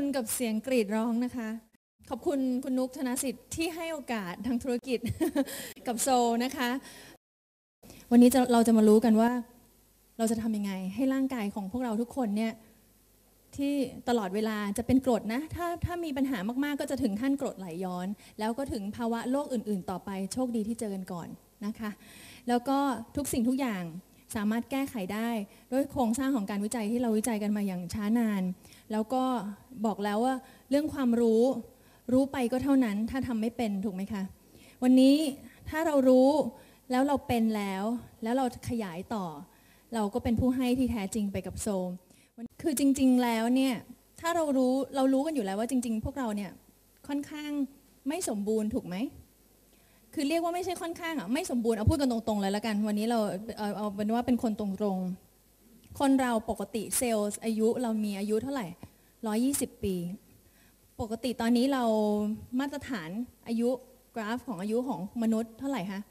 คุณกับเสียงกรีดร้องนะคะขอบคุณคุณนุกธนสิทธิ์ที่ให้โอกาสทางธุรกิจ กับโซนะคะวันนี้เราจะมารู้กันว่าเราจะทำยังไงให้ร่างกายของพวกเราทุกคนเนี่ยที่ตลอดเวลาจะเป็นกรดนะถ้ามีปัญหามากๆก็จะถึงขั้นกรดไหลย้อนแล้วก็ถึงภาวะโรคอื่นๆต่อไปโชคดีที่เจอกันก่อนนะคะแล้วก็ทุกสิ่งทุกอย่างสามารถแก้ไขได้ด้วยโครงสร้างของการวิจัยที่เราวิจัยกันมาอย่างช้านานแล้วก็บอกแล้วว่าเรื่องความรู้ไปก็เท่านั้นถ้าทำไม่เป็นถูกไหมคะวันนี้ถ้าเรารู้แล้วเราเป็นแล้วเราขยายต่อเราก็เป็นผู้ให้ที่แท้จริงไปกับโซลคือจริงๆแล้วเนี่ยถ้าเรารู้กันอยู่แล้วว่าจริงๆพวกเราเนี่ยค่อนข้างไม่สมบูรณ์ถูกไหมคือเรียกว่าไม่ใช่ค่อนข้างไม่สมบูรณ์เอาพูดกันตรงๆเลยแล้วกันวันนี้เราเอาเป็นว่าเป็นคนตรงๆคนเราปกติเซลล์อายุเรามีอายุเท่าไหร่120 ปีปกติตอนนี้เรามาตรฐานอายุกราฟของอายุของมนุษย์เท่าไหร่คะ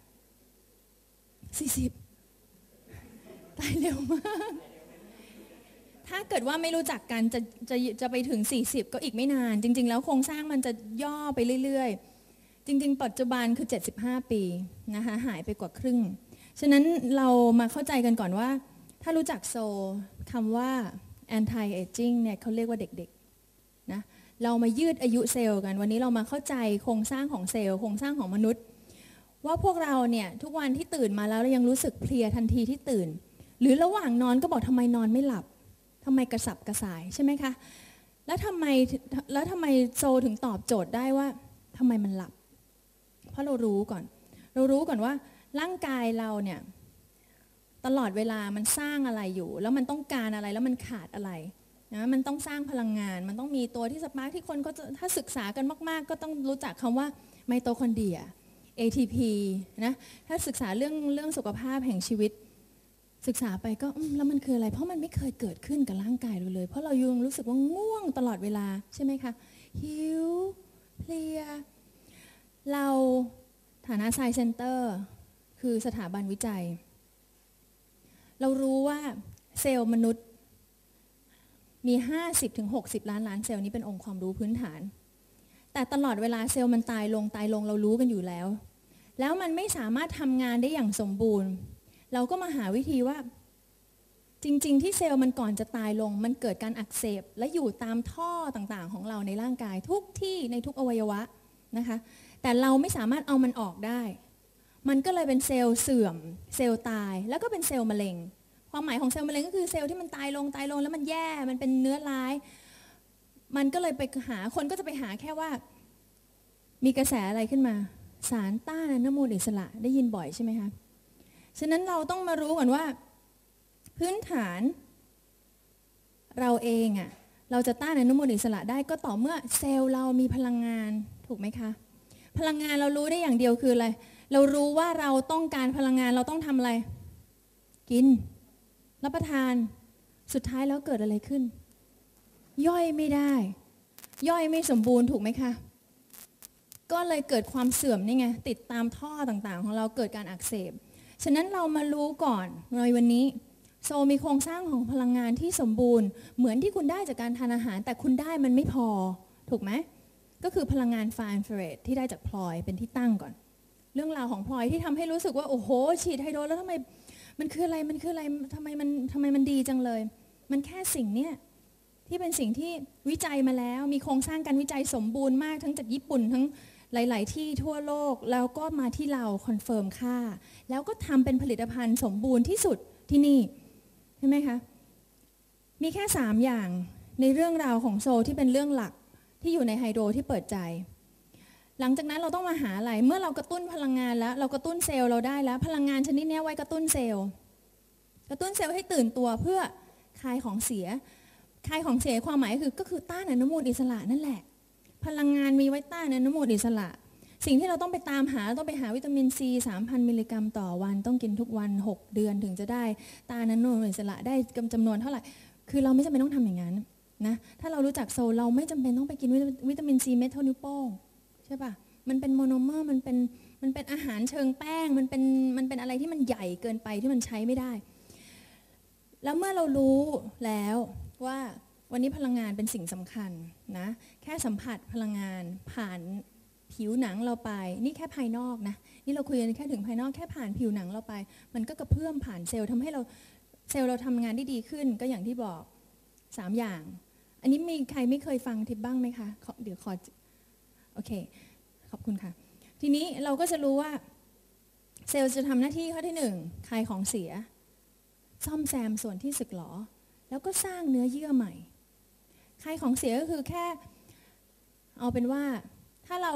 40ตายเร็วมากถ้าเกิดว่าไม่รู้จักกันจะไปถึง40ก็อีกไม่นานจริงๆแล้วโครงสร้างมันจะย่อไปเรื่อยๆจริงๆปัจจุบันคือ75 ปีนะคะหายไปกว่าครึ่งฉะนั้นเรามาเข้าใจกันก่อนว่าถ้ารู้จักโซคำว่า anti aging เนี่ยเขาเรียกว่าเด็กๆนะเรามายืดอายุเซลล์กันวันนี้เรามาเข้าใจโครงสร้างของเซลล์โครงสร้างของมนุษย์ว่าพวกเราเนี่ยทุกวันที่ตื่นมาแล้วเรายังรู้สึกเพลียทันทีที่ตื่นหรือระหว่างนอนก็บอกทำไมนอนไม่หลับทำไมกระสับกระส่ายใช่ไหมคะแล้วทำไมโซถึงตอบโจทย์ได้ว่าทำไมมันหลับเพราะเรารู้ก่อนว่าร่างกายเราเนี่ยตลอดเวลามันสร้างอะไรอยู่แล้วมันต้องการอะไรแล้วมันขาดอะไรนะมันต้องสร้างพลังงานมันต้องมีตัวที่สปาร์คที่คนก็ถ้าศึกษากันมากๆก็ต้องรู้จักคำว่าไมโตคอนเดรีย ATP นะถ้าศึกษาเรื่องสุขภาพแห่งชีวิตศึกษาไปก็แล้วมันคืออะไรเพราะมันไม่เคยเกิดขึ้นกับร่างกายเราเลยเพราะเรายังรู้สึกว่าง่วงตลอดเวลาใช่ไหมคะหิวเพลียเราฐานะไซน์เซ็นเตอร์คือสถาบันวิจัยเรารู้ว่าเซลล์มนุษย์มี50-60 ล้านเซลล์นี้เป็นองค์ความรู้พื้นฐานแต่ตลอดเวลาเซลล์มันตายลงเรารู้กันอยู่แล้วมันไม่สามารถทำงานได้อย่างสมบูรณ์เราก็มาหาวิธีว่าจริงๆที่เซลล์มันก่อนจะตายลงมันเกิดการอักเสบและอยู่ตามท่อต่างๆของเราในร่างกายทุกที่ในทุกอวัยวะนะคะแต่เราไม่สามารถเอามันออกได้มันก็เลยเป็นเซลล์เสื่อมเซลล์ตายแล้วก็เป็นเซลล์มะเร็งความหมายของเซลล์มะเร็งก็คือเซลล์ที่มันตายลงแล้วมันแย่มันเป็นเนื้อร้ายมันก็เลยไปหาคนก็จะไปหาแค่ว่ามีกระแสอะไรขึ้นมาสารต้านอนุมูลอิสระได้ยินบ่อยใช่ไหมคะฉะนั้นเราต้องมารู้ก่อนว่าพื้นฐานเราเองอ่ะเราจะต้านอนุมูลอิสระได้ก็ต่อเมื่อเซลล์เรามีพลังงานถูกไหมคะพลังงานเรารู้ได้อย่างเดียวคืออะไรเรารู้ว่าเราต้องการพลังงานเราต้องทำอะไรกินรับประทานสุดท้ายแล้วเกิดอะไรขึ้นย่อยไม่ได้ย่อยไม่สมบูรณ์ถูกไหมคะก็เลยเกิดความเสื่อมนี่ไงติดตามท่อต่างๆของเราเกิดการอักเสบฉะนั้นเรามารู้ก่อนในวันนี้โซมีโครงสร้างของพลังงานที่สมบูรณ์เหมือนที่คุณได้จากการทานอาหารแต่คุณได้มันไม่พอถูกไหมก็คือพลังงานฟาอินฟราเรดที่ได้จากพลอยเป็นที่ตั้งก่อนเรื่องราวของพลอยที่ทำให้รู้สึกว่าโอ้โหฉีดไฮโดรแล้วทำไมมันคืออะไรทำไมมันดีจังเลยมันแค่สิ่งเนี้ยที่เป็นสิ่งที่วิจัยมาแล้วมีโครงสร้างการวิจัยสมบูรณ์มากทั้งจากญี่ปุ่นทั้งหลายๆที่ทั่วโลกแล้วก็มาที่เราคอนเฟิร์มค่าแล้วก็ทำเป็นผลิตภัณฑ์สมบูรณ์ที่สุดที่นี่ใช่ไหมคะมีแค่3อย่างในเรื่องราวของโซที่เป็นเรื่องหลักที่อยู่ในไฮโดรที่เปิดใจหลังจากนั้นเราต้องมาหาอะไรเมื่อเรากระตุ้นพลังงานแล้วเรากระตุ้นเซลล์เราได้แล้วพลังงานชนิดนี้ไว้กระตุ้นเซลล์ให้ตื่นตัวเพื่อคายของเสียความหมายก็คือต้านอนุมูลอิสระนั่นแหละพลังงานมีไว้ต้านอนุมูลอิสระสิ่งที่เราต้องไปตามหาต้องไปหาวิตามินซี 3,000 มิลลิกรัมต่อวันต้องกินทุกวัน6 เดือนถึงจะได้ต้านอนุมูลอิสระได้จำนวนเท่าไหร่คือเราไม่จำเป็นต้องทำอย่างนั้นนะถ้าเรารู้จักโซลเราไม่จำเป็นต้องไปกินวิตามินซีเม็ดเท่านิ้วโป้งใช่ป่ะมันเป็นโมโนเมอร์มันเป็นอาหารเชิงแป้งมันเป็นอะไรที่มันใหญ่เกินไปที่มันใช้ไม่ได้แล้วเมื่อเรารู้แล้วว่าวันนี้พลังงานเป็นสิ่งสำคัญนะแค่สัมผัสพลังงานผ่านผิวหนังเราไปนี่แค่ภายนอกนะนี่เราคุยกันแค่ถึงภายนอกแค่ผ่านผิวหนังเราไปมันก็กระเพื่อมผ่านเซลล์ทำให้เราเซลล์เราทำงานได้ดีขึ้นก็อย่างที่บอก3อย่างอันนี้มีใครไม่เคยฟังทิปบ้างไหมคะเดี๋ยวขอโอเคขอบคุณค่ะทีนี้เราก็จะรู้ว่าเซลล์จะทำหน้าที่ข้อที่1คายของเสียซ่อมแซมส่วนที่สึกหรอแล้วก็สร้างเนื้อเยื่อใหม่คายของเสียก็คือแค่เอาเป็นว่าถ้าเรา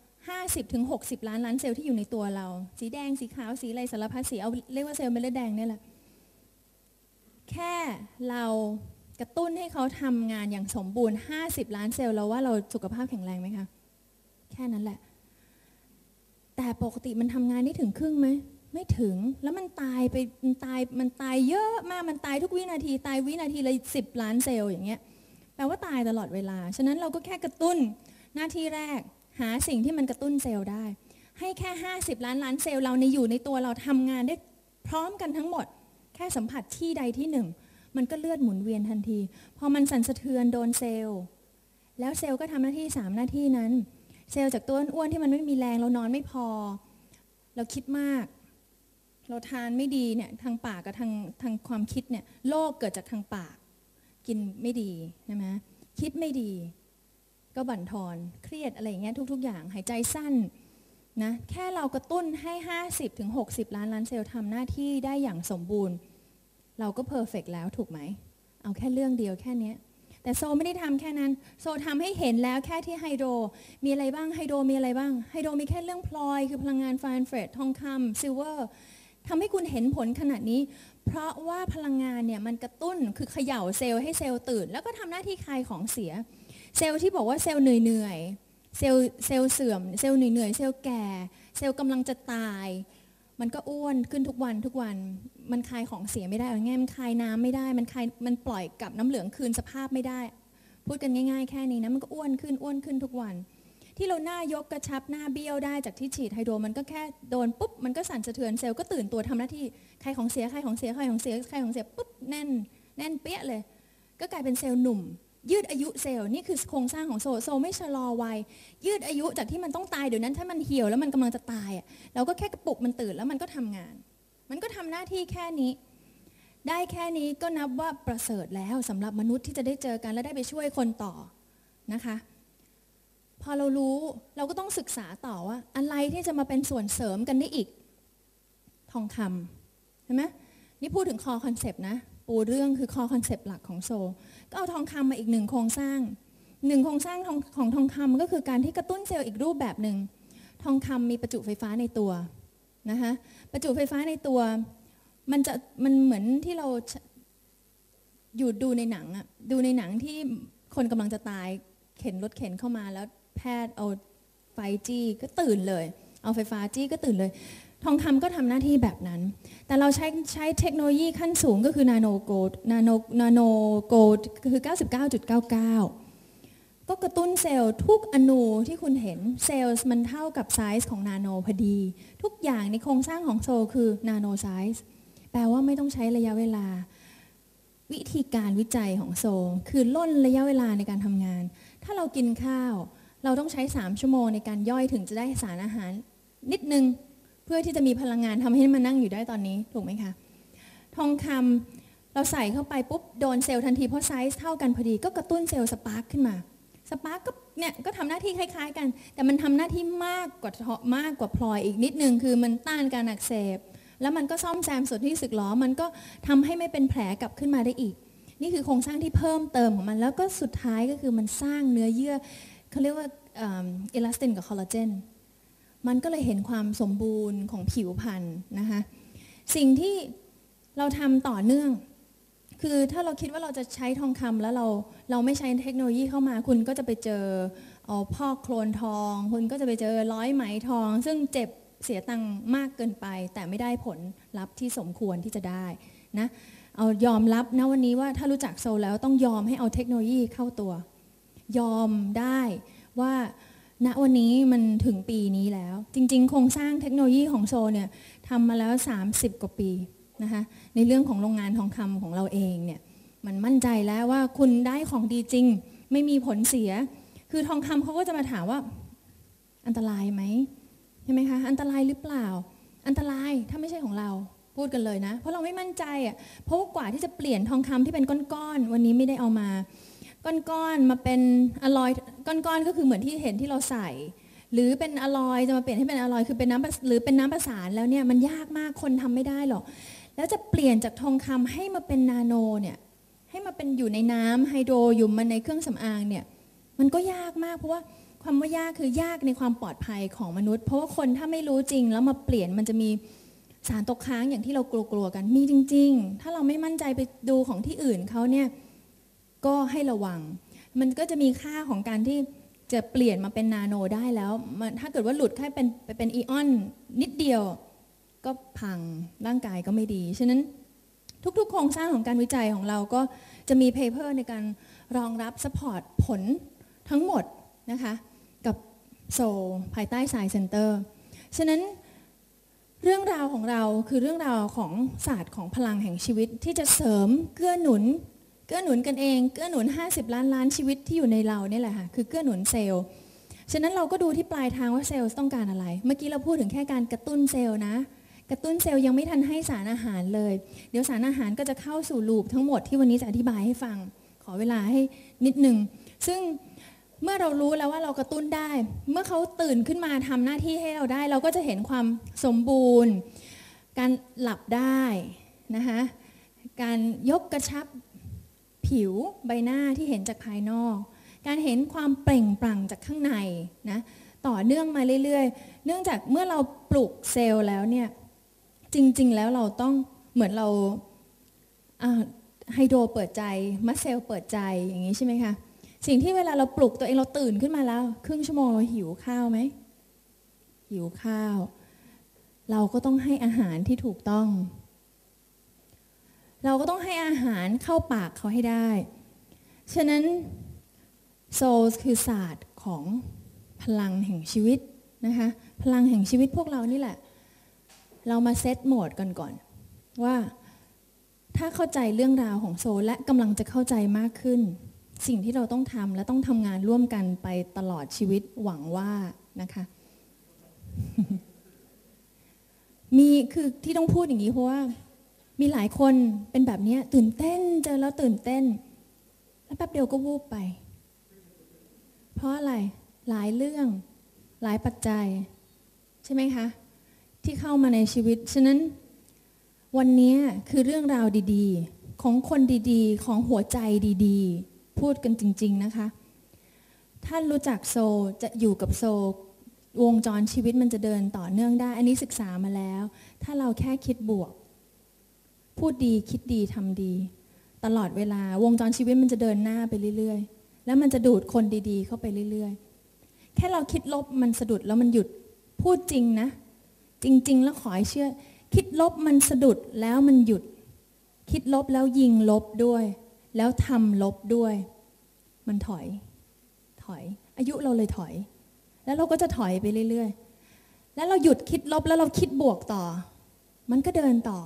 50-60 ล้านเซลล์ที่อยู่ในตัวเราสีแดงสีขาวสีอะไรสารพัดสีเอาเรียกว่าเซลล์เม็ดเลือดแดงนี่แหละแค่เรากระตุ้นให้เขาทำงานอย่างสมบูรณ์50 ล้านเซลล์เราว่าเราสุขภาพแข็งแรงไหมคะแค่นั้นแหละแต่ปกติมันทำงานได้ถึงครึ่งไหมไม่ถึงแล้วมันตายเยอะมากมันตายทุกวินาทีตายวินาทีละ10 ล้านเซลล์อย่างเงี้ยแปลว่าตายตลอดเวลาฉะนั้นเราก็แค่กระตุ้นหน้าที่แรกหาสิ่งที่มันกระตุ้นเซลล์ได้ให้แค่50 ล้านเซลล์เราอยู่ในตัวเราทำงานได้พร้อมกันทั้งหมดแค่สัมผัสที่ใดที่หนึ่งมันก็เลือดหมุนเวียนทันทีพอมันสั่นสะเทือนโดนเซลล์แล้วเซลล์ก็ทำหน้าที่3 หน้าที่นั้นเซลล์จากตัวอ้วนที่มันไม่มีแรงเรานอนไม่พอเราคิดมากเราทานไม่ดีเนี่ยทางปากกับทางความคิดเนี่ยโรคเกิดจากทางปากกินไม่ดีใช่ไหมคิดไม่ดีก็บั่นทอนเครียดอะไรอย่างเงี้ยทุกอย่างหายใจสั้นนะแค่เรากระตุ้นให้50-60 ล้านเซลล์ทำหน้าที่ได้อย่างสมบูรณ์เราก็เพอร์เฟกต์แล้วถูกไหมเอาแค่เรื่องเดียวแค่นี้แต่โซไม่ได้ทำแค่นั้นโซทำให้เห็นแล้วแค่ที่ไฮโดรมีอะไรบ้างไฮโดรมีอะไรบ้างไฮโดรมีแค่เรื่องพลอยคือพลังงานไฟน์เฟรดทองคำซิลเวอร์ทำให้คุณเห็นผลขนาดนี้เพราะว่าพลังงานเนี่ยมันกระตุ้นคือเขย่าเซลล์ให้เซลล์ตื่นแล้วก็ทำหน้าที่คายของเสียเซลล์ที่บอกว่าเซลล์เหนื่อยเซลล์เสื่อมเซลล์เหนื่อยเซลล์แก่เซลล์กำลังจะตายมันก็อ้วนขึ้นทุกวันมันคายของเสียไม่ได้ง่ายมันคายน้ำไม่ได้มันปล่อยกับน้ำเหลืองคืนสภาพไม่ได้พูดกันง่ายๆแค่นี้นะมันก็อ้วนขึ้นทุกวันที่เราหน้ายกกระชับหน้าเบี้ยวได้จากที่ฉีดไฮโดรมันก็แค่โดนปุ๊บมันก็สั่นสะเทือนเซลล์ก็ตื่นตัวทำหน้าที่คายของเสียปุ๊บแน่นเปี้ยเลยก็กลายเป็นเซลล์หนุ่มยืดอายุเซลล์นี่คือโครงสร้างของโซไม่ชะลอวัยยืดอายุจากที่มันต้องตายเดี๋ยวนั้นถ้ามันเหี่ยวแล้วมันกำลังจะตายเราก็แค่กระปุกมันตื่นแล้วมันก็ทำงานมันก็ทำหน้าที่แค่นี้ได้แค่นี้ก็นับว่าประเสริฐแล้วสำหรับมนุษย์ที่จะได้เจอกันและได้ไปช่วยคนต่อนะคะพอเรารู้เราก็ต้องศึกษาต่อว่าอะไรที่จะมาเป็นส่วนเสริมกันได้อีกทองคำใช่ไหมนี่พูดถึงคอคอนเซปต์นะปูเรื่องคือคอคอนเซปต์หลักของโซก็เอาทองคำมาอีก1 โครงสร้างโครงสร้างของทองคำก็คือการที่กระตุ้นเซลล์อีกรูปแบบหนึ่งทองคำมีประจุไฟฟ้าในตัวนะคะประจุไฟฟ้าในตัวมันเหมือนที่เราอยู่ดูในหนังที่คนกำลังจะตายเข็นรถเข็นเข้ามาแล้วแพทย์เอาไฟจี้ก็ตื่นเลยเอาไฟฟ้าจี้ก็ตื่นเลยทองคำก็ทำหน้าที่แบบนั้นแต่เราใช้เทคโนโลยีขั้นสูงก็คือนาโนโกลด์คือ 99.99 ก็กระตุ้นเซลล์ทุกอนูที่คุณเห็นเซลล์มันเท่ากับไซส์ของนาโนพอดีทุกอย่างในโครงสร้างของโซคือนาโนไซส์แปลว่าไม่ต้องใช้ระยะเวลาวิธีการวิจัยของโซคือล่นระยะเวลาในการทำงานถ้าเรากินข้าวเราต้องใช้3 ชั่วโมงในการย่อยถึงจะได้สารอาหารนิดนึงเพื่อที่จะมีพลังงานทำให้มันนั่งอยู่ได้ตอนนี้ถูกไหมคะทองคำเราใส่เข้าไปปุ๊บโดนเซลล์ทันทีเพราะไซส์เท่ากันพอดีก็กระตุ้นเซลล์สปาร์คขึ้นมาสปาร์คก็ทำหน้าที่คล้ายๆกันแต่มันทำหน้าที่มากกว่าพลอยอีกนิดนึงคือมันต้านการอักเสบแล้วมันก็ซ่อมแซมส่วนที่สึกหรอมันก็ทำให้ไม่เป็นแผลกลับขึ้นมาได้อีกนี่คือโครงสร้างที่เพิ่มเติมของมันแล้วก็สุดท้ายก็คือมันสร้างเนื้อเยื่อเขาเรียกว่าเอลาสตินกับคอลลาเจนมันก็เลยเห็นความสมบูรณ์ของผิวพรรณนะคะสิ่งที่เราทำต่อเนื่องคือถ้าเราคิดว่าเราจะใช้ทองคำแล้วเราไม่ใช้เทคโนโลยีเข้ามาคุณก็จะไปเจอพอกโคลนทองคุณก็จะไปเจอร้อยไหมทองซึ่งเจ็บเสียตังค์มากเกินไปแต่ไม่ได้ผลลัพธ์ที่สมควรที่จะได้นะเอายอมรับนะวันนี้ว่าถ้ารู้จักโซแล้วต้องยอมให้เอาเทคโนโลยีเข้าตัวยอมได้ว่าณวันนี้มันถึงปีนี้แล้วจริงๆโครงสร้างเทคโนโลยีของโซเนี่ยทำมาแล้ว30 กว่าปีนะคะในเรื่องของโรงงานทองคำของเราเองเนี่ยมันมั่นใจแล้วว่าคุณได้ของดีจริงไม่มีผลเสียคือทองคำเขาก็จะมาถามว่าอันตรายไหมใช่ไหมคะอันตรายหรือเปล่าอันตรายถ้าไม่ใช่ของเราพูดกันเลยนะเพราะเราไม่มั่นใจอ่ะเพราะว่ากว่าที่จะเปลี่ยนทองคำที่เป็นก้อนๆวันนี้ไม่ได้เอามาก้อนๆมาเป็นอลลอยก้อนๆก็คือเหมือนที่เห็นที่เราใส่หรือเป็นอลลอยจะมาเปลี่ยนให้เป็นอลลอยคือเป็นน้ำหรือเป็นน้ำประสานแล้วเนี่ยมันยากมากคนทำไม่ได้หรอกแล้วจะเปลี่ยนจากทองคำให้มาเป็นนาโนเนี่ยให้มาเป็นอยู่ในน้ำไฮโดรอยู่มันในเครื่องสำอางเนี่ยมันก็ยากมากเพราะว่าความว่ายากคือยากในความปลอดภัยของมนุษย์เพราะว่าคนถ้าไม่รู้จริงแล้วมาเปลี่ยนมันจะมีสารตกค้างอย่างที่เรากลัวๆกันมีจริงๆถ้าเราไม่มั่นใจไปดูของที่อื่นเขาเนี่ยก็ให้ระวังมันก็จะมีค่าของการที่จะเปลี่ยนมาเป็นนาโนได้แล้วถ้าเกิดว่าหลุดแค่เป็นอีออนนิดเดียวก็พังร่างกายก็ไม่ดีฉะนั้นทุกๆโครงสร้างของการวิจัยของเราก็จะมีเพเปอร์ในการรองรับซัพพอร์ตผลทั้งหมดนะคะกับโซภายใต้สายเซ็นเตอร์ฉะนั้นเรื่องราวของเราคือเรื่องราวของศาสตร์ของพลังแห่งชีวิตที่จะเสริมเกื้อหนุนกันเองเกื้อหนุน50 ล้านชีวิตที่อยู่ในเรานี่แหละค่ะคือเกื้อหนุนเซลล์ฉะนั้นเราก็ดูที่ปลายทางว่าเซลล์ต้องการอะไรเมื่อกี้เราพูดถึงแค่การกระตุ้นเซลล์นะกระตุ้นเซลล์ยังไม่ทันให้สารอาหารเลยเดี๋ยวสารอาหารก็จะเข้าสู่ลูปทั้งหมดที่วันนี้จะอธิบายให้ฟังขอเวลาให้นิดนึงซึ่งเมื่อเรารู้แล้วว่าเรากระตุ้นได้เมื่อเขาตื่นขึ้นมาทำหน้าที่ให้เราได้เราก็จะเห็นความสมบูรณ์การหลับได้นะคะการยกกระชับผิวใบหน้าที่เห็นจากภายนอกการเห็นความเปล่งปลั่งจากข้างในนะต่อเนื่องมาเรื่อยๆเนื่องจากเมื่อเราปลุกเซลล์แล้วเนี่ยจริงๆแล้วเราต้องเหมือนเราไฮโดรเปิดใจมัสเซลเปิดใจอย่างนี้ใช่ไหมคะสิ่งที่เวลาเราปลุกตัวเองเราตื่นขึ้นมาแล้วครึ่งชั่วโมงเราหิวข้าวไหมหิวข้าวเราก็ต้องให้อาหารที่ถูกต้องเราก็ต้องให้อาหารเข้าปากเขาให้ได้ฉะนั้นโซลคือศาสตร์ของพลังแห่งชีวิตนะคะพลังแห่งชีวิตพวกเรานี่แหละเรามาเซตโหมดกันก่อนว่าถ้าเข้าใจเรื่องราวของโซลและกำลังจะเข้าใจมากขึ้นสิ่งที่เราต้องทำและต้องทำงานร่วมกันไปตลอดชีวิตหวังว่านะคะ มีคือที่ต้องพูดอย่างนี้เพราะว่ามีหลายคนเป็นแบบนี้ตื่นเต้นเจอแล้วตื่นเต้นแล้วแป๊บเดียวก็วูบไปเพราะอะไรหลายเรื่องหลายปัจจัยใช่ไหมคะที่เข้ามาในชีวิตฉะนั้นวันนี้คือเรื่องราวดีๆของคนดีๆของหัวใจดีๆพูดกันจริงๆนะคะถ้ารู้จักโซจะอยู่กับโซวงจรชีวิตมันจะเดินต่อเนื่องได้อันนี้ศึกษามาแล้วถ้าเราแค่คิดบวกพูดดีคิดดีทำดีตลอดเวลาวงจรชีวิตมันจะเดินหน้าไปเรื่อยๆแล้วมันจะดูดคนดีๆเข้าไปเรื่อยๆแค่เราคิดลบมันสะดุดแล้วมันหยุดพูดจริงนะจริงๆแล้วขอให้เชื่อคิดลบมันสะดุดแล้วมันหยุดคิดลบแล้วยิงลบด้วยแล้วทำลบด้วยมันถอยอายุเราเลยถอยแล้วเราก็จะถอยไปเรื่อยๆแล้วเราหยุดคิดลบแล้วเราคิดบวกต่อมันก็เดินต่อ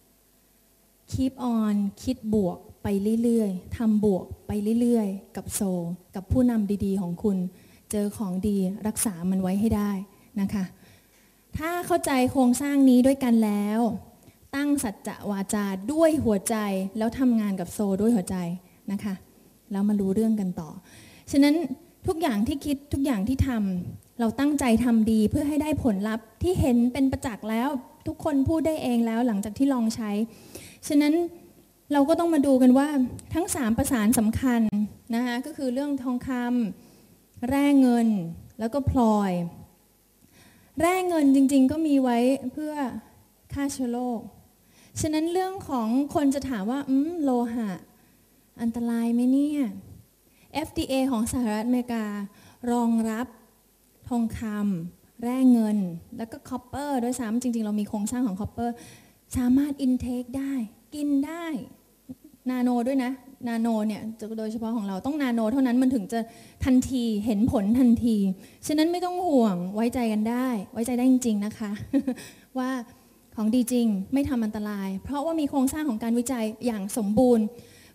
keep on คิดบวกไปเรื่อยๆทำบวกไปเรื่อยๆกับโซกับผู้นำดีๆของคุณเจอของดีรักษามันไว้ให้ได้นะคะถ้าเข้าใจโครงสร้างนี้ด้วยกันแล้วตั้งสัจจะวาจาด้วยหัวใจแล้วทำงานกับโซด้วยหัวใจนะคะแล้วมารู้เรื่องกันต่อฉะนั้นทุกอย่างที่คิดทุกอย่างที่ทำเราตั้งใจทำดีเพื่อให้ได้ผลลัพธ์ที่เห็นเป็นประจักษ์แล้วทุกคนพูดได้เองแล้วหลังจากที่ลองใช้ฉะนั้นเราก็ต้องมาดูกันว่าทั้ง3ประสานสำคัญนะคะก็คือเรื่องทองคำแร่เงินแล้วก็พลอยแร่เงินจริงๆก็มีไว้เพื่อฆ่าเชื้อโรคฉะนั้นเรื่องของคนจะถามว่าโลหะอันตรายไหมเนี่ย FDA ของสหรัฐอเมริการองรับทองคำแร่เงินแล้วก็คอปเปอร์ด้วยซ้ำจริงๆเรามีโครงสร้างของคอปเปอร์สามารถอินเทคได้กินได้นาโนด้วยนะนาโนเนี่ยโดยเฉพาะของเราต้องนาโนเท่านั้นมันถึงจะทันทีเห็นผลทันทีฉะนั้นไม่ต้องห่วงไว้ใจกันได้ไว้ใจได้จริงๆนะคะ ว่าของดีจริงไม่ทำอันตรายเพราะว่ามีโครงสร้างของการวิจัยอย่างสมบูรณ์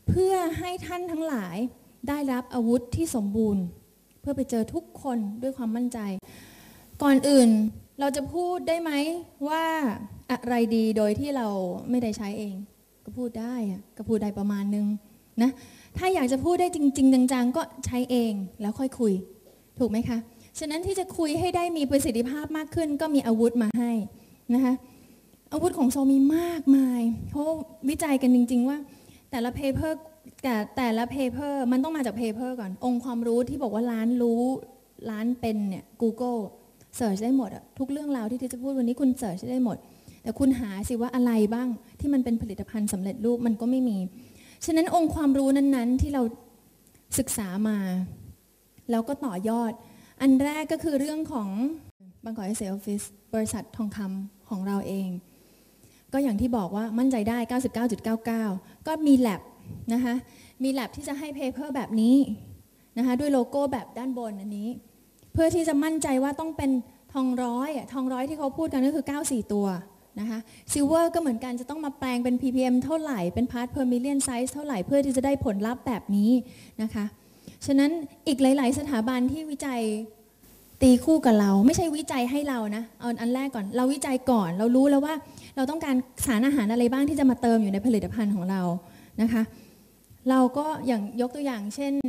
เพื่อให้ท่านทั้งหลายได้รับอาวุธที่สมบูรณ์เพื่อไปเจอทุกคนด้วยความมั่นใจก่อนอื่นเราจะพูดได้ไหมว่าอะไรดีโดยที่เราไม่ได้ใช้เองก็พูดได้ก็พูดได้ประมาณนึงนะถ้าอยากจะพูดได้จริงๆจังๆก็ใช้เองแล้วค่อยคุยถูกไหมคะฉะนั้นที่จะคุยให้ได้มีประสิทธิภาพมากขึ้นก็มีอาวุธมาให้นะคะอาวุธของโซมีมากมายเพราะวิจัยกันจริงๆว่าแต่ละเพเปอร์มันต้องมาจากเพเปอร์ก่อนองค์ความรู้ที่บอกว่าล้านรู้ล้านเป็นเนี่ย Google เสิร์ชได้หมดอะทุกเรื่องราวที่จะพูดวันนี้คุณเสิร์ชได้หมดแต่คุณหาสิว่าอะไรบ้างที่มันเป็นผลิตภัณฑ์สำเร็จรูปมันก็ไม่มีฉะนั้นองค์ความรู้นั้นๆที่เราศึกษามาแล้วก็ต่อยอดอันแรกก็คือเรื่องของบางกอก Excel Office บริษัททองคำของเราเองก็อย่างที่บอกว่ามั่นใจได้ 99.99 ก็มีแลบนะคะมีแลบที่จะให้เพเปอร์แบบนี้นะคะด้วยโลโก้แบบด้านบนอันนี้เพื่อที่จะมั่นใจว่าต้องเป็นทองร้อยที่เขาพูดกันก็คือ94ตัวนะคะซิลเวอร์ก็เหมือนกันจะต้องมาแปลงเป็น ppm เท่าไหร่เป็น part per million size เท่าไหร่เพื่อที่จะได้ผลลัพธ์แบบนี้นะคะฉะนั้นอีกหลายๆสถาบันที่วิจัยตีคู่กับเราไม่ใช่วิจัยให้เรานะเอาอันแรกก่อนเราวิจัยก่อนเรารู้แล้วว่าเราต้องการสารอาหารอะไรบ้างที่จะมาเติมอยู่ในผลิตภัณฑ์ของเรานะคะเราก็อย่างยกตัวอย่างเช่น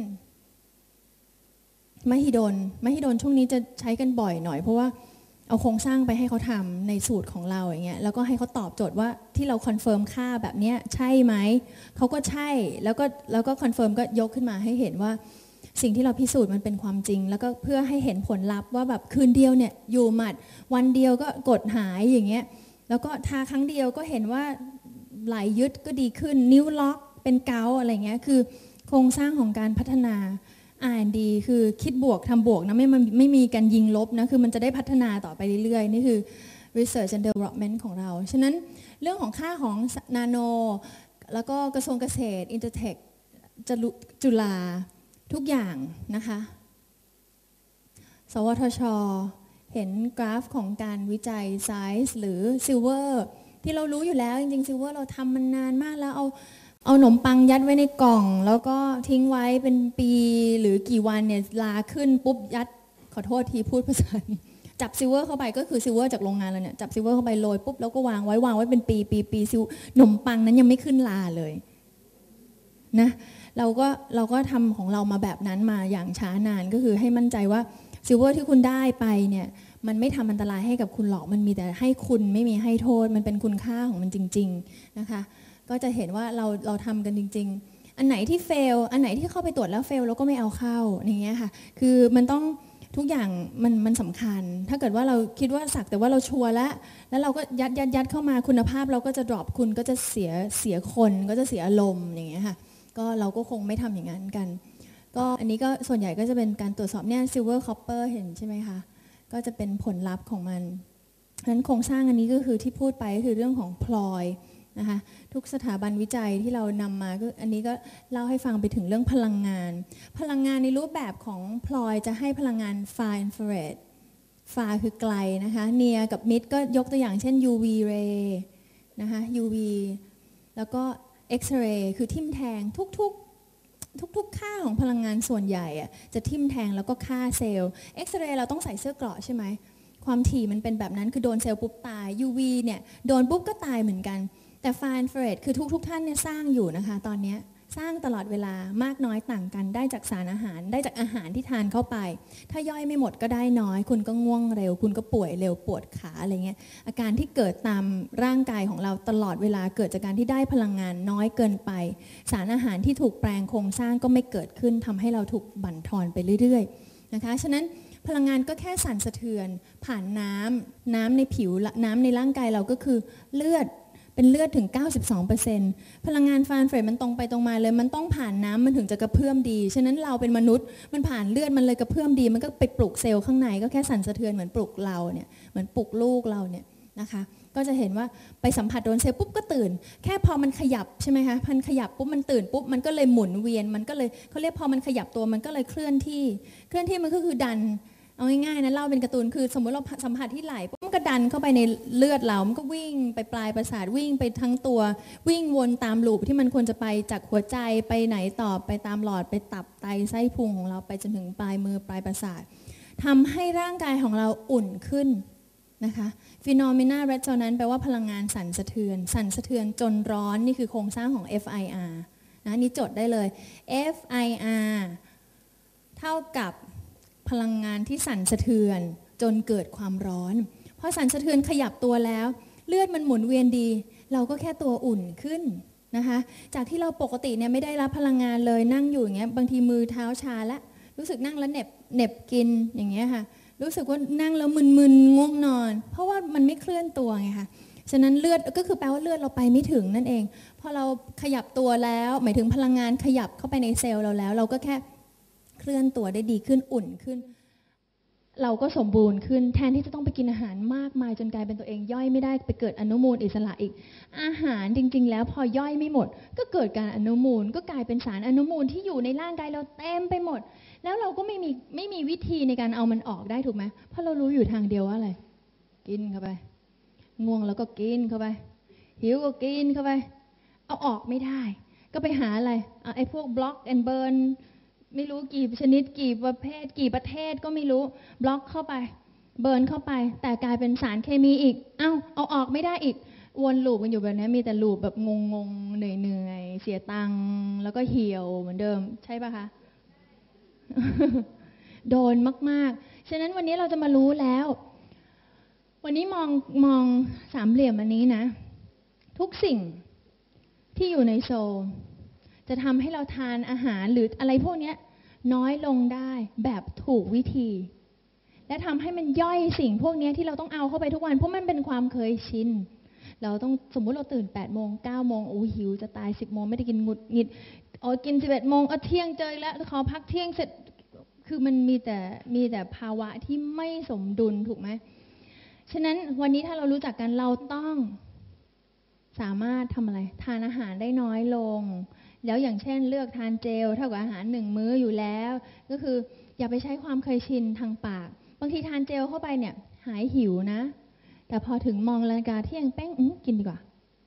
มหิดลช่วงนี้จะใช้กันบ่อยหน่อยเพราะว่าเอาโครงสร้างไปให้เขาทำในสูตรของเราอย่างเงี้ยแล้วก็ให้เขาตอบโจทย์ว่าที่เราคอนเฟิร์มค่าแบบนี้ใช่ไหมเขาก็ใช่แล้วก็คอนเฟิร์มก็ยกขึ้นมาให้เห็นว่าสิ่งที่เราพิสูจน์มันเป็นความจริงแล้วก็เพื่อให้เห็นผลลัพธ์ว่าแบบคืนเดียวเนี่ยอยู่หมัดวันเดียวก็กดหายอย่างเงี้ยแล้วก็ทาครั้งเดียวก็เห็นว่าไหลยึดก็ดีขึ้นนิ้วล็อกเป็นเกาอะไรเงี้ยคือโครงสร้างของการพัฒนา R&D คือคิดบวกทำบวกนะไม่มีการยิงลบนะคือมันจะได้พัฒนาต่อไปเรื่อยๆนี่คือ Research and Development ของเราฉะนั้นเรื่องของค่าของนาโนแล้วก็กระทรวงเกษตร Intertech จุฬาทุกอย่างนะคะสวทช.เห็นกราฟของการวิจัยไซส์หรือซิลเวอร์ที่เรารู้อยู่แล้วจริงๆซิลเวอร์เราทำมันนานมากแล้วเอาขนมปังยัดไว้ในกล่องแล้วก็ทิ้งไว้เป็นปีหรือกี่วันเนี่ยลาขึ้นปุ๊บยัดขอโทษทีพูดภาษาจับซิลเวอร์เข้าไปก็คือซิลเวอร์จากโรงงานเราเนี่ยจับซิลเวอร์เข้าไปโรยปุ๊บแล้วก็วางไว้เป็นปีซิลขนมปังนั้นยังไม่ขึ้นลาเลยนะเราก็ทำของเรามาแบบนั้นมาอย่างช้านานก็คือให้มั่นใจว่าซิลเวอร์ที่คุณได้ไปเนี่ยมันไม่ทำอันตรายให้กับคุณหรอกมันมีแต่ให้คุณไม่มีให้โทษมันเป็นคุณค่าของมันจริงๆนะคะก็จะเห็นว่าเราทำกันจริงๆอันไหนที่เฟลอันไหนที่เข้าไปตรวจแล้วเฟลเราก็ไม่เอาเข้าอย่างเงี้ยค่ะคือมันต้องทุกอย่างมันสำคัญถ้าเกิดว่าเราคิดว่าสักแต่ว่าเราชัวร์แล้วเราก็ยัดเข้ามาคุณภาพเราก็จะ drop คุณก็จะเสียคนก็จะเสียอารมณ์อย่างเงี้ยค่ะก็เราก็คงไม่ทำอย่างนั้นกันก็อันนี้ก็ส่วนใหญ่ก็จะเป็นการตรวจสอบเนี่ย silver copper เห็นใช่ไหมคะก็จะเป็นผลลัพธ์ของมันฉะนั้นโครงสร้างอันนี้ก็คือที่พูดไปก็คือเรื่องของพลอยนะคะทุกสถาบันวิจัยที่เรานำมาก็อันนี้ก็เล่าให้ฟังไปถึงเรื่องพลังงานในรูปแบบของพลอยจะให้พลังงาน far infrared far คือไกลนะคะ near กับ mid ก็ยกตัวอย่างเช่น UV ray นะคะ UV แล้วก็ X-ray คือทิ่มแทงทุกค่าของพลังงานส่วนใหญ่จะทิ่มแทงแล้วก็ฆ่าเซลล์ X-ray เราต้องใส่เสื้อเกราะใช่ไหมความถี่มันเป็นแบบนั้นคือโดนเซลล์ปุ๊บตาย UV เนี่ยโดนปุ๊บก็ตายเหมือนกันแต่ Far Infrared คือทุกท่านเนี่ยสร้างอยู่นะคะตอนนี้สร้างตลอดเวลามากน้อยต่างกันได้จากสารอาหารได้จากอาหารที่ทานเข้าไปถ้าย่อยไม่หมดก็ได้น้อยคุณก็ง่วงเร็วคุณก็ป่วยเร็วปวดขาอะไรเงี้ยอาการที่เกิดตามร่างกายของเราตลอดเวลาเกิดจากการที่ได้พลังงานน้อยเกินไปสารอาหารที่ถูกแปลงโครงสร้างก็ไม่เกิดขึ้นทำให้เราถูกบั่นทอนไปเรื่อยๆนะคะฉะนั้นพลังงานก็แค่สั่นสะเทือนผ่านน้ำในผิวน้ำในร่างกายเราก็คือเลือดเป็นเลือดถึง 92% พลังงานฟาร์เฟรดมันตรงไปตรงมาเลยมันต้องผ่านน้ำมันถึงจะกระเพื่อมดีฉะนั้นเราเป็นมนุษย์มันผ่านเลือดมันเลยกระเพื่อมดีมันก็ไปปลุกเซลล์ข้างในก็แค่สั่นสะเทือนเหมือนปลุกเราเนี่ยเหมือนปลุกลูกเราเนี่ยนะคะก็จะเห็นว่าไปสัมผัสโดนเซลล์ปุ๊บก็ตื่นแค่พอมันขยับใช่ไหมคะพันขยับปุ๊บมันตื่นปุ๊บมันก็เลยหมุนเวียนมันก็เลยเขาเรียกพอมันขยับตัวมันก็เลยเคลื่อนที่มันก็คือเอาง่ายๆนะเล่าเป็นการ์ตูนคือสมมติเราสัมผัสที่ไหล่ปุ๊บมันก็ดันเข้าไปในเลือดเรามันก็วิ่งไปปลายประสาทวิ่งไปทั้งตัววิ่งวนตามลูปที่มันควรจะไปจากหัวใจไปไหนต่อไปตามหลอดไปตับไตไส้พุงของเราไปจนถึงปลายมือปลายประสาททำให้ร่างกายของเราอุ่นขึ้นนะคะ Phenomena Resonance แปลว่าพลังงานสั่นสะเทือนจนร้อนนี่คือโครงสร้างของ FIR นะนี่จดได้เลย FIR เท่ากับพลังงานที่สั่นสะเทือนจนเกิดความร้อนพอสั่นสะเทือนขยับตัวแล้วเลือดมันหมุนเวียนดีเราก็แค่ตัวอุ่นขึ้นนะคะจากที่เราปกติเนี่ยไม่ได้รับพลังงานเลยนั่งอยู่อย่างเงี้ยบางทีมือเท้าชาแล้วรู้สึกนั่งแล้วเหน็บกินอย่างเงี้ยค่ะรู้สึกว่านั่งแล้วมึนๆง่วงนอนเพราะว่ามันไม่เคลื่อนตัวไงคะฉะนั้นเลือดก็คือแปลว่าเลือดเราไปไม่ถึงนั่นเองพอเราขยับตัวแล้วหมายถึงพลังงานขยับเข้าไปในเซลล์เราแล้วเราก็แค่เคลื่อนตัวได้ดีขึ้นอุ่นขึ้นเราก็สมบูรณ์ขึ้นแทนที่จะต้องไปกินอาหารมากมายจนกลายเป็นตัวเองย่อยไม่ได้ไปเกิดอนุมูลอิสระอีกอาหารจริงๆแล้วพอย่อยไม่หมดก็เกิดการอนุมูลก็กลายเป็นสารอนุมูลที่อยู่ในร่างกายเราเต็มไปหมดแล้วเราก็ไม่มีวิธีในการเอามันออกได้ถูกไหมเพราะเรารู้อยู่ทางเดียวว่าอะไรกินเข้าไปง่วงแล้วก็กินเข้าไปหิวก็กินเข้าไปเอาออกไม่ได้ก็ไปหาอะไรไอ้พวก block and burn ไม่รู้กี่ชนิดกี่ประเภทกี่ประเทศก็ไม่รู้บล็อกเข้าไปเบิร์นเข้าไปแต่กลายเป็นสารเคมีอีกเอาออกไม่ได้อีกวนลูปกันอยู่แบบนี้มีแต่ลูปแบบงงๆเหนื่อยๆเสียตังค์แล้วก็เหี่ยวเหมือนเดิมใช่ปะคะ โดนมากๆฉะนั้นวันนี้เราจะมารู้แล้ววันนี้มองสามเหลี่ยมอันนี้นะทุกสิ่งที่อยู่ในโซลจะทำให้เราทานอาหารหรืออะไรพวกนี้น้อยลงได้แบบถูกวิธีและทำให้มันย่อยสิ่งพวกนี้ที่เราต้องเอาเข้าไปทุกวันเพราะมันเป็นความเคยชินเราต้องสมมุติเราตื่น8 โมง 9 โมงโอ้หิวจะตาย10 โมงไม่ได้กินหงุดหงิดกิน11 โมงเที่ยงเจอแล้วขอพักเที่ยงเสร็จคือมันมีแต่ภาวะที่ไม่สมดุลถูกไหมฉะนั้นวันนี้ถ้าเรารู้จักกันเราต้องสามารถทำอะไรทานอาหารได้น้อยลงแล้วอย่างเช่นเลือกทานเจลเท่ากับอาหาร1 มื้ออยู่แล้วก็คืออย่าไปใช้ความเคยชินทางปากบางทีทานเจลเข้าไปเนี่ยหายหิวนะแต่พอถึงมองนาฬิกาเที่ยงแป้งกินดีกว่า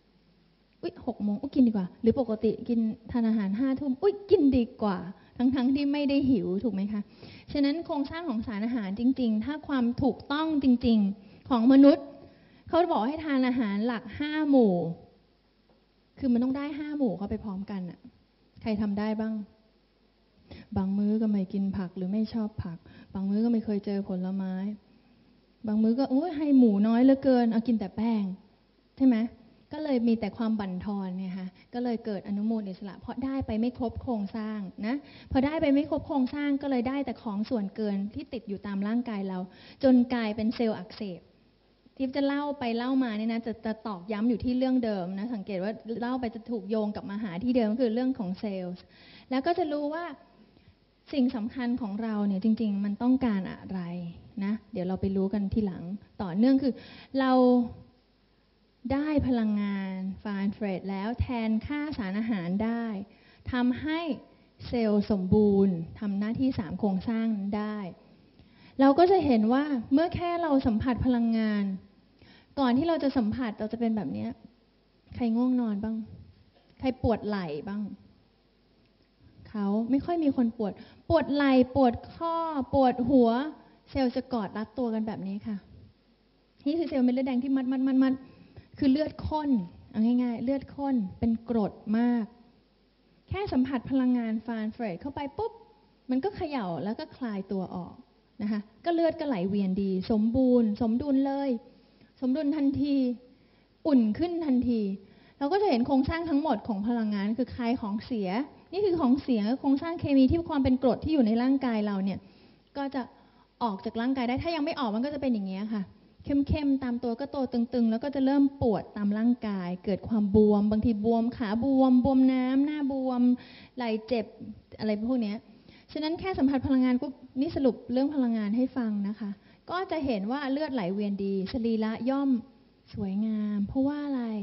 6 โมงกินดีกว่าหรือปกติกินทานอาหาร5 ทุ่มกินดีกว่าทั้งที่ไม่ได้หิวถูกไหมคะฉะนั้นโครงสร้างของสารอาหารจริงๆถ้าความถูกต้องจริงๆของมนุษย์เขาบอกให้ทานอาหารหลัก5 หมู่คือมันต้องได้5 หมู่เข้าไปพร้อมกันอ่ะใครทำได้บ้างบางมื้อก็ไม่กินผักหรือไม่ชอบผักบางมื้อก็ไม่เคยเจอผลไม้บางมื้อก็ให้หมูน้อยเหลือเกินเอากินแต่แป้งใช่ไหมก็เลยมีแต่ความบั่นทอนเนี่ยค่ะก็เลยเกิดอนุมูลอิสระเพราะได้ไปไม่ครบโครงสร้างนะพอได้ไปไม่ครบโครงสร้างก็เลยได้แต่ของส่วนเกินที่ติดอยู่ตามร่างกายเราจนกลายเป็นเซลล์อักเสบที่จะเล่าไปเล่ามาเนี่ยนะจะตอกย้ำอยู่ที่เรื่องเดิมนะสังเกตว่าเล่าไปจะถูกโยงกลับมาหาที่เดิมก็คือเรื่องของเซลล์แล้วก็จะรู้ว่าสิ่งสำคัญของเราเนี่ยจริงๆมันต้องการอะไรนะเดี๋ยวเราไปรู้กันทีหลังต่อเนื่องคือเราได้พลังงานฟาสเฟตแล้วแทนค่าสารอาหารได้ทำให้เซลล์สมบูรณ์ทำหน้าที่3 โครงสร้างนั้นได้เราก็จะเห็นว่าเมื่อแค่เราสัมผัสพลังงานก่อนที่เราจะสัมผัสเราจะเป็นแบบนี้ใครง่วงนอนบ้างใครปวดไหล่บ้างเขาไม่ค่อยมีคนปวดไหล่ปวดข้อปวดหัวเซลล์จะกอดรัดตัวกันแบบนี้ค่ะนี่คือเซลล์เม็ดเลือดแดงที่มัดคือเลือดข้นเอาง่ายๆเลือดข้นเป็นกรดมากแค่สัมผัสพลังงานฟาสเฟตเข้าไปปุ๊บมันก็เขย่าแล้วก็คลายตัวออกนะคะก็เลือดก็ไหลเวียนดีสมบูรณ์สมดุลเลยสมดุลทันทีอุ่นขึ้นทันทีเราก็จะเห็นโครงสร้างทั้งหมดของพลังงานคือคลายของเสียนี่คือของเสียโครงสร้างเคมีที่ความเป็นกรดที่อยู่ในร่างกายเราเนี่ยก็จะออกจากร่างกายได้ถ้ายังไม่ออกมันก็จะเป็นอย่างนี้ค่ะเข้มๆตามตัวก็โตตึงๆแล้วก็จะเริ่มปวดตามร่างกายเกิดความบวมบางทีบวมขาบวมน้ำหน้าบวมไหล่เจ็บอะไรพวกนี้ฉะนั้นแค่สัมผัสพลังงานก็นี่สรุปเรื่องพลังงานให้ฟังนะคะก็จะเห็นว่าเลือดไหลเวียนดีสรีระย่อมสวยงามเพราะว่าอะไร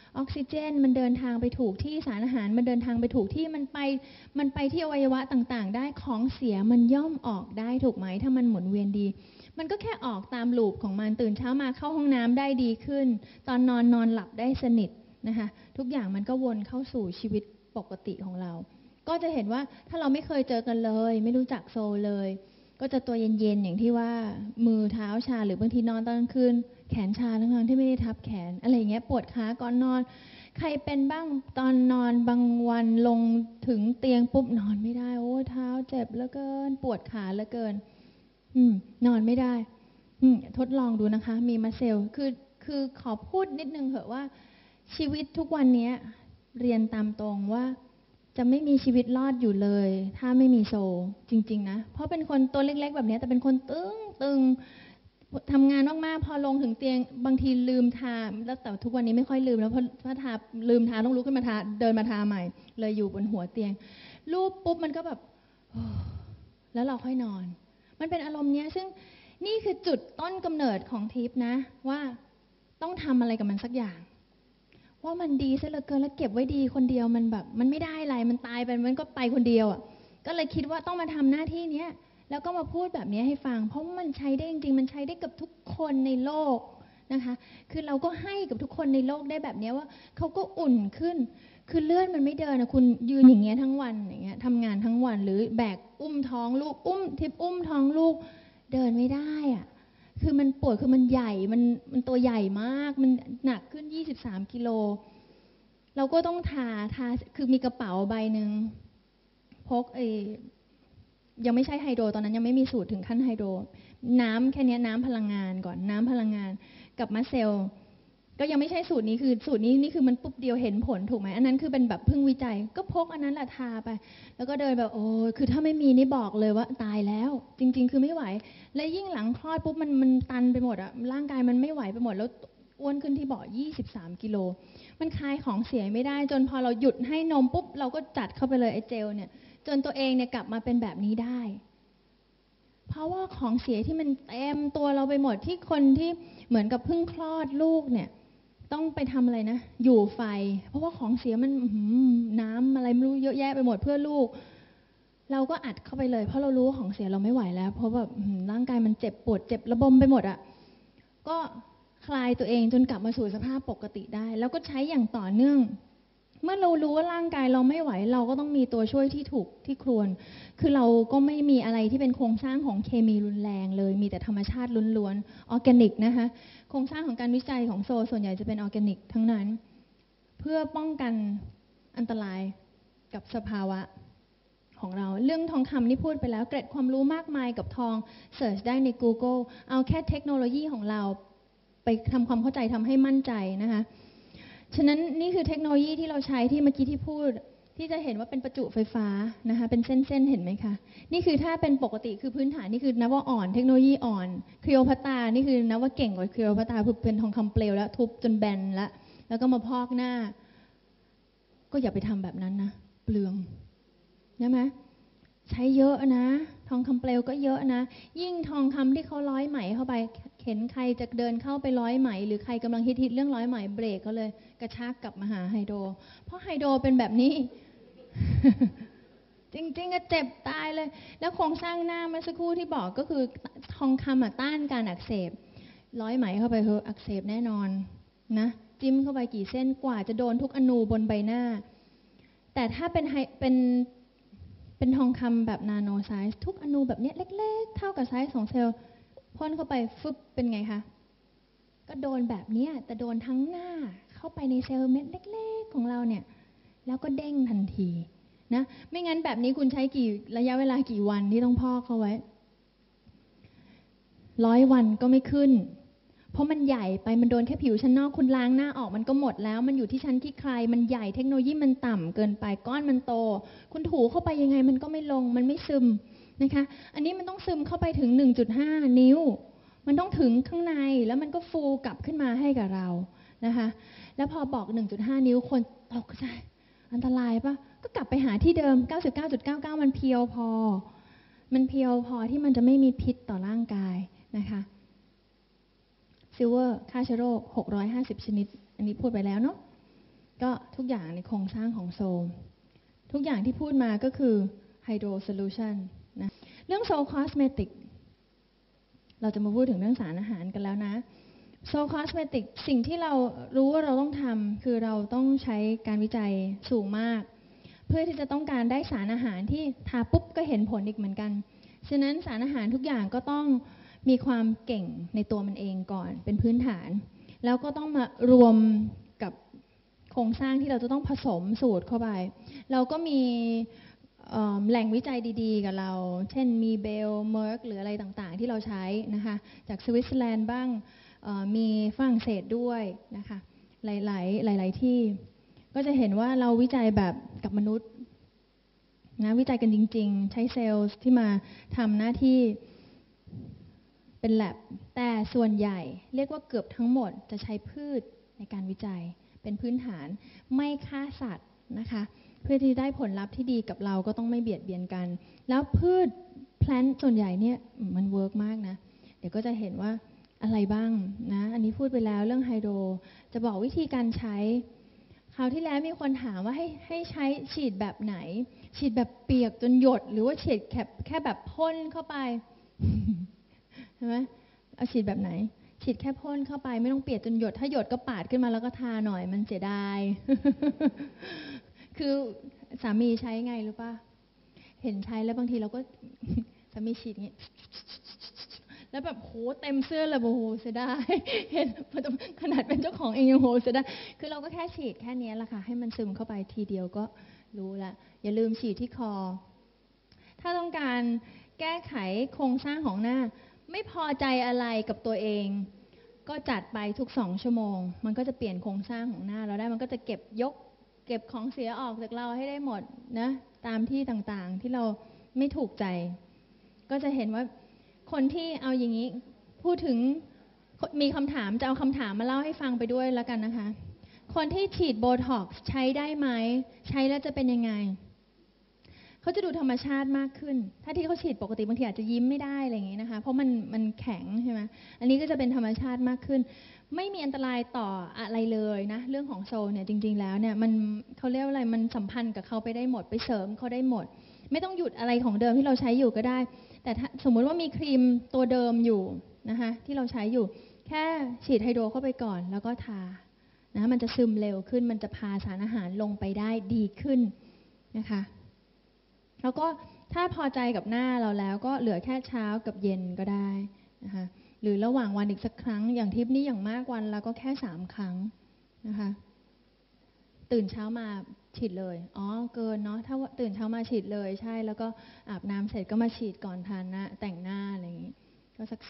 ออกซิเจนมันเดินทางไปถูกที่สารอาหารมันเดินทางไปถูกที่มันไปที่อวัยวะต่างๆได้ของเสียมันย่อมออกได้ถูกไหมถ้ามันหมุนเวียนดีมันก็แค่ออกตามลูปของมันตื่นเช้ามาเข้าห้องน้ำได้ดีขึ้นตอนนอนหลับได้สนิทนะคะทุกอย่างมันก็วนเข้าสู่ชีวิตปกติของเราก็จะเห็นว่าถ้าเราไม่เคยเจอกันเลยไม่รู้จักโซเลยก็จะตัวเย็นๆอย่างที่ว่ามือเท้าชาหรือบางทีนอนตอนกลางคืนแขนชาทั้งๆที่ไม่ได้ทับแขนอะไรเงี้ยปวดขาก่อนนอนใครเป็นบ้างตอนนอนบางวันลงถึงเตียงปุ๊บนอนไม่ได้โอ้เท้าเจ็บเหลือเกินปวดขาเหลือเกินนอนไม่ได้ทดลองดูนะคะมีมาเซลคือขอพูดนิดนึงเถอะว่าชีวิตทุกวันนี้เรียนตามตรงว่าจะไม่มีชีวิตรอดอยู่เลยถ้าไม่มีโซจริงๆนะเพราะเป็นคนตัวเล็กๆแบบนี้แต่เป็นคนตึงทำงานมากๆพอลงถึงเตียงบางทีลืมทาแล้วแต่ทุกวันนี้ไม่ค่อยลืมแล้วเพราะทาลืมทาต้องลุกขึ้นมาทาเดินมาทาใหม่เลยอยู่บนหัวเตียงรูปปุ๊บมันก็แบบแล้วเราค่อยนอนมันเป็นอารมณ์เนี้ยซึ่งนี่คือจุดต้นกำเนิดของทิพย์นะว่าต้องทำอะไรกับมันสักอย่างว่ามันดีซะเหลือเกินแล้วเก็บไว้ดีคนเดียวมันแบบมันไม่ได้อะไรมันตายไปมันก็ไปคนเดียวอ่ะก็เลยคิดว่าต้องมาทำหน้าที่เนี้ยแล้วก็มาพูดแบบนี้ให้ฟังเพราะมันใช้ได้จริงๆมันใช้ได้กับทุกคนในโลกนะคะคือเราก็ให้กับทุกคนในโลกได้แบบนี้ว่าเขาก็อุ่นขึ้นคือเลือดมันไม่เดินนะคุณยืนอย่างเงี้ยทั้งวันอย่างเงี้ยทำงานทั้งวันหรือแบกอุ้มท้องลูกทิพอุ้มท้องลูกเดินไม่ได้อ่ะคือมันปวดคือมันใหญ่มันตัวใหญ่มากมันหนักขึ้น23 กิโลเราก็ต้องทาคือมีกระเป๋าใบหนึ่งพกยังไม่ใช่ไฮโดรตอนนั้นยังไม่มีสูตรถึงขั้นไฮโดรน้ำแค่นี้น้ำพลังงานก่อนน้ำพลังงานกับมะเซลก็ยังไม่ใช่สูตรนี้คือสูตรนี้นี่คือมันปุ๊บเดียวเห็นผลถูกไหมอันนั้นคือเป็นแบบเพิ่งวิจัยก็พกอันนั้นแหละทาไปแล้วก็เดินแบบโอ้คือถ้าไม่มีนี่บอกเลยว่าตายแล้วจริงๆคือไม่ไหวและยิ่งหลังคลอดปุ๊บมันตันไปหมดอะร่างกายมันไม่ไหวไปหมดแล้วอ้วนขึ้นที่เบาะ23 กิโลมันคลายของเสียไม่ได้จนพอเราหยุดให้นมปุ๊บเราก็จัดเข้าไปเลยไอ้เจลเนี่ยจนตัวเองเนี่ยกลับมาเป็นแบบนี้ได้เพราะว่าของเสียที่มันเต็มตัวเราไปหมดที่คนที่เหมือนกับเพิ่งคลอดลูกเนี่ยต้องไปทำอะไรนะอยู่ไฟเพราะว่าของเสียมันน้ำอะไรไม่รู้เยอะแยะไปหมดเพื่อลูกเราก็อัดเข้าไปเลยเพราะเรารู้ว่าของเสียเราไม่ไหวแล้วเพราะแบบร่างกายมันเจ็บปวดเจ็บระบมไปหมดอ่ะก็คลายตัวเองจนกลับมาสู่สภาพปกติได้แล้วก็ใช้อย่างต่อเนื่องเมื่อเรารู้ว่าร่างกายเราไม่ไหวเราก็ต้องมีตัวช่วยที่ถูกที่ควรคือเราก็ไม่มีอะไรที่เป็นโครงสร้างของเคมีรุนแรงเลยมีแต่ธรรมชาติล้วนๆออร์แกนิกนะคะโครงสร้างของการวิจัยของโซส่วนใหญ่จะเป็นออร์แกนิกทั้งนั้นเพื่อป้องกันอันตรายกับสภาวะของเราเรื่องทองคำนี่พูดไปแล้วเกร็ดความรู้มากมายกับทองเสิร์ชได้ใน Google เอาแค่เทคโนโลยีของเราไปทำความเข้าใจทำให้มั่นใจนะคะฉะนั้นนี่คือเทคโนโลยีที่เราใช้ที่เมื่อกี้ที่พูดที่จะเห็นว่าเป็นประจุไฟฟ้านะคะเป็นเส้นๆเห็นไหมคะนี่คือถ้าเป็นปกติคือพื้นฐานนี่คือนับว่าอ่อนเทคโนโลยีอ่อนคลีโอพัตรานี่คือนับว่าเก่งกว่าคลีโอพัตราคือเป็นทองคำเปลวแล้วทุบจนแบนแล้วก็มาพอกหน้าก็อย่าไปทำแบบนั้นนะเปลืองใช่ไหมใช้เยอะนะทองคำเปลวก็เยอะนะยิ่งทองคำที่เขาร้อยไหมเข้าไปเห็นใครจะเดินเข้าไปร้อยไหมหรือใครกำลังฮิตเรื่องร้อยไหมเบรกเขาเลยกระชากกลับมาหาไฮโดรเพราะไฮโดรเป็นแบบนี้ จริงๆก็เจ็บตายเลยแล้วโครงสร้างหน้าเมื่อสักครู่ที่บอกก็คือทองคำต้านการอักเสบร้อยไหมเข้าไปเถอะอักเสบแน่นอนนะจิ้มเข้าไปกี่เส้นกว่าจะโดนทุกอนูบนใบหน้าแต่ถ้าเป็นทองคำแบบนาโนไซส์ทุกอนูแบบนี้เล็กๆเท่ากับไซส์ของเซลล์พ่นเข้าไปฟึบเป็นไงคะก็โดนแบบนี้แต่โดนทั้งหน้าเข้าไปในเซลล์เม็ดเล็กๆของเราเนี่ยแล้วก็เด้งทันทีนะไม่งั้นแบบนี้คุณใช้ระยะเวลากี่วันที่ต้องพอกเขาไว้100 วันก็ไม่ขึ้นเพราะมันใหญ่ไปมันโดนแค่ผิวชั้นนอกคุณล้างหน้าออกมันก็หมดแล้วมันอยู่ที่ชั้นขี้ใครมันใหญ่เทคโนโลยีมันต่ำเกินไปก้อนมันโตคุณถูเข้าไปยังไงมันก็ไม่ลงมันไม่ซึมนะคะอันนี้มันต้องซึมเข้าไปถึง 1.5 นิ้วมันต้องถึงข้างในแล้วมันก็ฟูกลับขึ้นมาให้กับเรานะคะแล้วพอบอก 1.5 นิ้วคนตกใจอันตรายปะก็กลับไปหาที่เดิม 99.99 มันเพียวพอที่มันจะไม่มีพิษต่อร่างกายนะคะซิลเวอร์ฆ่าเชื้อโรค650 ชนิดอันนี้พูดไปแล้วเนาะก็ทุกอย่างในโครงสร้างของโซลทุกอย่างที่พูดมาก็คือไฮโดรโซลูชันนะเรื่องโซลคอสเมติกเราจะมาพูดถึงเรื่องสารอาหารกันแล้วนะโซลคอสเมติกสิ่งที่เรารู้ว่าเราต้องทำคือเราต้องใช้การวิจัยสูงมากเพื่อที่จะต้องการได้สารอาหารที่ทาปุ๊บก็เห็นผลอีกเหมือนกันฉะนั้นสารอาหารทุกอย่างก็ต้องมีความเก่งในตัวมันเองก่อนเป็นพื้นฐานแล้วก็ต้องมารวมกับโครงสร้างที่เราจะต้องผสมสูตรเข้าไปเราก็มีแหล่งวิจัยดีๆกับเราเช่นมีเบลเมอร์กหรืออะไรต่างๆที่เราใช้นะคะจากสวิตเซอร์แลนด์บ้างมีฝรั่งเศสด้วยนะคะหลายที่ก็จะเห็นว่าเราวิจัยแบบกับมนุษย์นะวิจัยกันจริงๆใช้เซลล์ที่มาทำหน้าที่เป็นแลบแต่ส่วนใหญ่เรียกว่าเกือบทั้งหมดจะใช้พืชในการวิจัยเป็นพื้นฐานไม่ฆ่าสัตว์นะคะเพื่อที่ได้ผลลัพธ์ที่ดีกับเราก็ต้องไม่เบียดเบียนกันแล้วพืชแพลนต์ส่วนใหญ่เนี่ยมันเวิร์กมากนะเดี๋ยวก็จะเห็นว่าอะไรบ้างนะอันนี้พูดไปแล้วเรื่องไฮโดรจะบอกวิธีการใช้คราวที่แล้วมีคนถามว่าให้ใช้ฉีดแบบไหนฉีดแบบเปียกจนหยดหรือว่าฉีดแค่แบบพ่นเข้าไปใช่ไหมเอาฉีดแบบไหนฉีดแค่พ่นเข้าไปไม่ต้องเปียกจนหยดถ้าหยดก็ปาดขึ้นมาแล้วก็ทาหน่อยมันเสียดาย คือสามีใช้ไงรู้ป่ะเห็นใช้แล้วบางทีเราก็ สามีฉีดอย่างนี้แล้วแบบโหเต็มเสื้อเลยโอ้โหเสียดายเห็นขนาดเป็นเจ้าของเองยังโหเสียดายคือเราก็แค่ฉีดแค่นี้แหละค่ะให้มันซึมเข้าไปทีเดียวก็รู้ละอย่าลืมฉีดที่คอถ้าต้องการแก้ไขโครงสร้างของหน้าไม่พอใจอะไรกับตัวเองก็จัดไปทุก2 ชั่วโมงมันก็จะเปลี่ยนโครงสร้างของหน้าเราได้มันก็จะเก็บของเสียออกจากเราให้ได้หมดนะตามที่ต่างๆที่เราไม่ถูกใจก็จะเห็นว่าคนที่เอาอย่างนี้พูดถึงมีคำถามจะเอาคำถามมาเล่าให้ฟังไปด้วยแล้วกันนะคะคนที่ฉีดโบท็อกซ์ใช้ได้ไหมใช้แล้วจะเป็นยังไงเขาจะดูธรรมชาติมากขึ้นถ้าที่เขาฉีดปกติบางทีอาจจะยิ้มไม่ได้อะไรอย่างนี้นะคะเพราะมันแข็งใช่ไหมอันนี้ก็จะเป็นธรรมชาติมากขึ้นไม่มีอันตรายต่ออะไรเลยนะเรื่องของโซลเนี่ยจริงๆแล้วเนี่ยมันเขาเรียกว่าอะไรมันสัมพันธ์กับเขาไปได้หมดไปเสริมเขาได้หมดไม่ต้องหยุดอะไรของเดิมที่เราใช้อยู่ก็ได้แต่ถ้าสมมุติว่ามีครีมตัวเดิมอยู่นะคะที่เราใช้อยู่แค่ฉีดไฮโดรเข้าไปก่อนแล้วก็ทานะมันจะซึมเร็วขึ้นมันจะพาสารอาหารลงไปได้ดีขึ้นนะคะแล้วก็ถ้าพอใจกับหน้าเราแล้วก็เหลือแค่เช้ากับเย็นก็ได้นะคะหรือระหว่างวันอีกสักครั้งอย่างทิปนี้อย่างมากวันแล้วก็แค่3 ครั้งนะคะตื่นเช้ามาฉีดเลยอ๋อเกินเนาะถ้าตื่นเช้ามาฉีดเลยใช่แล้วก็อาบน้ำเสร็จก็มาฉีดก่อนทานนะแต่งหน้าอะไรอย่างนี้ก็สัก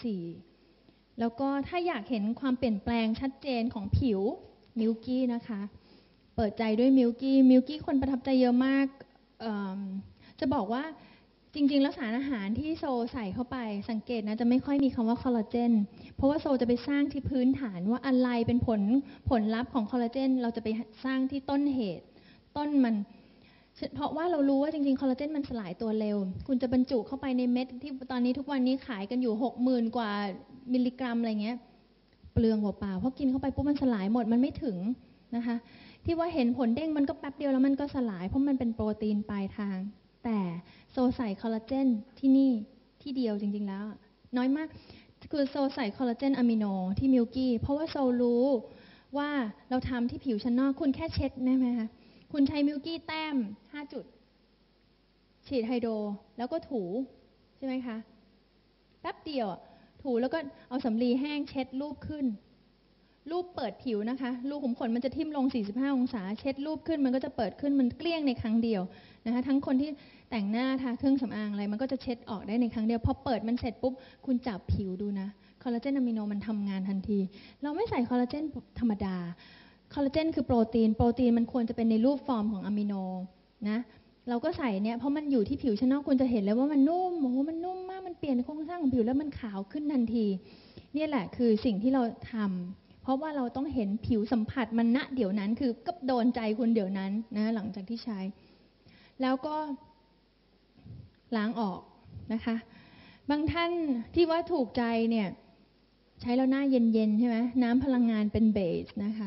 4แล้วก็ถ้าอยากเห็นความเปลี่ยนแปลงชัดเจนของผิวมิลกี้นะคะเปิดใจด้วยมิลกี้คนประทับใจเยอะมากจะบอกว่าจริงๆแล้วสารอาหารที่โซใส่เข้าไปสังเกตนะจะไม่ค่อยมีคำว่าคอลลาเจนเพราะว่าโซจะไปสร้างที่พื้นฐานว่าอะไรเป็นผลลัพธ์ของคอลลาเจนเราจะไปสร้างที่ต้นเหตุต้นมันเพราะว่าเรารู้ว่าจริงๆคอลลาเจนมันสลายตัวเร็วคุณจะบรรจุเข้าไปในเม็ดที่ตอนนี้ทุกวันนี้ขายกันอยู่ 60,000 กว่ามิลลิกรัมอะไรเงี้ยเปลืองเปล่าเพราะกินเข้าไปปุ๊บมันสลายหมดมันไม่ถึงนะคะที่ว่าเห็นผลเด้งมันก็แป๊บเดียวแล้วมันก็สลายเพราะมันเป็นโปรตีนปลายทางแต่โซใส่คอลลาเจนที่นี่ที่เดียวจริงๆแล้วน้อยมากคือโซใส่คอลลาเจนอะมิโนที่มิลกี้เพราะว่าโซรู้ว่าเราทำที่ผิวชั้นนอกคุณแค่เช็ดได้ไหมคะคุณใช้มิลกี้แต้ม5 จุดฉีดไฮโดรแล้วก็ถูใช่ไหมคะแป๊บเดียวถูแล้วก็เอาสำลีแห้งเช็ดรูปขึ้นรูปเปิดผิวนะคะรูขุมขนมันจะทิ่มลง45 องศาเช็ดรูปขึ้นมันก็จะเปิดขึ้นมันเกลี้ยงในครั้งเดียวนะคะทั้งคนที่แต่งหน้าทาเครื่องสำอางอะไรมันก็จะเช็ดออกได้ในครั้งเดียวพอเปิดมันเสร็จปุ๊บคุณจับผิวดูนะคอลลาเจนอะมิโนมันทำงานทันทีเราไม่ใส่คอลลาเจนธรรมดาคอลลาเจนคือโปรตีนมันควรจะเป็นในรูปฟอร์มของอะมิโนนะเราก็ใส่เนี่ยเพราะมันอยู่ที่ผิวชั้นนอกคุณจะเห็นเลยว่ามันนุ่มโอ้โหมันนุ่มมากมันเปลี่ยนโครงสร้างของผิวแล้วมันขาวขึ้นทันทีนี่แหละคือสิ่งที่เราทำเพราะว่าเราต้องเห็นผิวสัมผัสมันณเดี๋ยวนั้นคือก็โดนใจคุณเดี๋ยวนั้นนะหลังจากที่ใช้แล้วก็ล้างออกนะคะบางท่านที่ว่าถูกใจเนี่ยใช้แล้วหน้าเย็นๆใช่ไหมน้ำพลังงานเป็นเบสนะคะ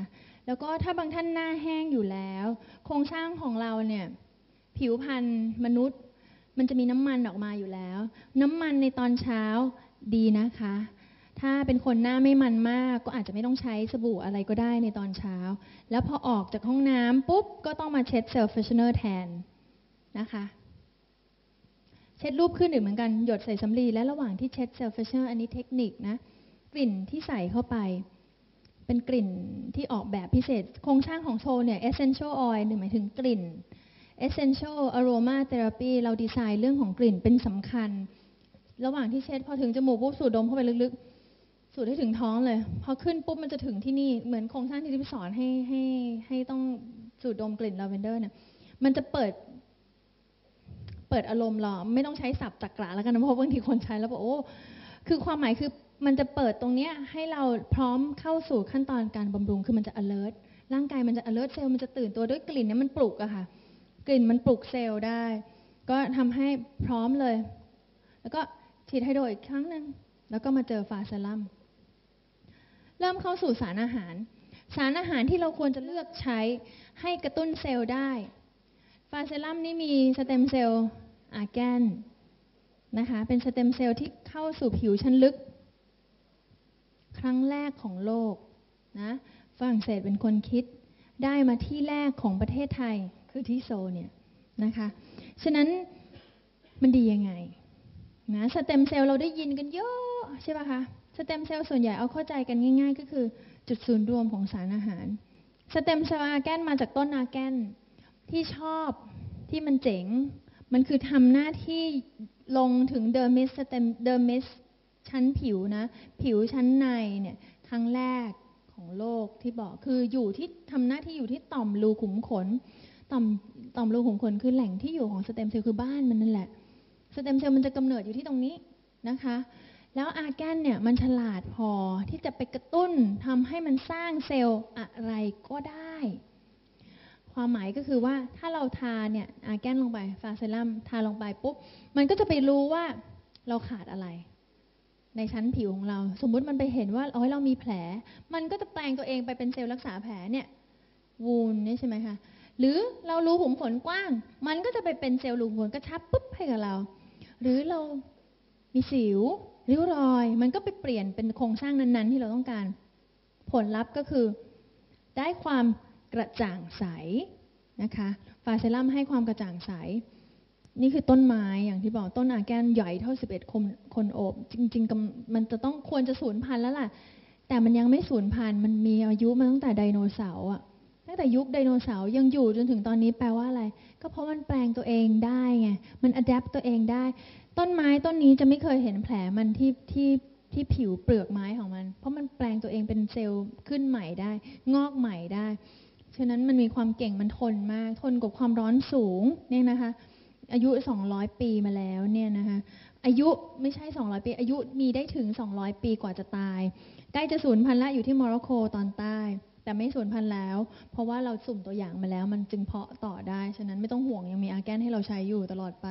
แล้วก็ถ้าบางท่านหน้าแห้งอยู่แล้วโครงสร้างของเราเนี่ยผิวพรรณมนุษย์มันจะมีน้ำมันออกมาอยู่แล้วน้ำมันในตอนเช้าดีนะคะถ้าเป็นคนหน้าไม่มันมากก็อาจจะไม่ต้องใช้สบู่อะไรก็ได้ในตอนเช้าแล้วพอออกจากห้องน้ำปุ๊บก็ต้องมาเช็ดเซลฟ์เฟรชเนอร์แทนนะคะเช็ดรูปขึ้นเหมือนกันหยดใส่สำลีและระหว่างที่เช็ดเซลฟ์เฟรชเนอร์อันนี้เทคนิคนะกลิ่นที่ใส่เข้าไปเป็นกลิ่นที่ออกแบบพิเศษโครงสร้างของโซเนี่ย essential oil หมายถึงกลิ่น essential aroma therapy เราดีไซน์เรื่องของกลิ่นเป็นสำคัญระหว่างที่เช็ดพอถึงจมูกปุ๊บสูดดมเข้าไปลึกๆสูดให้ถึงท้องเลยพอขึ้นปุ๊บมันจะถึงที่นี่เหมือนโครงสร้างที่พี่สอนให้ต้องสูดดมกลิ่นลาเวนเดอร์เนี่ยมันจะเปิดอารมณ์เราไม่ต้องใช้ศัพท์จักระแล้วกันนะเพราะบางทีคนใช้แล้วบอกโอ้คือความหมายคือมันจะเปิดตรงนี้ให้เราพร้อมเข้าสู่ขั้นตอนการบำรุงคือมันจะ alert ร่างกายมันจะ alert เซลล์มันจะตื่นตัวด้วยกลิ่นนี้มันปลุกอะค่ะกลิ่นมันปลุกเซลล์ได้ก็ทำให้พร้อมเลยแล้วก็ฉีดไฮโดรอีกครั้งหนึ่งแล้วก็มาเจอฟาเซรัมเริ่มเข้าสู่สารอาหารที่เราควรจะเลือกใช้ให้กระตุ้นเซลล์ได้ฟาเซรัมนี่มีสเต็มเซลล์อาร์แกนนะคะเป็นสเต็มเซลล์ที่เข้าสู่ผิวชั้นลึกครั้งแรกของโลกนะฝรั่งเศสเป็นคนคิดได้มาที่แรกของประเทศไทยคือที่โซเนี่ยนะคะฉะนั้นมันดียังไงนะสเต็มเซลล์เราได้ยินกันเยอะใช่ป่ะคะสเต็มเซลล์ส่วนใหญ่เอาเข้าใจกันง่ายๆก็คือจุดศูนย์รวมของสารอาหารสเต็มเซลล์อาร์แกนมาจากต้นอาร์แกนที่ชอบที่มันเจ๋งมันคือทำหน้าที่ลงถึงเดอร์มิสชั้นผิวนะผิวชั้นในเนี่ยครั้งแรกของโลกที่บอกคืออยู่ที่ทำหน้าที่อยู่ที่ต่อมรูขุมขนต่อมรูขุมขนคือแหล่งที่อยู่ของสเต็มเซลล์คือบ้านมันนั่นแหละสเต็มเซลล์มันจะกำเนิดอยู่ที่ตรงนี้นะคะแล้วอาร์แกนเนี่ยมันฉลาดพอที่จะไปกระตุ้นทำให้มันสร้างเซลล์อะไรก็ได้ความหมายก็คือว่าถ้าเราทาเนี่ยอาร์แกนลงไปฟาเซรัมทาลงไปปุ๊บมันก็จะไปรู้ว่าเราขาดอะไรในชั้นผิวของเราสมมุติมันไปเห็นว่าเรามีแผลมันก็จะแปลงตัวเองไปเป็นเซลล์รักษาแผลเนี่ยวูนนี่ใช่ไหมคะหรือเรารูขุมขนกว้างมันก็จะไปเป็นเซลล์รูขุมขนกระชับปุ๊บให้กับเราหรือเรามีสิวริ้วรอยมันก็ไปเปลี่ยนเป็นโครงสร้างนั้นๆที่เราต้องการผลลัพธ์ก็คือได้ความกระจ่างใสนะคะฟาเซรัมให้ความกระจ่างใสนี่คือต้นไม้อย่างที่บอกต้นอาร์แกนใหญ่เท่า11คนโอบจริงๆมันจะต้องควรจะสูญพันธุ์แล้วล่ะแต่มันยังไม่สูญพันธุ์มันมีอายุมาตั้งแต่ไดโนเสาร์ตั้งแต่ยุคไดโนเสาร์ยังอยู่จนถึงตอนนี้แปลว่าอะไรก็เพราะมันแปลงตัวเองได้ไงมันอัดแอปตัวเองได้ต้นไม้ต้นนี้จะไม่เคยเห็นแผลมันที่ผิวเปลือกไม้ของมันเพราะมันแปลงตัวเองเป็นเซลล์ขึ้นใหม่ได้งอกใหม่ได้ฉะนั้นมันมีความเก่งมันทนมากทนกับความร้อนสูงเนี่ยนะคะอายุ200ปีมาแล้วเนี่ยนะคะอายุไม่ใช่200ปีอายุมีได้ถึง200ปีกว่าจะตายใกล้จะสูญพันธุ์ละอยู่ที่โมร็อกโกตอนใต้แต่ไม่สูญพันธุ์แล้วเพราะว่าเราสุ่มตัวอย่างมาแล้วมันจึงเพาะต่อได้ฉะนั้นไม่ต้องห่วงยังมีอาร์แกนให้เราใช้อยู่ตลอดไป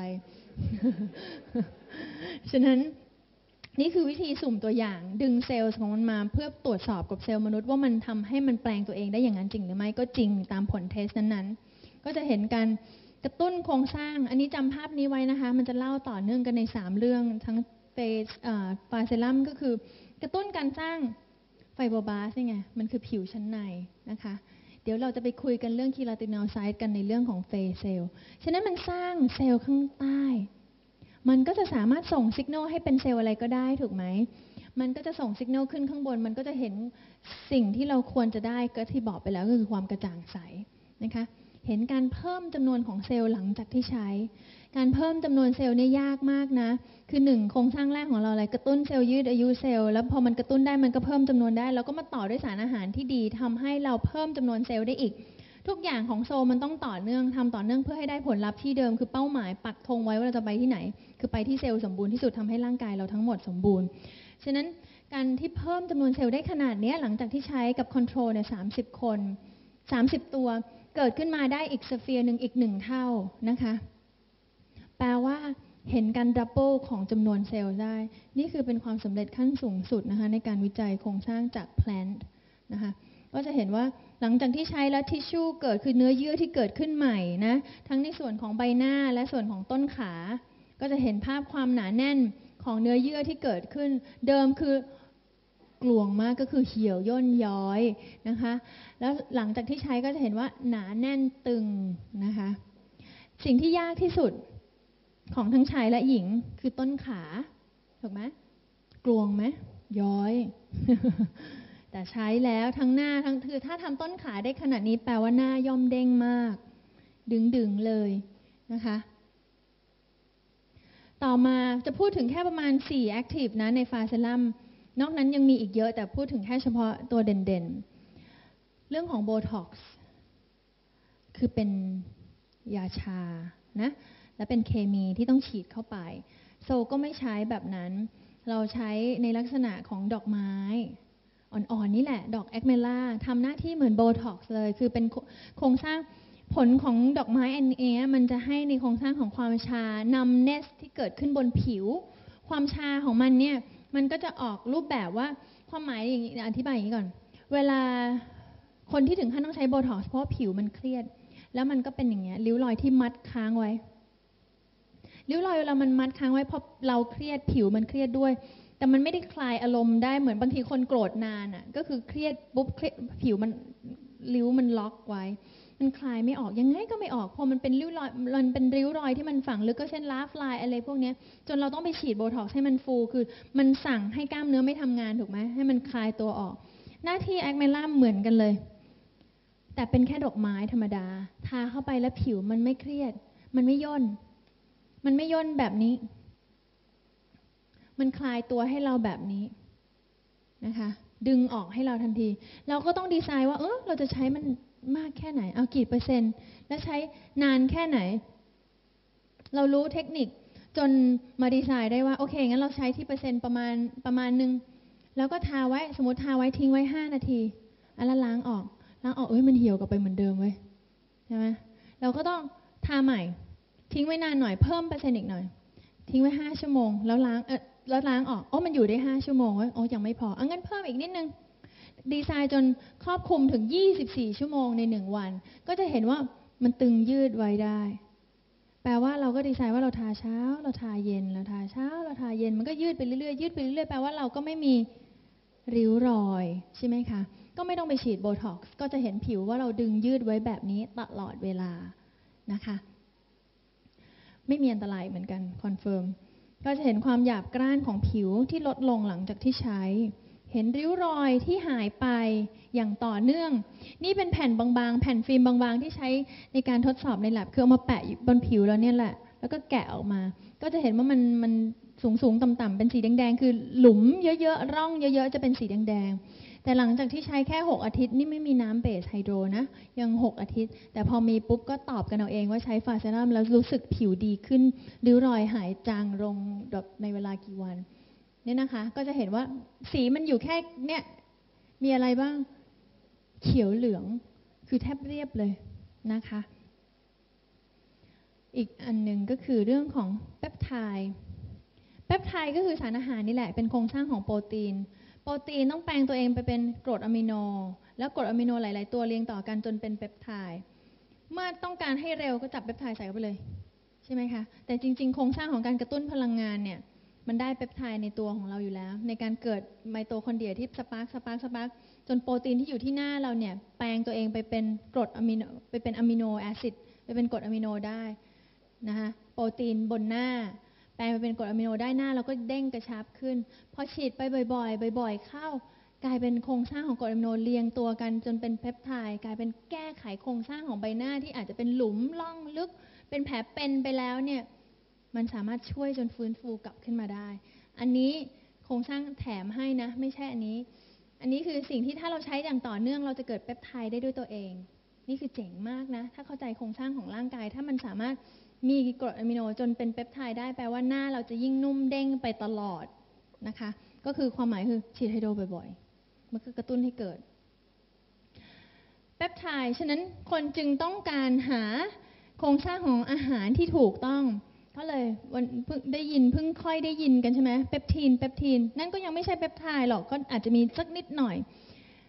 ฉะนั้นนี่คือวิธีสุ่มตัวอย่างดึงเซลล์ของมันมาเพื่อตรวจสอบกับเซลล์มนุษย์ว่ามันทำให้มันแปลงตัวเองได้อย่างนั้นจริงหรือไม่ก็จริงตามผลเทสนั้นๆก็จะเห็นการกระตุ้นโครงสร้างอันนี้จำภาพนี้ไว้นะคะมันจะเล่าต่อเนื่องกันใน3เรื่องทั้งฟาเซรัมก็คือกระตุ้นการสร้างไฟโบบลาสต์ไงมันคือผิวชั้นในนะคะเดี๋ยวเราจะไปคุยกันเรื่องคีราตินอลไซต์กันในเรื่องของเฟเซลล์ฉะนั้นมันสร้างเซลล์ข้างใต้มันก็จะสามารถส่งสัญญาณให้เป็นเซลล์อะไรก็ได้ถูกไหมมันก็จะส่งสัญญาณขึ้นข้างบนมันก็จะเห็นสิ่งที่เราควรจะได้ก็ที่บอกไปแล้วก็คือความกระจ่างใสนะคะเห็นการเพิ่มจำนวนของเซลล์หลังจากที่ใช้การเพิ่มจำนวนเซลล์นี่ยากมากนะคือ1โครงสร้างแรกของเราอะไรกระตุ้นเซลล์ยืดอายุเซลล์แล้วพอมันกระตุ้นได้มันก็เพิ่มจำนวนได้แล้วก็มาต่อด้วยสารอาหารที่ดีทำให้เราเพิ่มจำนวนเซลล์ได้อีกทุกอย่างของโซมันต้องต่อเนื่องทำต่อเนื่องเพื่อให้ได้ผลลัพธ์ที่เดิมคือเป้าหมายปักธงไว้ว่าเราจะไปที่ไหนคือไปที่เซลล์สมบูรณ์ที่สุดทำให้ร่างกายเราทั้งหมดสมบูรณ์ฉะนั้นการที่เพิ่มจำนวนเซลล์ได้ขนาดนี้หลังจากที่ใช้กับคอนโทรลเนี่ย30 คน30ตัวเกิดขึ้นมาได้อีกสเฟียร์หนึ่งอีก1เท่านะคะแปลว่าเห็นการดับเบิลของจำนวนเซลล์ได้นี่คือเป็นความสำเร็จขั้นสูงสุดนะคะในการวิจัยโครงสร้างจากแพลนต์นะคะก็จะเห็นว่าหลังจากที่ใช้แล้วทิชชู่เกิดคือเนื้อเยื่อที่เกิดขึ้นใหม่นะทั้งในส่วนของใบหน้าและส่วนของต้นขาก็จะเห็นภาพความหนาแน่นของเนื้อเยื่อที่เกิดขึ้นเดิมคือกลวงมากก็คือเหี่ยวย่นย้อยนะคะแล้วหลังจากที่ใช้ก็จะเห็นว่าหนาแน่นตึงนะคะสิ่งที่ยากที่สุดของทั้งชายและหญิงคือต้นขาถูกไหมกลวงไหมย้อย แต่ใช้แล้วทั้งหน้าทั้งคือถ้าทำต้นขาได้ขนาดนี้แปลว่าหน้าย่อมเด้งมากดึงเลยนะคะต่อมาจะพูดถึงแค่ประมาณ4 active นะในฟาเซลัมนอกนั้นยังมีอีกเยอะแต่พูดถึงแค่เฉพาะตัวเด่นๆเรื่องของโบท็อกซ์คือเป็นยาชานะและเป็นเคมีที่ต้องฉีดเข้าไปโซก็ไม่ใช้แบบนั้นเราใช้ในลักษณะของดอกไม้อ่อนๆนี่แหละดอกแอคเมล่าทำหน้าที่เหมือนโบท็อกซ์เลยคือเป็นโครงสร้างผลของดอกไม้อันนี้มันจะให้ในโครงสร้างของความชานำเนสที่เกิดขึ้นบนผิวความชาของมันเนี่ยมันก็จะออกรูปแบบว่าความหมายอย่างนี้อธิบายอย่างนี้ก่อนเวลาคนที่ถึงขั้นต้องใช้โบท็อกซ์เพราะผิวมันเครียดแล้วมันก็เป็นอย่างเงี้ยริ้วรอยที่มัดค้างไว้ริ้วรอยเวลามันมัดค้างไว้เพราะเราเครียดผิวมันเครียดด้วยแต่มันไม่ได้คลายอารมณ์ได้เหมือนบางทีคนโกรธนานอ่ะก็คือเครียดปุ๊บผิวมันริ้วมันล็อกไว้มันคลายไม่ออกยังไงก็ไม่ออกพอมันเป็นริ้วรอยมันเป็นริ้วรอยที่มันฝังลึกก็เช่นลาฟลายอะไรพวกนี้จนเราต้องไปฉีดโบท็อกซ์ให้มันฟูคือมันสั่งให้กล้ามเนื้อไม่ทำงานถูกไหมให้มันคลายตัวออกหน้าที่แอคเมล่าเหมือนกันเลยแต่เป็นแค่ดอกไม้ธรรมดาทาเข้าไปแล้วผิวมันไม่เครียดมันไม่ย่นแบบนี้มันคลายตัวให้เราแบบนี้นะคะดึงออกให้เราทันทีเราก็ต้องดีไซน์ว่าเราจะใช้มันมากแค่ไหนเอากี่เปอร์เซ็นต์และใช้นานแค่ไหนเรารู้เทคนิคจนมาดีไซน์ได้ว่าโอเคงั้นเราใช้ที่เปอร์เซ็นต์ประมาณนึงแล้วก็ทาไว้สมมติทาไว้ทิ้งไว้5 นาทีแล้วล้างออกมันเหี่ยวกลับไปเหมือนเดิมเว้ยใช่ไหมเราก็ต้องทาใหม่ทิ้งไว้นานหน่อยเพิ่มเปอร์เซ็นต์อีกหน่อยทิ้งไว้5 ชั่วโมงแล้วล้างออกมันอยู่ได้5 ชั่วโมงเว้ยยังไม่พองั้นเพิ่มอีกนิดนึงดีไซน์จนครอบคลุมถึง24 ชั่วโมงใน1 วันก็จะเห็นว่ามันตึงยืดไว้ได้แปลว่าเราก็ดีไซน์ว่าเราทาเช้าเราทาเย็นเราทาเช้าเราทาเย็นมันก็ยืดไปเรื่อยๆยืดไปเรื่อยๆแปลว่าเราก็ไม่มีริ้วรอยใช่ไหมคะก็ไม่ต้องไปฉีดโบท็อกซ์ก็จะเห็นผิวว่าเราดึงยืดไว้แบบนี้ตลอดเวลานะคะไม่มีอันตรายเหมือนกันคอนเฟิร์มก็จะเห็นความหยาบกร้านของผิวที่ลดลงหลังจากที่ใช้เห็นริ้วรอยที่หายไปอย่างต่อเนื่องนี่เป็นแผ่นบางๆแผ่นฟิล์มบางๆที่ใช้ในการทดสอบใน lab คือเอามาแปะบนผิวแล้วเนี่ยแหละแล้วก็แกะออกมาก็จะเห็นว่ามันสูงต่ำๆเป็นสีแดงๆคือหลุมเยอะๆร่องเยอะๆจะเป็นสีแดงๆแต่หลังจากที่ใช้แค่6 อาทิตย์นี่ไม่มีน้ำเบสไฮโดรนะยัง6 อาทิตย์แต่พอมีปุ๊บก็ตอบกันเอาเองว่าใช้ฟาเซรั่มแล้วรู้สึกผิวดีขึ้นริ้วรอยหายจางลงแบบในเวลากี่วันเนี่ยนะคะก็จะเห็นว่าสีมันอยู่แค่เนี่ยมีอะไรบ้างเขียวเหลืองคือแทบเรียบเลยนะคะอีกอันหนึ่งก็คือเรื่องของเปปไทด์ก็คือสารอาหารนี่แหละเป็นโครงสร้างของโปรตีนต้องแปลงตัวเองไปเป็นกรดอะมิโนแล้วกรดอะมิโนหลายๆตัวเรียงต่อกันจนเป็นเปปไทด์เมื่อต้องการให้เร็วก็จับเปปไทด์ใส่เข้าไปเลยใช่ไหมคะแต่จริงๆโครงสร้างของการกระตุ้นพลังงานเนี่ยมันได้เปปไทด์ในตัวของเราอยู่แล้วในการเกิดไมโตคอนเดรียที่สปาร์คจนโปรตีนที่อยู่ที่หน้าเราเนี่ยแปลงตัวเองไปเป็นกรดอะมิโนไปเป็นอะมิโนแอซิดไปเป็นกรดอะมิโนได้นะคะโปรตีนบนหน้าแปลงไปเป็นกรดอะมิโนได้หน้าเราก็เด้งกระชับขึ้นพอฉีดไปบ่อยๆเข้ากลายเป็นโครงสร้างของกรดอะมิโนเรียงตัวกันจนเป็นเพปไทด์กลายเป็นแก้ไขโครงสร้างของใบหน้าที่อาจจะเป็นหลุมร่องลึกเป็นแผลเป็นไปแล้วเนี่ยมันสามารถช่วยจนฟื้นฟูกลับขึ้นมาได้อันนี้โครงสร้างแถมให้นะไม่ใช่อันนี้คือสิ่งที่ถ้าเราใช้อย่างต่อเนื่องเราจะเกิดเปปไทด์ได้ด้วยตัวเองนี่คือเจ๋งมากนะถ้าเข้าใจโครงสร้างของร่างกายถ้ามันสามารถมีกรดอะมิโนจนเป็นเปปไทด์ได้แปลว่าหน้าเราจะยิ่งนุ่มเด้งไปตลอดนะคะก็คือความหมายคือฉีดไฮโดรบ่อยๆมันคือกระตุ้นให้เกิดเปปไทด์ฉะนั้นคนจึงต้องการหาโครงสร้างของอาหารที่ถูกต้องก็เลยวันเพิ่งค่อยได้ยินกันใช่ไหมเปปทีนนั่นก็ยังไม่ใช่เปปไทด์หรอกก็อาจจะมีสักนิดหน่อย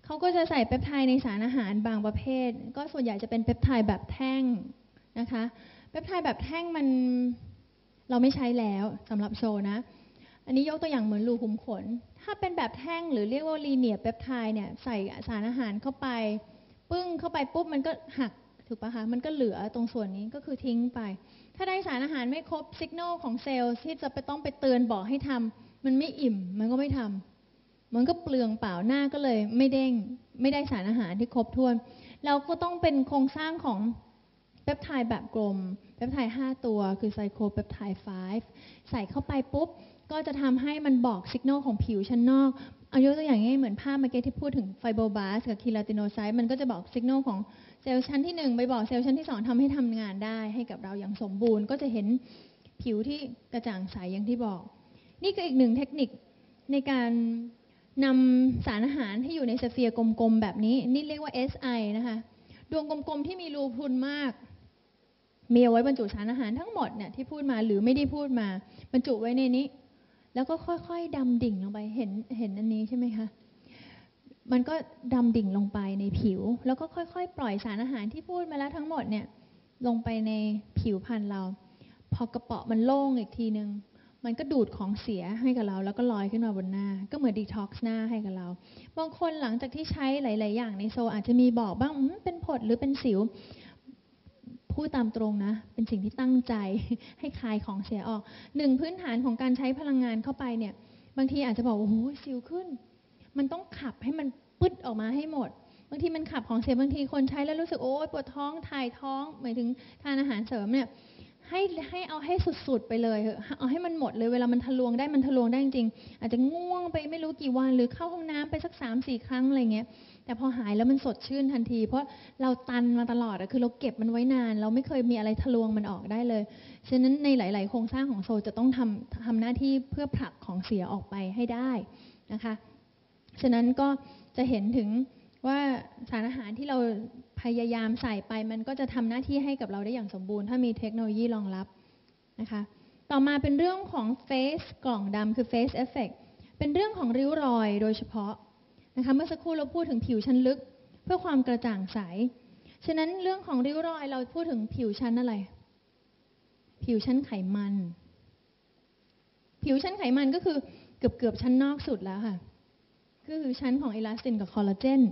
เขาก็จะใส่เปปไทด์ในสารอาหารบางประเภทก็ส่วนใหญ่จะเป็นเปปไทด์แบบแท่งนะคะเปปไทด์แบบแท่งมันเราไม่ใช้แล้วสำหรับโซนะอันนี้ยกตัวอย่างเหมือนรูขุมขนถ้าเป็นแบบแท่งหรือเรียกว่าลีเนียร์เปปไทด์เนี่ยใส่สารอาหารเข้าไปปึ้งเข้าไปปุ๊บมันก็หักถูกปะคะมันก็เหลือตรงส่วนนี้ก็คือทิ้งไปถ้าได้สารอาหารไม่ครบสัญญาณของเซลล์ที่จะไปต้องไปเตือนบอกให้ทำมันไม่อิ่มมันก็ไม่ทำมันก็เปลืองเปล่าหน้าก็เลยไม่เด้งไม่ได้สารอาหารที่ครบถ้วนเราก็ต้องเป็นโครงสร้างของเปปไทด์แบบกลมเปปไทด์5ตัวคือไซโคเปปไทด์5ใส่เข้าไปปุ๊บก็จะทำให้มันบอกสัญญาณของผิวชั้นนอกเอายกตัวอย่างง่ายเหมือนภาพเมื่อกี้ที่พูดถึงไฟโบบลาสต์กับคีลาติโนไซต์มันก็จะบอกสัญญาณของเซลล์ชั้นที่1ไปบอกเซลล์ชั้นที่2ทำให้ทำงานได้ให้กับเราอย่างสมบูรณ์ก็จะเห็นผิวที่กระจ่างใสอย่างที่บอกนี่ก็อีกหนึ่งเทคนิคในการนำสารอาหารที่อยู่ในสเฟียร์กลมๆแบบนี้นี่เรียกว่า SI นะคะดวงกลมๆที่มีรูพุนมากมีเอาไว้บรรจุสารอาหารทั้งหมดเนี่ยที่พูดมาหรือไม่ได้พูดมาบรรจุไว้ในนี้แล้วก็ค่อยๆดำดิ่งลงไปเห็นอันนี้ใช่ไหมคะมันก็ดำดิ่งลงไปในผิวแล้วก็ค่อยๆปล่อยสารอาหารที่พูดมาแล้วทั้งหมดเนี่ยลงไปในผิวพรรณเราพอกระเปาะมันโล่งอีกทีนึงมันก็ดูดของเสียให้กับเราแล้วก็ลอยขึ้นมาบนหน้าก็เหมือนดีท็อกซ์หน้าให้กับเราบางคนหลังจากที่ใช้หลายๆอย่างในโซอาจจะมีบอกบ้างเป็นผดหรือเป็นสิวพูดตามตรงนะเป็นสิ่งที่ตั้งใจให้คลายของเสียออกหนึ่งพื้นฐานของการใช้พลังงานเข้าไปเนี่ยบางทีอาจจะบอกโอ้โหสิวขึ้นมันต้องขับให้มันปึ๊ดออกมาให้หมดบางทีมันขับของเสียบางทีคนใช้แล้วรู้สึกโอ้ยปวดท้องถ่ายท้องหมายถึงทานอาหารเสริมเนี่ยให้เอาให้สุดๆไปเลยเอาให้มันหมดเลยเวลามันทะลวงได้มันทะลวงได้จริงๆอาจจะง่วงไปไม่รู้กี่วันหรือเข้าห้องน้ำไปสัก 3-4 ครั้งอะไรเงี้ยแต่พอหายแล้วมันสดชื่นทันทีเพราะเราตันมาตลอดคือเราเก็บมันไว้นานเราไม่เคยมีอะไรทะลวงมันออกได้เลยฉะนั้นในหลายๆโครงสร้างของโซจะต้องทำหน้าที่เพื่อผลักของเสียออกไปให้ได้นะคะฉะนั้นก็จะเห็นถึงว่าสารอาหารที่เราพยายามใส่ไปมันก็จะทำหน้าที่ให้กับเราได้อย่างสมบูรณ์ถ้ามีเทคโนโลยีรองรับนะคะต่อมาเป็นเรื่องของ Face กล่องดำคือ Face Effect เป็นเรื่องของริ้วรอยโดยเฉพาะนะคะเมื่อสักครู่เราพูดถึงผิวชั้นลึกเพื่อความกระจ่างใสฉะนั้นเรื่องของริ้วรอยเราพูดถึงผิวชั้นอะไรผิวชั้นไขมันผิวชั้นไขมันก็คือเกือบชั้นนอกสุดแล้วค่ะก็คือชั้นของอิลาสตินกับคอลลาเจน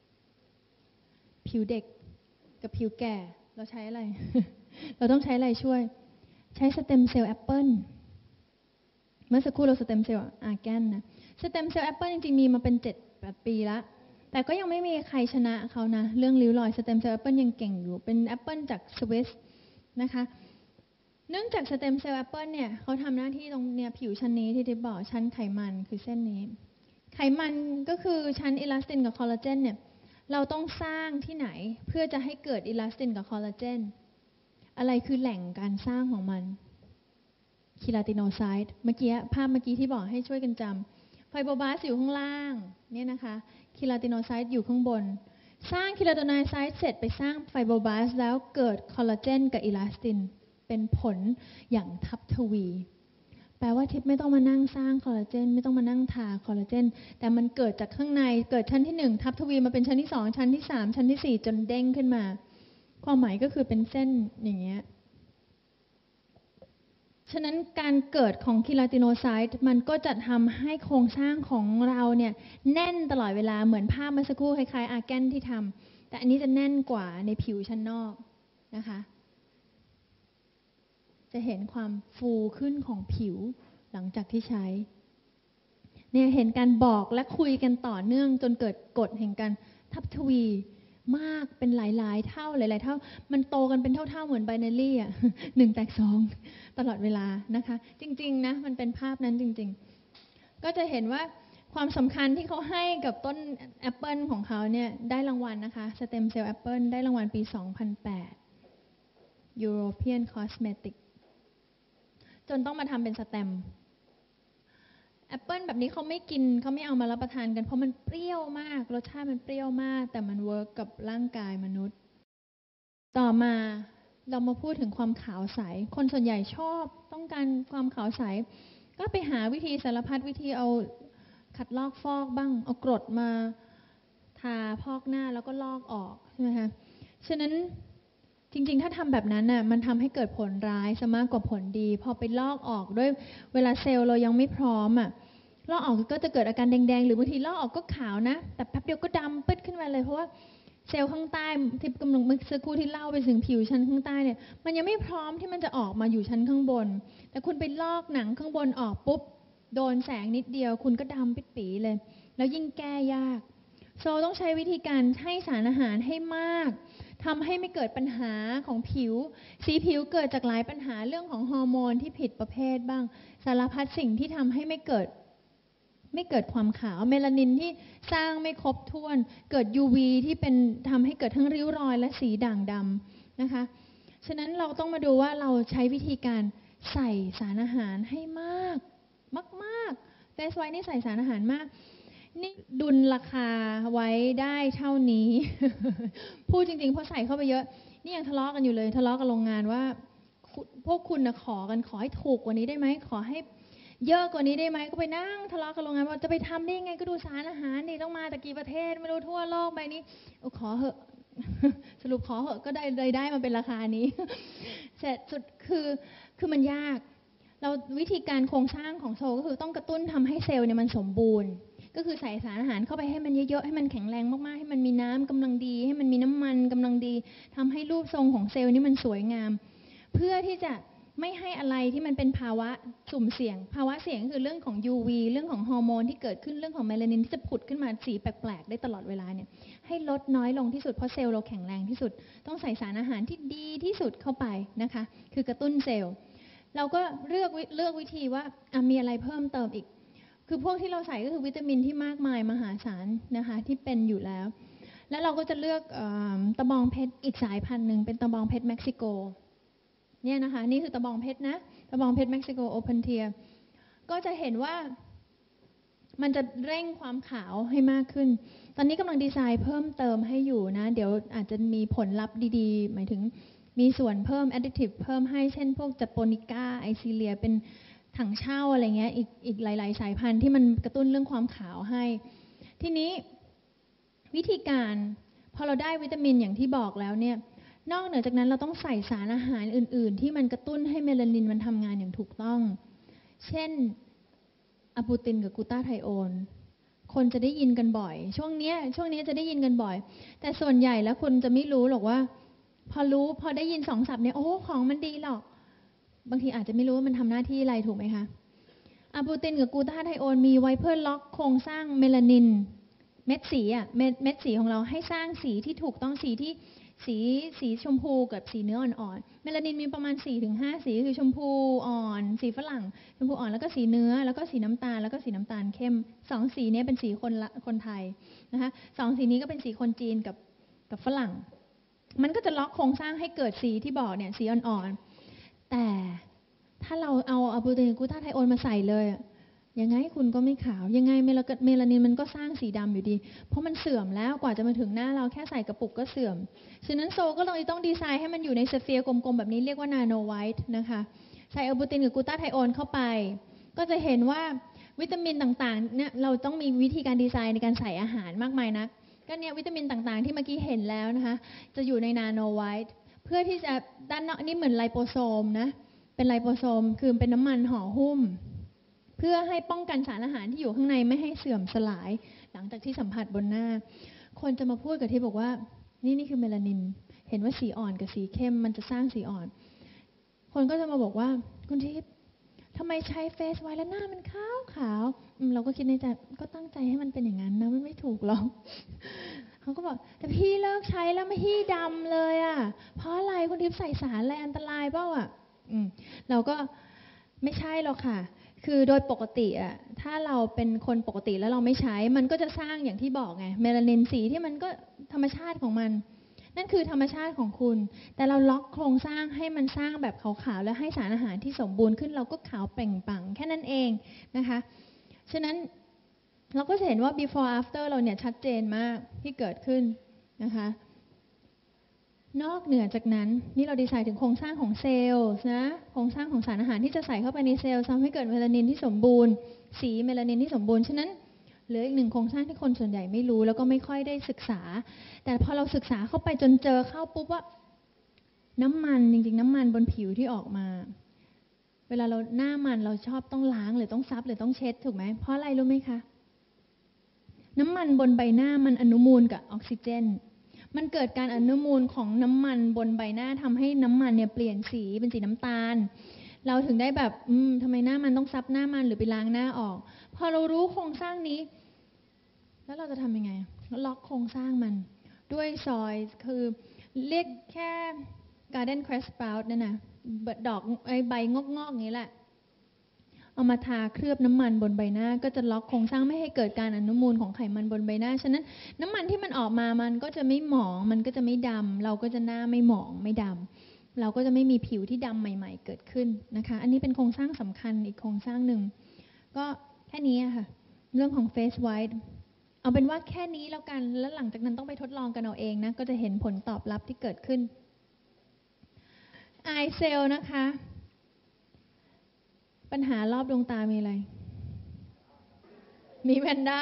ผิวเด็กกับผิวแก่เราใช้อะไร เราต้องใช้อะไรช่วยใช้สเต็มเซลล์แอปเปิลเมื่อสักครู่เราสเต็มเซลล์อาร์แกนนะสเต็มเซลล์แอปเปิลจริงๆมีมาเป็น7-8 ปีแล้วแต่ก็ยังไม่มีใครชนะเขานะเรื่องริ้วรอยสเต็มเซลล์แอปเปิลยังเก่งอยู่เป็นแอปเปิลจากสวิสนะคะเนื่องจากสเต็มเซลล์แอปเปิลเนี่ยเขาทำหน้าที่ตรงเนี่ยผิวชั้นนี้ที่ได้บอกชั้นไขมันคือเส้นนี้ไขมันก็คือชั้นอิลาสตินกับคอลลาเจนเนี่ยเราต้องสร้างที่ไหนเพื่อจะให้เกิดอิลาสตินกับคอลลาเจนอะไรคือแหล่งการสร้างของมันคีลาติโนไซต์เมื่อกี้ภาพเมื่อกี้ที่บอกให้ช่วยกันจำไฟโบบลาสต์อยู่ข้างล่างเนี่ยนะคะคีลาติโนไซต์อยู่ข้างบนสร้างคีลาติโนไซต์เสร็จไปสร้างไฟโบบลาสต์แล้วเกิดคอลลาเจนกับอิลาสตินเป็นผลอย่างทับทวีแปลว่าทิพย์ไม่ต้องมานั่งสร้างคอลลาเจนไม่ต้องมานั่งทาคอลลาเจนแต่มันเกิดจากข้างในเกิดชั้นที่1ทับทวีมาเป็นชั้นที่2ชั้นที่3ชั้นที่4จนเด้งขึ้นมาความหมายก็คือเป็นเส้นอย่างเงี้ยฉะนั้นการเกิดของคีลาติโนไซต์มันก็จะทำให้โครงสร้างของเราเนี่ยแน่นตลอดเวลาเหมือนภาพเมื่อสักครู่คล้ายๆอาร์แกนที่ทำแต่อันนี้จะแน่นกว่าในผิวชั้นนอกนะคะจะเห็นความฟูขึ้นของผิวหลังจากที่ใช้เนี่ยเห็นการบอกและคุยกันต่อเนื่องจนเกิดกฎแห่งการทับทวีมากเป็นหลายๆเท่าหลายๆเท่ามันโตกันเป็นเท่าๆเหมือนไบนารีอ่ะ1 แตก 2ตลอดเวลานะคะจริงๆนะมันเป็นภาพนั้นจริงๆก็จะเห็นว่าความสำคัญที่เขาให้กับต้นแอปเปิลของเขาเนี่ยได้รางวัลนะคะสเต็มเซลล์แอปเปิลได้รางวัลปี 2008 European Cosmetic จนต้องมาทำเป็นสแตมแอปเปิลแบบนี้เขาไม่กินเขาไม่เอามารับประทานกันเพราะมันเปรี้ยวมากรสชาติมันเปรี้ยวมากแต่มันเวิร์กกับร่างกายมนุษย์ต่อมาเรามาพูดถึงความขาวใสคนส่วนใหญ่ชอบต้องการความขาวใสก็ไปหาวิธีสารพัดวิธีเอาขัดลอกฟอกบ้างเอากรดมาทาพอกหน้าแล้วก็ลอกออกใช่ไหมคะฉะนั้นจริงๆถ้าทำแบบนั้นน่ะมันทำให้เกิดผลร้ายซะมากกว่าผลดีพอไปลอกออกด้วยเวลาเซลล์เรายังไม่พร้อมอ่ะลอกออกก็จะเกิดอาการแดงๆหรือบางทีลอกออกก็ขาวนะแต่แป๊บเดียวก็ดำปึ๊ดขึ้นมาเลยเพราะว่าเซลล์ข้างใต้ที่กำลังเมื่อสักครู่ที่เล่าไปถึงผิวชั้นข้างใต้เนี่ยมันยังไม่พร้อมที่มันจะออกมาอยู่ชั้นข้างบนแต่คุณไปลอกหนังข้างบนออกปุ๊บโดนแสงนิดเดียวคุณก็ดำปิดปีเลยแล้วยิ่งแก้ยากโซต้องใช้วิธีการให้สารอาหารให้มากทำให้ไม่เกิดปัญหาของผิวสีผิวเกิดจากหลายปัญหาเรื่องของฮอร์โมนที่ผิดประเภทบ้างสารพัดสิ่งที่ทำให้ไม่เกิดความขาวเมลานินที่สร้างไม่ครบถ้วนเกิด UV ที่เป็นทำให้เกิดทั้งริ้วรอยและสีด่างดำนะคะฉะนั้นเราต้องมาดูว่าเราใช้วิธีการใส่สารอาหารให้มากมากๆเฟสไวท์นี่ใส่สารอาหารมากนี่ดุลราคาไว้ได้เท่านี้ พูดจริงๆเพราะใส่เข้าไปเยอะนี่ยังทะเลาะกันอยู่เลยทะเลาะกับโรงงานว่าพวกคุณขอให้ถูกกว่านี้ได้ไหมขอให้เยอะกว่านี้ได้ไหมก็ไปนั่งทะเลาะกับโรงงานว่าจะไปทำได้ยังไงก็ดูสารอาหารนี่ต้องมาแต่กี่ประเทศไม่รู้ทั่วโลกใบนี้ขอเหอะ สรุปขอเหอะก็ได้มาเป็นราคานี้ เสร็จสุดคือมันยากเราวิธีการโครงสร้างของโซลก็คือต้องกระตุ้นทำให้เซลล์เนี่ยมันสมบูรณ์ก็คือใส่สารอาหารเข้าไปให้มันเยอะๆให้มันแข็งแรงมากๆให้มันมีน้ำกำลังดีให้มันมีน้ำมันกำลังดีทำให้รูปทรงของเซลล์นี้มันสวยงามเพื่อที่จะไม่ให้อะไรที่มันเป็นภาวะสุ่มเสี่ยงภาวะเสี่ยงก็คือเรื่องของ UV เรื่องของฮอร์โมนที่เกิดขึ้นเรื่องของเมลานินที่จะผุดขึ้นมาสีแปลกๆได้ตลอดเวลาเนี่ยให้ลดน้อยลงที่สุดเพราะเซลล์เราแข็งแรงที่สุดต้องใส่สารอาหารที่ดีที่สุดเข้าไปนะคะคือกระตุ้นเซลล์เราก็เลือกวิธีว่ามีอะไรเพิ่มเติมอีกคือพวกที่เราใส่ก็คือวิตามินที่มากมายมหาศาลนะคะที่เป็นอยู่แล้วแล้วเราก็จะเลือกตะบองเพชรอีกสายพันธุ์หนึ่งเป็นตะบองเพชรเม็กซิโกเนี่ยนะคะนี่คือตะบองเพชรนะตะบองเพชรเม็กซิโกโอเพนเทียก็จะเห็นว่ามันจะเร่งความขาวให้มากขึ้นตอนนี้กำลังดีไซน์เพิ่มเติมให้อยู่นะเดี๋ยวอาจจะมีผลลัพธ์ดีๆหมายถึงมีส่วนเพิ่มแอดดิทีฟเพิ่มให้เช่นพวกจัปโปนิก้าไอซิเลียเป็นถังเช่าอะไรเงี้ยอีกหลายๆสายพันธุ์ที่มันกระตุ้นเรื่องความขาวให้ทีนี้วิธีการพอเราได้วิตามินอย่างที่บอกแล้วเนี่ยนอกเหนือจากนั้นเราต้องใส่สารอาหารอื่นๆที่มันกระตุ้นให้เมลานินมันทำงานอย่างถูกต้องเช่นอะบูตินกับกลูตาไทโอนคนจะได้ยินกันบ่อยช่วงนี้จะได้ยินกันบ่อยแต่ส่วนใหญ่แล้วคนจะไม่รู้หรอกว่าพอได้ยินสองศัพท์เนี่ยโอ้ของมันดีหรอกบางทีอาจจะไม่รู้ว่ามันทำหน้าที่อะไรถูกไหมคะอะบูตินกับกลูตาไทโอนมีไว้เพื่อล็อกโครงสร้างเมลานินเม็ดสีของเราให้สร้างสีที่ถูกต้องสีชมพูกับสีเนื้ออ่อนๆเมลานินมีประมาณ 4-5 สีคือชมพูอ่อนสีฝรั่งชมพูอ่อนแล้วก็สีเนื้อแล้วก็สีน้ำตาลแล้วก็สีน้ำตาลเข้ม2สีนี้เป็นสีคนไทยนะคะ2สีนี้ก็เป็นสีคนจีนกับฝรั่งมันก็จะล็อกโครงสร้างให้เกิดสีที่บอกเนี่ยสีอ่อนๆแต่ถ้าเราเอาอะบูตินกลูตาไทโอนมาใส่เลยยังไงคุณก็ไม่ขาวยังไงเมลานินมันก็สร้างสีดำอยู่ดีเพราะมันเสื่อมแล้วกว่าจะมาถึงหน้าเราแค่ใส่กระปุกก็เสื่อมฉะนั้นโซก็เลยต้องดีไซน์ให้มันอยู่ในสเฟียร์กลมๆแบบนี้เรียกว่านาโนไวท์นะคะใส่อะบูตินกับกลูตาไทโอนเข้าไปก็จะเห็นว่าวิตามินต่างๆเนี่ยเราต้องมีวิธีการดีไซน์ในการใส่อาหารมากมายนักก็เนี่ยวิตามินต่างๆที่เมื่อกี้เห็นแล้วนะคะจะอยู่ในนาโนไวท์เพื่อที่จะด้านนอกนี่เหมือนไลโปโซมนะเป็นไลโปโซมคือเป็นน้ำมันห่อหุ้มเพื่อให้ป้องกันสารอาหารที่อยู่ข้างในไม่ให้เสื่อมสลายหลังจากที่สัมผัสบนหน้าคนจะมาพูดกับที่บอกว่านี่คือเมลานินเห็นว่าสีอ่อนกับสีเข้มมันจะสร้างสีอ่อนคนก็จะมาบอกว่าคุณทิพย์ทำไมใช้เฟซไวท์แล้วหน้ามันขาวเราก็คิดในใจก็ตั้งใจให้มันเป็นอย่างนั้นนะมันไม่ถูกหรอกเขาก็บอกแต่พี่เลิกใช้แล้วไม่พี่ดำเลยอ่ะเพราะอะไรคุณทิพย์ใส่สารอะไรอันตรายเปล่าอ่ะเราก็ไม่ใช่หรอกค่ะคือโดยปกติอะถ้าเราเป็นคนปกติแล้วเราไม่ใช้มันก็จะสร้างอย่างที่บอกไงเมลานินสีที่มันก็ธรรมชาติของมันนั่นคือธรรมชาติของคุณแต่เราล็อกโครงสร้างให้มันสร้างแบบขาวๆแล้วให้สารอาหารที่สมบูรณ์ขึ้นเราก็ขาวเปล่งปลั่งแค่นั้นเองนะคะฉะนั้นเราก็จะเห็นว่า before after เราเนี่ยชัดเจนมากที่เกิดขึ้นนะคะนอกเหนือจากนั้นนี่เราดีไซน์ถึงโครงสร้างของเซลล์นะโครงสร้างของสารอาหารที่จะใส่เข้าไปในเซลล์ทำให้เกิดเมลานินที่สมบูรณ์สีเมลานินที่สมบูรณ์ฉะนั้นหรืออีกหนึ่งโครงสร้างที่คนส่วนใหญ่ไม่รู้แล้วก็ไม่ค่อยได้ศึกษาแต่พอเราศึกษาเข้าไปจนเจอเข้าปุ๊บว่าน้ำมันจริงๆน้ำมันบนผิวที่ออกมาเวลาเราหน้ามันเราชอบต้องล้างหรือต้องซับหรือต้องเช็ดถูกไหมเพราะอะไรรู้ไหมคะน้ำมันบนใบหน้ามันอนุมูลกับออกซิเจนมันเกิดการอนุมูลของน้ำมันบนใบหน้าทำให้น้ำมันเนี่ยเปลี่ยนสีเป็นสีน้ำตาลเราถึงได้แบบทำไมหน้ามันต้องซับหน้ามันหรือไปล้างหน้าออกพอเรารู้โครงสร้างนี้แล้วเราจะทำยังไงล็อกโครงสร้างมันด้วยซอยคือเรียกแค่ Garden Crest Sprout นั่นนะดอกใบงอกๆอย่างนี้แหละเอามาทาเคลือบน้ำมันบนใบหน้าก็จะล็อกโครงสร้างไม่ให้เกิดการอนุมูลของไขมันบนใบหน้าฉะนั้นน้ำมันที่มันออกมามันก็จะไม่หมองมันก็จะไม่ดำเราก็จะหน้าไม่หมองไม่ดำเราก็จะไม่มีผิวที่ดำใหม่ๆเกิดขึ้นนะคะอันนี้เป็นโครงสร้างสำคัญอีกโครงสร้างหนึ่งก็แค่นี้ค่ะเรื่องของ Face White เอาเป็นว่าแค่นี้แล้วกันแล้วหลังจากนั้นต้องไปทดลองกันเอาเองนะก็จะเห็นผลตอบรับที่เกิดขึ้น Eye Cell นะคะปัญหารอบดวงตามีอะไรมีแพนด้า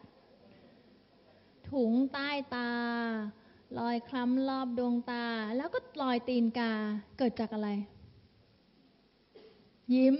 ถุงใต้ตารอยคล้ำรอบดวงตาแล้วก็รอยตีนกาเกิดจากอะไรยิ้ม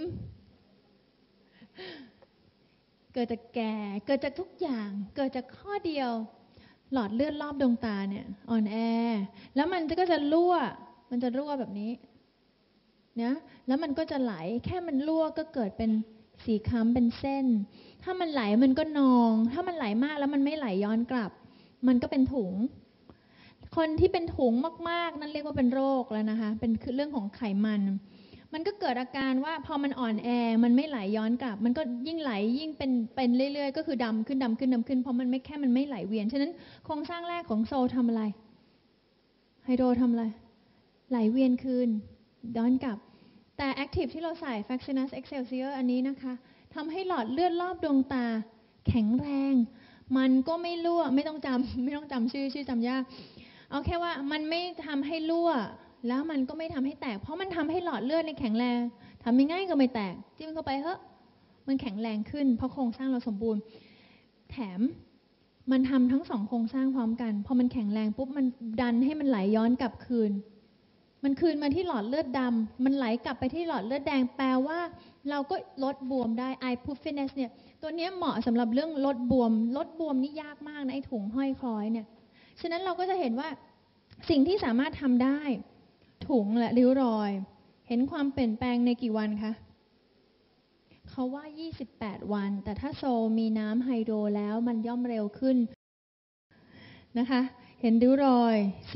เกิดจากแก่เกิดจากทุกอย่างเกิดจากข้อเดียวหลอดเลือดรอบดวงตาเนี่ยอ่อนแอแล้วมันก็จะรั่วมันจะรั่วแบบนี้นะแล้วมันก็จะไหลแค่มันรั่วก็เกิดเป็นสีคล้ำเป็นเส้นถ้ามันไหลมันก็นองถ้ามันไหลมากแล้วมันไม่ไหลย้อนกลับมันก็เป็นถุงคนที่เป็นถุงมากๆนั่นเรียกว่าเป็นโรคแล้วนะคะเป็นคือเรื่องของไขมันมันก็เกิดอาการว่าพอมันอ่อนแอมันไม่ไหลย้อนกลับมันก็ยิ่งไหลยิ่งเป็นเรื่อยๆก็คือดำขึ้นดำขึ้นดำขึ้นเพราะมันไม่ไหลเวียนฉะนั้นโครงสร้างแรกของโซทำอะไรไฮโดรทำอะไรไหลเวียนคืนย้อนกลับแต่แอคทีฟที่เราใส่ Fraxinus Excelsior อันนี้นะคะทำให้หลอดเลือดรอบดวงตาแข็งแรงมันก็ไม่รั่วไม่ต้องจำชื่อจำยากเอาแค่ว่ามันไม่ทำให้รั่วแล้วมันก็ไม่ทำให้แตกเพราะมันทำให้หลอดเลือดในแข็งแรงทำง่ายก็ไม่แตกจิ้มเข้าไปเฮ้มันแข็งแรงขึ้นเพราะโครงสร้างเราสมบูรณ์แถมมันทำทั้งสองโครงสร้างพร้อมกันพอมันแข็งแรงปุ๊บมันดันให้มันไหลย้อนกลับคืนมันคืนมาที่หลอดเลือดดำมันไหลกลับไปที่หลอดเลือดแดงแปลว่าเราก็ลดบวมได้ eye puffiness เนี่ยตัวนี้เหมาะสำหรับเรื่องลดบวมนี่ยากมากนะไอ้ถุงห้อยคล้อยเนี่ยฉะนั้นเราก็จะเห็นว่าสิ่งที่สามารถทำได้ถุงและริ้วรอยเห็นความเปลี่ยนแปลงในกี่วันคะเขาว่า28วันแต่ถ้าโซมีน้ำไฮโดรแล้วมันย่อมเร็วขึ้นนะคะเห็นริ้วรอย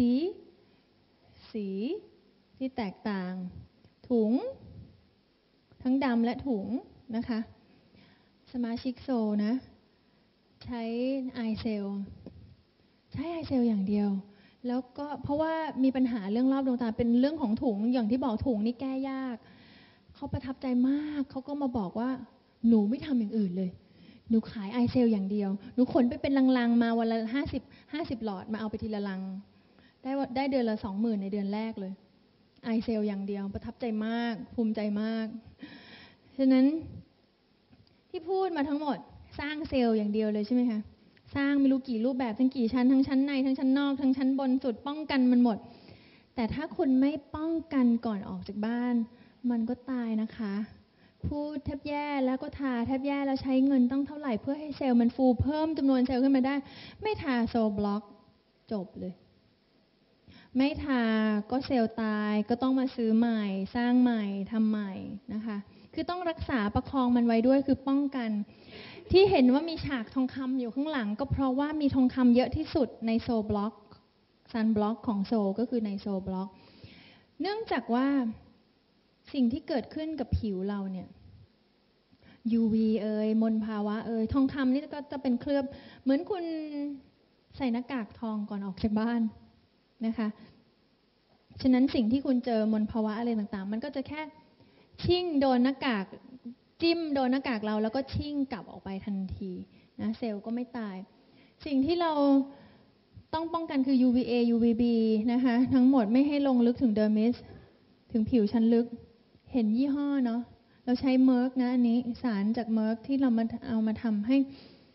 สีที่แตกต่างถุงทั้งดำและถุงนะคะสมาชิกโซนะใช้ไอเซลอย่างเดียวแล้วก็เพราะว่ามีปัญหาเรื่องรอบดวงตาเป็นเรื่องของถุงอย่างที่บอกถุงนี่แก้ยากเขาประทับใจมากเขาก็มาบอกว่าหนูไม่ทำอย่างอื่นเลยหนูขายไอเซลอย่างเดียวหนูขนไปเป็นลังๆมาวันละ50หลอดมาเอาไปทีละลังได้เดือนละ 20,000 ในเดือนแรกเลยไอเซลอย่างเดียวประทับใจมากภูมิใจมากฉะนั้นที่พูดมาทั้งหมดสร้างเซลล์อย่างเดียวเลยใช่ไหมคะสร้างไม่รู้กี่รูปแบบทั้งกี่ชั้นทั้งชั้นในทั้งชั้นนอกทั้งชั้นบนสุดป้องกันมันหมดแต่ถ้าคุณไม่ป้องกันก่อนออกจากบ้านมันก็ตายนะคะพูดแทบแย่แล้วก็ทาแทบแย่แล้วใช้เงินต้องเท่าไหร่เพื่อให้เซลล์มันฟูเพิ่มจำนวนเซลล์ขึ้นมาได้ไม่ทาโซบล็อกจบเลยไม่ทาก็เซลล์ตายก็ต้องมาซื้อใหม่สร้างใหม่ทำใหม่นะคะคือต้องรักษาประคองมันไว้ด้วยคือป้องกันที่เห็นว่ามีฉากทองคำอยู่ข้างหลังก็เพราะว่ามีทองคำเยอะที่สุดในโซบล็อกซันบล็อกของโซก็คือในโซบล็อกเนื่องจากว่าสิ่งที่เกิดขึ้นกับผิวเราเนี่ย UV มลภาวะทองคำนี่ก็จะเป็นเคลือบเหมือนคุณใส่หน้ากากทองก่อนออกจากบ้านนะคะฉะนั้นสิ่งที่คุณเจอมลภาวะอะไรต่างๆมันก็จะแค่ชิ่งโดนหน้ากากจิ้มโดนหน้ากากเราแล้วก็ชิ่งกลับออกไปทันทีนะเซลล์ก็ไม่ตายสิ่งที่เราต้องป้องกันคือ UVA UVB นะคะทั้งหมดไม่ให้ลงลึกถึงเดอร์มิสถึงผิวชั้นลึกเห็นยี่ห้อเนาะเราใช้เมอร์กนะอันนี้สารจากเมอร์กที่เราเอามาทำให้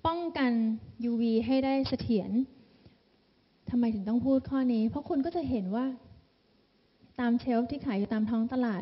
ป้องกัน UV ให้ได้เสถียรทำไมถึงต้องพูดข้อนี้เพราะคุณก็จะเห็นว่าตามเชลฟ์ที่ขายอยู่ตามท้องตลาด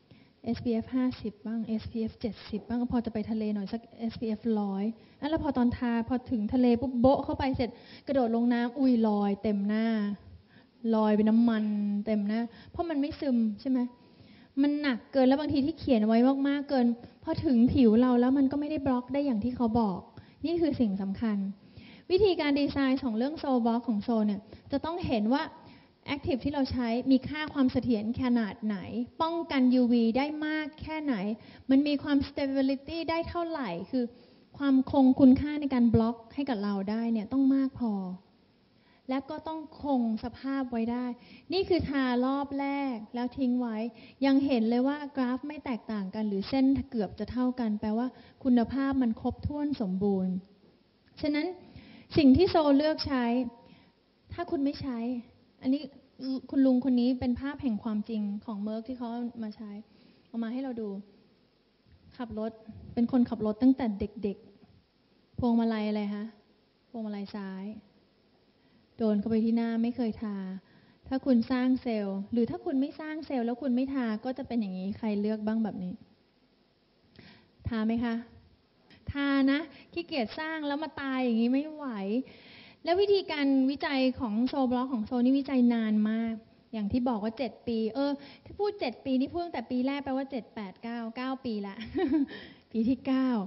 SPF 50 บ้าง SPF 70 บ้างพอจะไปทะเลหน่อยสัก SPF 100แล้วพอตอนทาพอถึงทะเลปุ๊บโบ๊ะเข้าไปเสร็จกระโดดลงน้ำอุ้ยลอยเต็มหน้าลอยเป็นน้ำมันเต็มหน้าเพราะมันไม่ซึมใช่ไหมมันหนักเกินแล้วบางทีที่เขียนไว้มากๆเกินพอถึงผิวเราแล้วมันก็ไม่ได้บล็อกได้อย่างที่เขาบอกนี่คือสิ่งสำคัญวิธีการดีไซน์ของเรื่องโซบล็อกของโซเนี่ยจะต้องเห็นว่าActive ที่เราใช้มีค่าความเสถียรขนาดไหนป้องกัน UV ได้มากแค่ไหนมันมีความ stability ได้เท่าไหร่คือความคงคุณค่าในการบล็อกให้กับเราได้เนี่ยต้องมากพอและก็ต้องคงสภาพไว้ได้นี่คือทารอบแรกแล้วทิ้งไว้ยังเห็นเลยว่ากราฟไม่แตกต่างกันหรือเส้นเกือบจะเท่ากันแปลว่าคุณภาพมันครบถ้วนสมบูรณ์ฉะนั้นสิ่งที่โซเลือกใช้ถ้าคุณไม่ใช้อันนี้คุณลุงคนนี้เป็นภาพแห่งความจริงของเมอร์กที่เขามาใช้เอามาให้เราดูขับรถเป็นคนขับรถตั้งแต่เด็กๆพวงมาลัยอะไรคะพวงมาลัยซ้ายโดนเข้าไปที่หน้าไม่เคยทาถ้าคุณสร้างเซลล์หรือถ้าคุณไม่สร้างเซลล์แล้วคุณไม่ทาก็จะเป็นอย่างนี้ใครเลือกบ้างแบบนี้ทาไหมคะทานะขี้เกียจสร้างแล้วมาตายอย่างนี้ไม่ไหวแล้ววิธีการวิจัยของโซบล็อกของโซนี่วิจัยนานมากอย่างที่บอกว่า7ปีถ้าพูด7ปีนี่พูดตั้งแต่ปีแรกแปลว่า7 8 9 9ปีละ ปีที่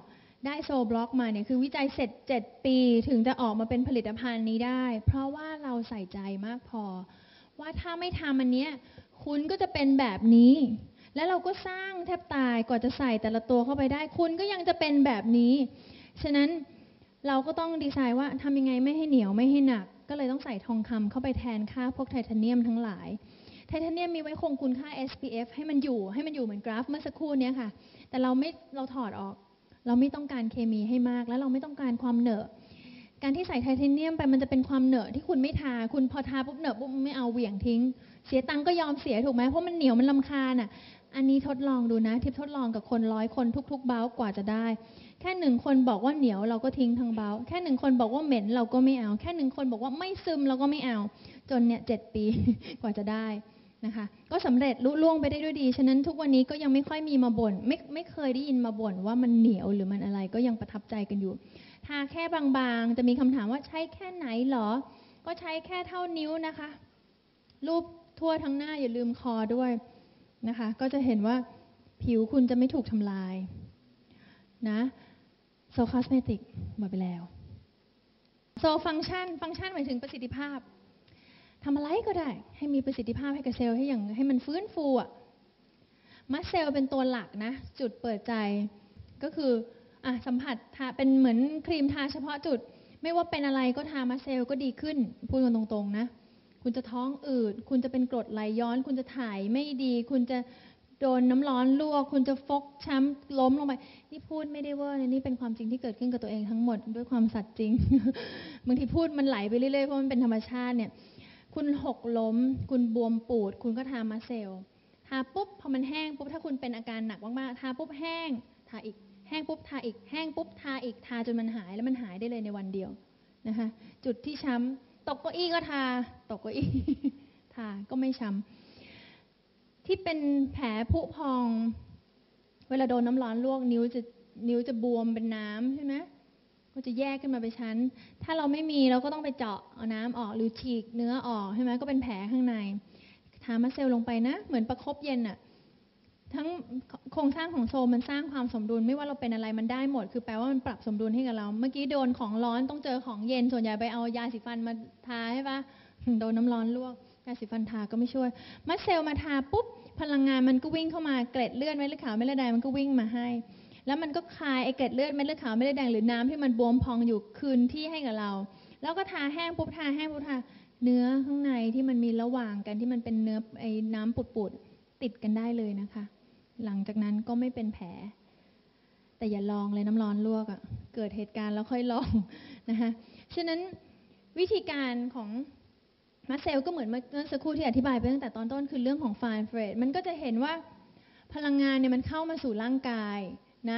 9ได้โซบล็อกมาเนี่ยคือวิจัยเสร็จ7ปีถึงจะออกมาเป็นผลิตภัณฑ์นี้ได้เพราะว่าเราใส่ใจมากพอว่าถ้าไม่ทำอันเนี้ยคุณก็จะเป็นแบบนี้แล้วเราก็สร้างแทบตายกว่าจะใส่แต่ละตัวเข้าไปได้คุณก็ยังจะเป็นแบบนี้ฉะนั้นเราก็ต้องดีไซน์ว่าทำยังไงไม่ให้เหนียวไม่ให้หนักก็เลยต้องใส่ทองคำเข้าไปแทนค่าพวกไทเทเนียมทั้งหลายไทเทเนียมมีไว้คงคุณค่า SPF ให้มันอยู่เหมือนกราฟเมื่อสักครู่นี้ค่ะแต่เราถอดออกเราไม่ต้องการเคมีให้มากแล้วเราไม่ต้องการความเหนอะการที่ใส่ไทเทเนียมไปมันจะเป็นความเหนอะที่คุณไม่ทาคุณพอทาปุ๊บเหนอะปุ๊บไม่เอาเหวี่ยงทิ้งเสียตังก็ยอมเสียถูกไหมเพราะมันเหนียวมันรำคาญอ่ะอันนี้ทดลองดูนะทิปทดลองกับคน100 คนทุกๆเบ้ากว่าจะได้แค่1 คนบอกว่าเหนียวเราก็ทิ้งทั้งเบ้าแค่1 คนบอกว่าเหม็นเราก็ไม่เอาแค่1 คนบอกว่าไม่ซึมเราก็ไม่เอาจนเนี่ย7 ปี กว่าจะได้นะคะก็สำเร็จลุล่วงไปได้ด้วยดีฉะนั้นทุกวันนี้ก็ยังไม่ค่อยมีมาบ่นไม่เคยได้ยินมาบ่นว่ามันเหนียวหรือมันอะไรก็ยังประทับใจกันอยู่ทาแค่บางๆจะมีคำถามว่าใช้แค่ไหนหรอก็ใช้แค่เท่านิ้วนะคะรูปทั่วทั้งหน้าอย่าลืมคอด้วยนะคะก็จะเห็นว่าผิวคุณจะไม่ถูกทำลายนะโซคอสเมติกหมดไปแล้วโซฟังก์ชันหมายถึงประสิทธิภาพทำอะไรก็ได้ให้มีประสิทธิภาพให้กับเซลล์ให้มันฟื้นฟูอ่ะมัสเซลเป็นตัวหลักนะจุดเปิดใจก็คือสัมผัสทาเป็นเหมือนครีมทาเฉพาะจุดไม่ว่าเป็นอะไรก็ทามัสเซลก็ดีขึ้นพูดกันตรงๆนะคุณจะท้องอืดคุณจะเป็นกรดไหลย้อนคุณจะถ่ายไม่ดีคุณจะโดนน้ำร้อนลวกคุณจะฟกช้ำล้มลงไปนี่พูดไม่ได้เวอร์นะนี่เป็นความจริงที่เกิดขึ้นกับตัวเองทั้งหมดด้วยความสัตย์จริง บางทีพูดมันไหลไปเรื่อยๆเพราะมันเป็นธรรมชาติเนี่ยคุณหกล้มคุณบวมปูดคุณก็ทามัสเซลทาปุ๊บพอมันแห้งปุ๊บถ้าคุณเป็นอาการหนักมากๆทาปุ๊บแห้งทาอีกแห้งปุ๊บทาอีกแห้งปุ๊บทาอีกทาจนมันหายแล้วมันหายได้เลยในวันเดียวนะคะจุดที่ช้ำตกเก้าอี้ก็ทาตกเก้าอี้ ทาก็ไม่ช้ำที่เป็นแผลผุพองเวลาโดนน้ำร้อนลวกนิ้วจะบวมเป็นน้ำใช่ไหมก็จะแยกขึ้นมาเป็นชั้นถ้าเราไม่มีเราก็ต้องไปเจาะเอาน้ำออกหรือฉีกเนื้อออกใช่ไหมก็เป็นแผลข้างในทามัสเซลลงไปนะเหมือนประคบเย็นอะทั้งโครงสร้างของโซมันสร้างความสมดุลไม่ว่าเราเป็นอะไรมันได้หมดคือแปลว่ามันปรับสมดุลให้กับเราเมื่อกี้โดนของร้อนต้องเจอของเย็นส่วนใหญ่ไปเอายาสีฟันมาทาใช่ปะโดนน้ำร้อนลวกยาสีฟันทาก็ไม่ช่วยมัสเซลมาทาปุ๊บพลังงานมันก็วิ่งเข้ามาเกล็ดเลือดเม็ดเลือดขาวเม็ดเลือดแดงมันก็วิ่งมาให้แล้วมันก็คายไอเกล็ดเลือดเม็ดเลือดขาวเม็ดเลือดแดงหรือน้ำที่มันบวมพองอยู่คืนที่ให้กับเราแล้วก็ทาแห้งปุ๊บทาเนื้อข้างในที่มันมีระหว่างกันที่มันเป็นเนื้อไอ้น้ำปุดๆติดกันได้เลยนะคะหลังจากนั้นก็ไม่เป็นแผลแต่อย่าลองเลยน้ำร้อนลวกอ่ะเกิดเหตุการณ์แล้วค่อยลองนะคะฉะนั้นวิธีการของมัสเซลก็เหมือนเมื่อสักครู่ที่อธิบายไปตั้งแต่ตอนต้นคือเรื่องของไฟน์เฟรดมันก็จะเห็นว่าพลังงานเนี่ยมันเข้ามาสู่ร่างกายนะ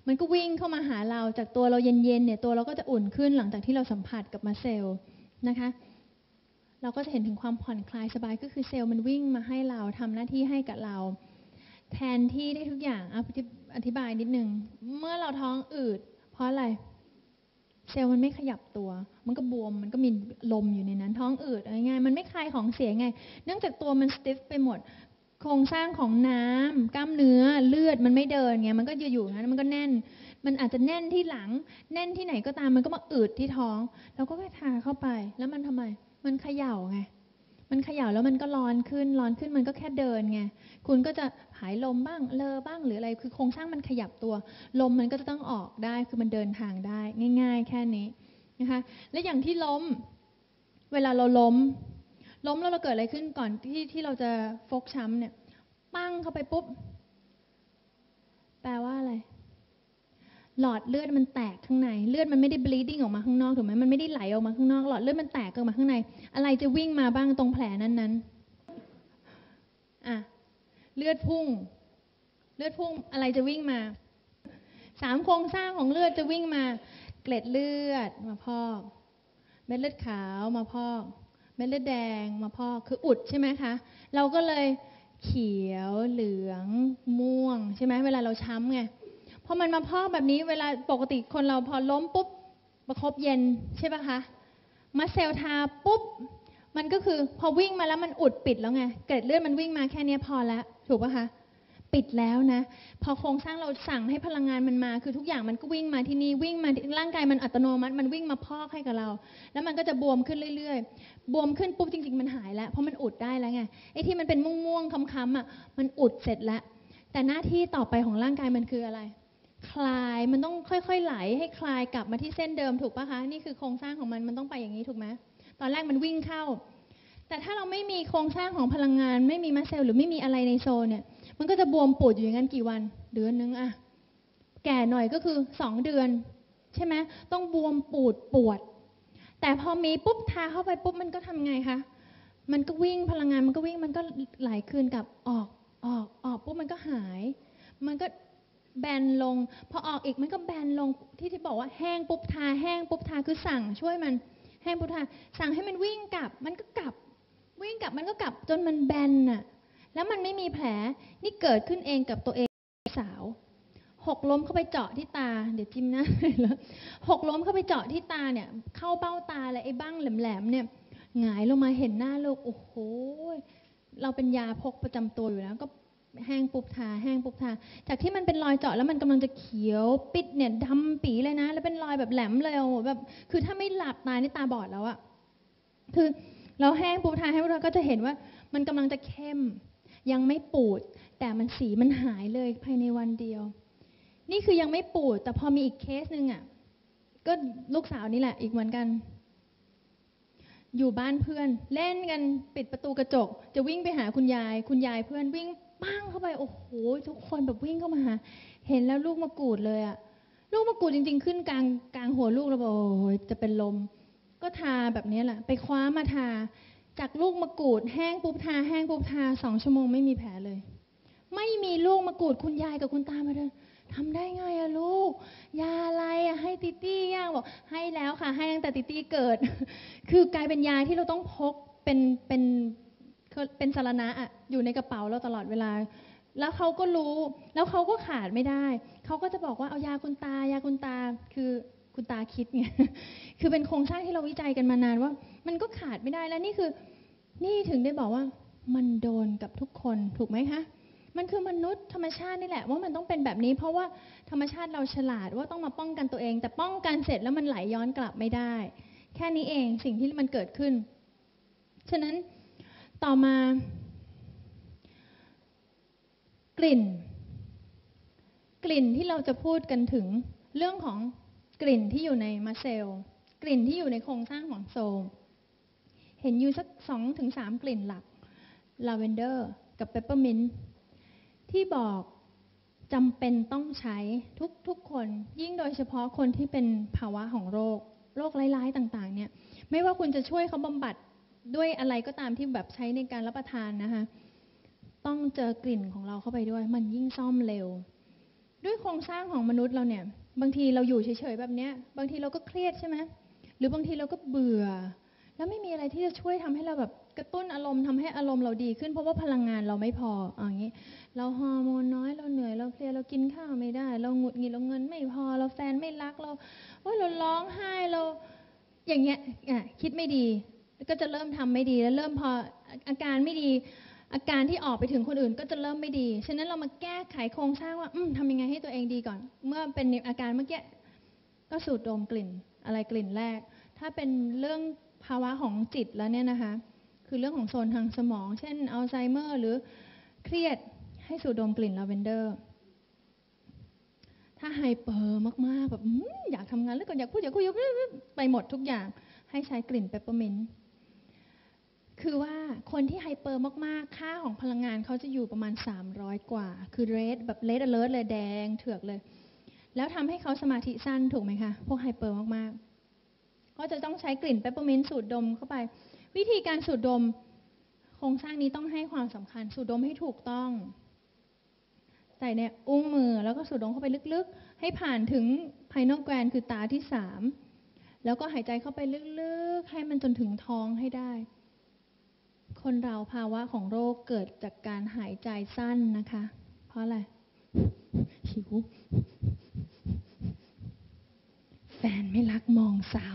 มันก็วิ่งเข้ามาหาเราจากตัวเราเย็นๆเนี่ยตัวเราก็จะอุ่นขึ้นหลังจากที่เราสัมผัสกับมะเซลนะคะเราก็จะเห็นถึงความผ่อนคลายสบายก็คือเซลล์มันวิ่งมาให้เราทำหน้าที่ให้กับเราแทนที่ได้ทุกอย่างอธิบายนิดนึงเมื่อเราท้องอืดเพราะอะไรเซลล์มันไม่ขยับตัวมันก็บวมมันก็มีลมอยู่ในนั้นท้องอืดง่ายๆมันไม่คลายของเสียไงเนื่องจากตัวมันสติฟไปหมดโครงสร้างของน้ำกล้ามเนื้อเลือดมันไม่เดินไงมันก็อยู่นะมันก็แน่นมันอาจจะแน่นที่หลังแน่นที่ไหนก็ตามมันก็มาอืดที่ท้องเราก็แค่ทาเข้าไปแล้วมันทำไมมันเขย่าไงมันเขย่าแล้วมันก็ร้อนขึ้นมันก็แค่เดินไงคุณก็จะหายลมบ้างเลอบ้างหรืออะไรคือโครงสร้างมันขยับตัวลมมันก็จะต้องออกได้คือมันเดินทางได้ง่ายๆแค่นี้นะคะและอย่างที่ล้มเวลาเราล้มแล้วเราเกิดอะไรขึ้นก่อนที่เราจะฟกช้ำเนี่ยปั้งเข้าไปปุ๊บแปลว่าอะไรหลอดเลือดมันแตกข้างในเลือดมันไม่ได้ bleeding ออกมาข้างนอกถูกไหมมันไม่ได้ไหลออกมาข้างนอกหลอดเลือดมันแตกออกมาข้างในอะไรจะวิ่งมาบ้างตรงแผลนั้นอ่ะเลือดพุ่งอะไรจะวิ่งมา3โครงสร้างของเลือดจะวิ่งมาเกล็ดเลือดมาพอกเม็ดเลือดขาวมาพอกเม็ดเลือดแดงมาพอกคืออุดใช่ไหมคะเราก็เลยเขียวเหลืองม่วงใช่ไหมเวลาเราช้ำไงพอมันมาพอกแบบนี้เวลาปกติคนเราพอล้มปุ๊บประคบเย็นใช่ป่ะคะมาเซลทาปุ๊บมันก็คือพอวิ่งมาแล้วมันอุดปิดแล้วไงเกล็ดเลือดมันวิ่งมาแค่นี้พอแล้วถูกป่ะคะปิดแล้วนะพอโครงสร้างเราสั่งให้พลังงานมันมาคือทุกอย่างมันก็วิ่งมาที่นี่วิ่งมาร่างกายมันอัตโนมัติมันวิ่งมาพอกให้กับเราแล้วมันก็จะบวมขึ้นเรื่อยๆบวมขึ้นปุ๊บจริงๆมันหายแล้วเพราะมันอุดได้แล้วไงไอ้ที่มันเป็นม่วงๆค้ำๆอ่ะมันอุดเสร็จแล้วแต่หน้าที่ต่อไปของร่างกายมันคืออะไรคลายมันต้องค่อยๆไหลให้คลายกลับมาที่เส้นเดิมถูกปะคะนี่คือโครงสร้างของมันต้องไปอย่างนี้ถูกไหมตอนแรกมันวิ่งเข้าแต่ถ้าเราไม่มีโครงสร้างของพลังงานไม่มีมัสเซลหรือไม่มีอะไรในโซนเนี่ยมันก็จะบวมปูดอยู่อย่างนั้นกี่วันเดือนนึงอะแก่หน่อยก็คือ2 เดือนใช่ไหมต้องบวมปูดปวดแต่พอมีปุ๊บทาเข้าไปปุ๊บมันก็ทำไงคะมันก็วิ่งพลังงานมันก็วิ่งมันก็ไหลคืนกลับออกปุ๊บมันก็หายมันก็แบนลงพอออกอีกมันก็แบนลงที่บอกว่าแห้งปุ๊บทาแห้งปุ๊บทาคือสั่งช่วยมันแห้งปุ๊บทาสั่งให้มันวิ่งกลับมันก็กลับวิ่งกลับมันก็กลับจนมันแบนน่ะแล้วมันไม่มีแผลนี่เกิดขึ้นเองกับตัวเองสาวหกล้มเข้าไปเจาะที่ตาเดี๋ยวจิ้มหน้าเลยแล้วหกล้มเข้าไปเจาะที่ตาเนี่ยเข้าเบ้าตาเลยไอ้บ้างแหลมๆเนี่ยหงายลงมาเห็นหน้าลูกโอ้โหเราเป็นยาพกประจำตัวอยู่แล้วก็แห้งปุ๊บทาแห้งปุ๊บทาจากที่มันเป็นรอยเจาะแล้วมันกำลังจะเขียวปิดเนี่ยดำปีเลยนะแล้วเป็นรอยแบบแหลมเลยแบบคือถ้าไม่หลับตานี่ตาบอดแล้วอะคือเราแห้งปุ๊บทาแห้งปุ๊บทาก็จะเห็นว่ามันกำลังจะเข้มยังไม่ปูดแต่มันสีมันหายเลยภายในวันเดียวนี่คือยังไม่ปูดแต่พอมีอีกเคสหนึ่งอ่ะก็ลูกสาวนี่แหละอีกเหมือนกันอยู่บ้านเพื่อนเล่นกันปิดประตูกระจกจะวิ่งไปหาคุณยายเพื่อนวิ่งปั้งเข้าไปโอ้โหทุกคนแบบวิ่งเข้ามาหาเห็นแล้วลูกมะกรูดเลยอ่ะลูกมะกรูดจริงๆขึ้นกลางหัวลูกแล้วบอกโอ้ยจะเป็นลมก็ทาแบบนี้แหละไปคว้ามาทาจากลูกมะกรูดแห้งปุ๊บทาแห้งปุ๊บทา2 ชั่วโมงไม่มีแผลเลยไม่มีลูกมะกรูดคุณยายกับคุณตามาเดินทำได้ไงอะลูกยาอะไรอะให้ติตี้ย่างบอกให้แล้วค่ะให้ตั้งแต่ติตี้เกิด คือกลายเป็นยาที่เราต้องพกเป็นสารณะอะอยู่ในกระเป๋าเราตลอดเวลาแล้วเขาก็รู้แล้วเขาก็ขาดไม่ได้เขาก็จะบอกว่าเอายาคุณตคือคุณตาคิดไง คือเป็นโครงสร้างที่เราวิจัยกันมานานว่ามันก็ขาดไม่ได้แล้วนี่ถึงได้บอกว่ามันโดนกับทุกคนถูกไหมคะมันคือมนุษย์ธรรมชาตินี่แหละว่ามันต้องเป็นแบบนี้เพราะว่าธรรมชาติเราฉลาดว่าต้องมาป้องกันตัวเองแต่ป้องกันเสร็จแล้วมันไหลย้อนกลับไม่ได้แค่นี้เองสิ่งที่มันเกิดขึ้นฉะนั้นต่อมากลิ่นที่เราจะพูดกันถึงเรื่องของกลิ่นที่อยู่ในมัสเซลกลิ่นที่อยู่ในโครงสร้างของโซลเห็นอยู่สัก 2-3 กลิ่นหลักลาเวนเดอร์กับเปปเปอร์มินต์ที่บอกจำเป็นต้องใช้ทุกคนยิ่งโดยเฉพาะคนที่เป็นภาวะของโรคร้ายๆต่างๆเนี่ยไม่ว่าคุณจะช่วยเขาบำบัดด้วยอะไรก็ตามที่แบบใช้ในการรับประทานนะคะต้องเจอกลิ่นของเราเข้าไปด้วยมันยิ่งซ่อมเร็วด้วยโครงสร้างของมนุษย์เราเนี่ยบางทีเราอยู่เฉยๆแบบเนี้ยบางทีเราก็เครียดใช่ไหมหรือบางทีเราก็เบื่อแล้วไม่มีอะไรที่จะช่วยทำให้เราแบบกระตุ้นอารมณ์ทำให้อารมณ์เราดีขึ้นเพราะว่าพลังงานเราไม่พออย่างนี้เราฮอร์โมนน้อยเราเหนื่อยเราเพลียเรากินข้าวไม่ได้เราหงุดหงิดเราเงินไม่พอเราแฟนไม่รักเราเราร้องไห้เราอย่างเงี้ยคิดไม่ดีก็จะเริ่มทำไม่ดีแล้วเริ่มพออาการไม่ดีอาการที่ออกไปถึงคนอื่นก็จะเริ่มไม่ดีฉะนั้นเรามาแก้ไขโครงสร้างว่าทำยังไงให้ตัวเองดีก่อนเมื่อเป็นอาการเมื่อกี้ก็สูดดมกลิ่นอะไรกลิ่นแรกถ้าเป็นเรื่องภาวะของจิตแล้วเนี่ยนะคะคือเรื่องของโซนทางสมองเช่นอัลไซเมอร์หรือเครียดให้สูดดมกลิ่นลาเวนเดอร์ถ้าไฮเปอร์มากๆแบบอยากทำงานแล้วก็อยากพูดอยากคุยไปหมดทุกอย่างให้ใช้กลิ่นเปปเปอร์มินต์คือว่าคนที่ไฮเปอร์มากๆค่าของพลังงานเขาจะอยู่ประมาณ300กว่าคือเรดแบบเรดอเลิร์ทเลยแดงเถือกเลยแล้วทำให้เขาสมาธิสั้นถูกไหมคะพวกไฮเปอร์มากๆก็จะต้องใช้กลิ่นเปปเปอร์มินต์สูดดมเข้าไปวิธีการสูดดมโครงสร้างนี้ต้องให้ความสำคัญสูดดมให้ถูกต้องใส่ในอุ้งมือแล้วก็สูดดมเข้าไปลึกๆให้ผ่านถึงไพโนแกรนคือตาที่3แล้วก็หายใจเข้าไปลึกๆให้มันจนถึงท้องให้ได้คนเราภาวะของโรคเกิดจากการหายใจสั้นนะคะเพราะอะไรหิวแฟนไม่รักมองสา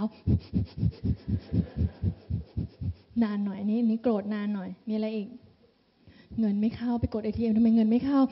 วนานหน่อยนี่โกรธนานหน่อยมีอะไรอีกเงินไม่เข้าไปกด ATM ทำไมเงินไม่เข้า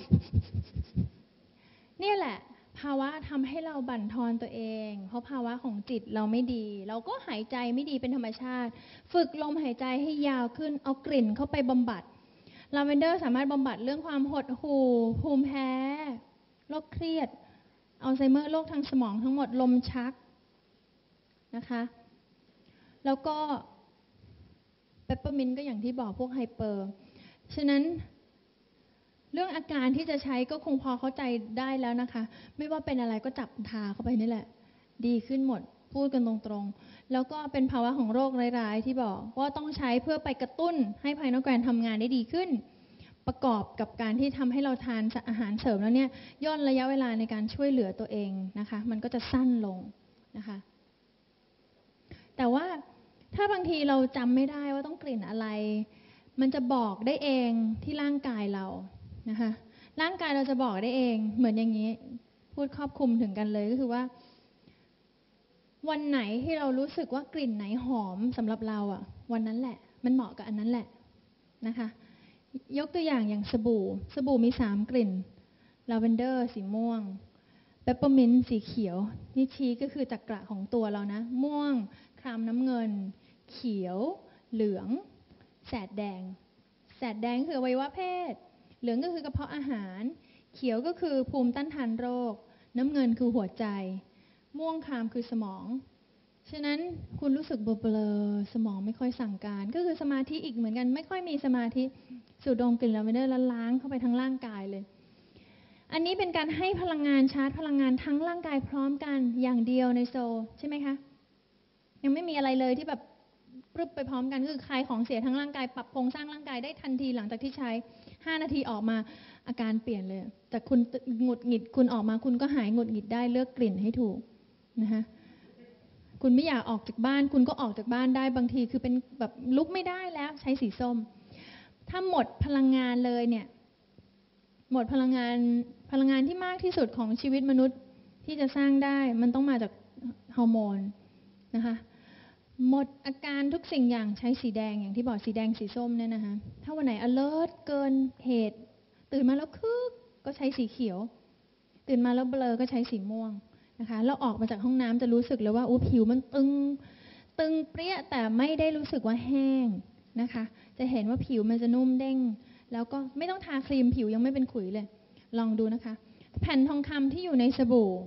นี่แหละภาวะทำให้เราบั่นทอนตัวเองเพราะภาวะของจิตเราไม่ดีเราก็หายใจไม่ดีเป็นธรรมชาติฝึกลมหายใจให้ยาวขึ้นเอากลิ่นเข้าไปบำบัดลาเวนเดอร์สามารถบำบัดเรื่องความหดหู่ภูมิแพ้โรคเครียดอัลไซเมอร์โรคทางสมองทั้งหมดลมชักนะคะแล้วก็เปปเปอร์มินต์ก็อย่างที่บอกพวกไฮเปอร์ฉะนั้นเรื่องอาการที่จะใช้ก็คงพอเข้าใจได้แล้วนะคะไม่ว่าเป็นอะไรก็จับทาเข้าไปนี่แหละดีขึ้นหมดพูดกันตรงๆแล้วก็เป็นภาวะของโรคร้ายๆที่บอกว่าต้องใช้เพื่อไปกระตุ้นให้ไพโนแกรนทำงานได้ดีขึ้นประกอบกับการที่ทำให้เราทานอาหารเสริมแล้วเนี่ยย่นระยะเวลาในการช่วยเหลือตัวเองนะคะมันก็จะสั้นลงนะคะแต่ว่าถ้าบางทีเราจำไม่ได้ว่าต้องกลิ่นอะไรมันจะบอกได้เองที่ร่างกายเรานะคะร่างกายเราจะบอกได้เองเหมือนอย่างนี้พูดครอบคลุมถึงกันเลยก็คือว่าวันไหนที่เรารู้สึกว่ากลิ่นไหนหอมสำหรับเราวันนั้นแหละมันเหมาะกับอันนั้นแหละนะคะยกตัวอย่างสบู่มี3กลิ่นลาเวนเดอร์สีม่วงเปปเปอร์มินต์สีเขียวนี่ชี้ก็คือจักระของตัวเรานะม่วงครามน้ำเงินเขียวเหลืองแสดแดงคืออวัยวะเพศเหลืองก็คือกระเพาะอาหารเขียวก็คือภูมิต้านทานโรคน้ำเงินคือหัวใจม่วงครามคือสมองฉะนั้นคุณรู้สึกเบลอๆสมองไม่ค่อยสั่งการก็คือสมาธิอีกเหมือนกันไม่ค่อยมีสมาธิสูดดมกลิ่นลาเวนเดอร์แล้วล้างเข้าไปทั้งร่างกายเลยอันนี้เป็นการให้พลังงานชาร์จพลังงานทั้งร่างกายพร้อมกันอย่างเดียวในโซลใช่ไหมคะยังไม่มีอะไรเลยที่แบบปรึบไปพร้อมกันคือคลายของเสียทั้งร่างกายปรับโครงสร้างร่างกายได้ทันทีหลังจากที่ใช้5นาทีออกมาอาการเปลี่ยนเลยแต่คุณหงุดหงิดคุณออกมาคุณก็หายหงุดหงิดได้เลือกกลิ่นให้ถูกนะคะคุณไม่อยากออกจากบ้านคุณก็ออกจากบ้านได้บางทีคือเป็นแบบลุกไม่ได้แล้วใช้สีส้มถ้าหมดพลังงานเลยเนี่ยหมดพลังงานที่มากที่สุดของชีวิตมนุษย์ที่จะสร้างได้มันต้องมาจากฮอร์โมนนะคะหมดอาการทุกสิ่งอย่างใช้สีแดงอย่างที่บอกสีแดงสีส้มเนี่ยนะคะถ้าวันไหน alert เกินเหตุตื่นมาแล้วคึกก็ใช้สีเขียวตื่นมาแล้วเบลอก็ใช้สีม่วงนะคะแล้วออกมาจากห้องน้ำจะรู้สึกเลยว่าผิวมันตึงเปรี้ยแต่ไม่ได้รู้สึกว่าแห้งนะคะจะเห็นว่าผิวมันจะนุ่มเด้งแล้วก็ไม่ต้องทาครีมผิวยังไม่เป็นขุยเลยลองดูนะคะแผ่นทองคำที่อยู่ในสบู่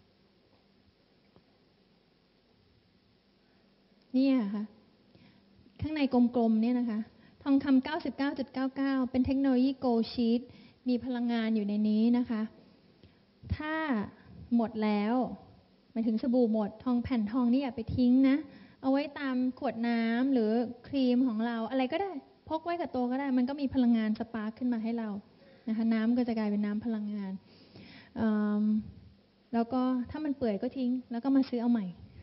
นี่ค่ะข้างในกลมๆเนี่ยนะคะทองคำ 99.99 เป็นเทคโนโลยีโกลด์ชีทมีพลังงานอยู่ในนี้นะคะถ้าหมดแล้วหมายถึงสบู่หมดแผ่นทองนี่อย่าไปทิ้งนะเอาไว้ตามขวดน้ำหรือครีมของเราอะไรก็ได้พกไว้กับตัวก็ได้มันก็มีพลังงานสปาร์คขึ้นมาให้เรานะคะน้ำก็จะกลายเป็นน้ำพลังงานเอิ่มแล้วก็ถ้ามันเปื่อยก็ทิ้งแล้วก็มาซื้อเอาใหม่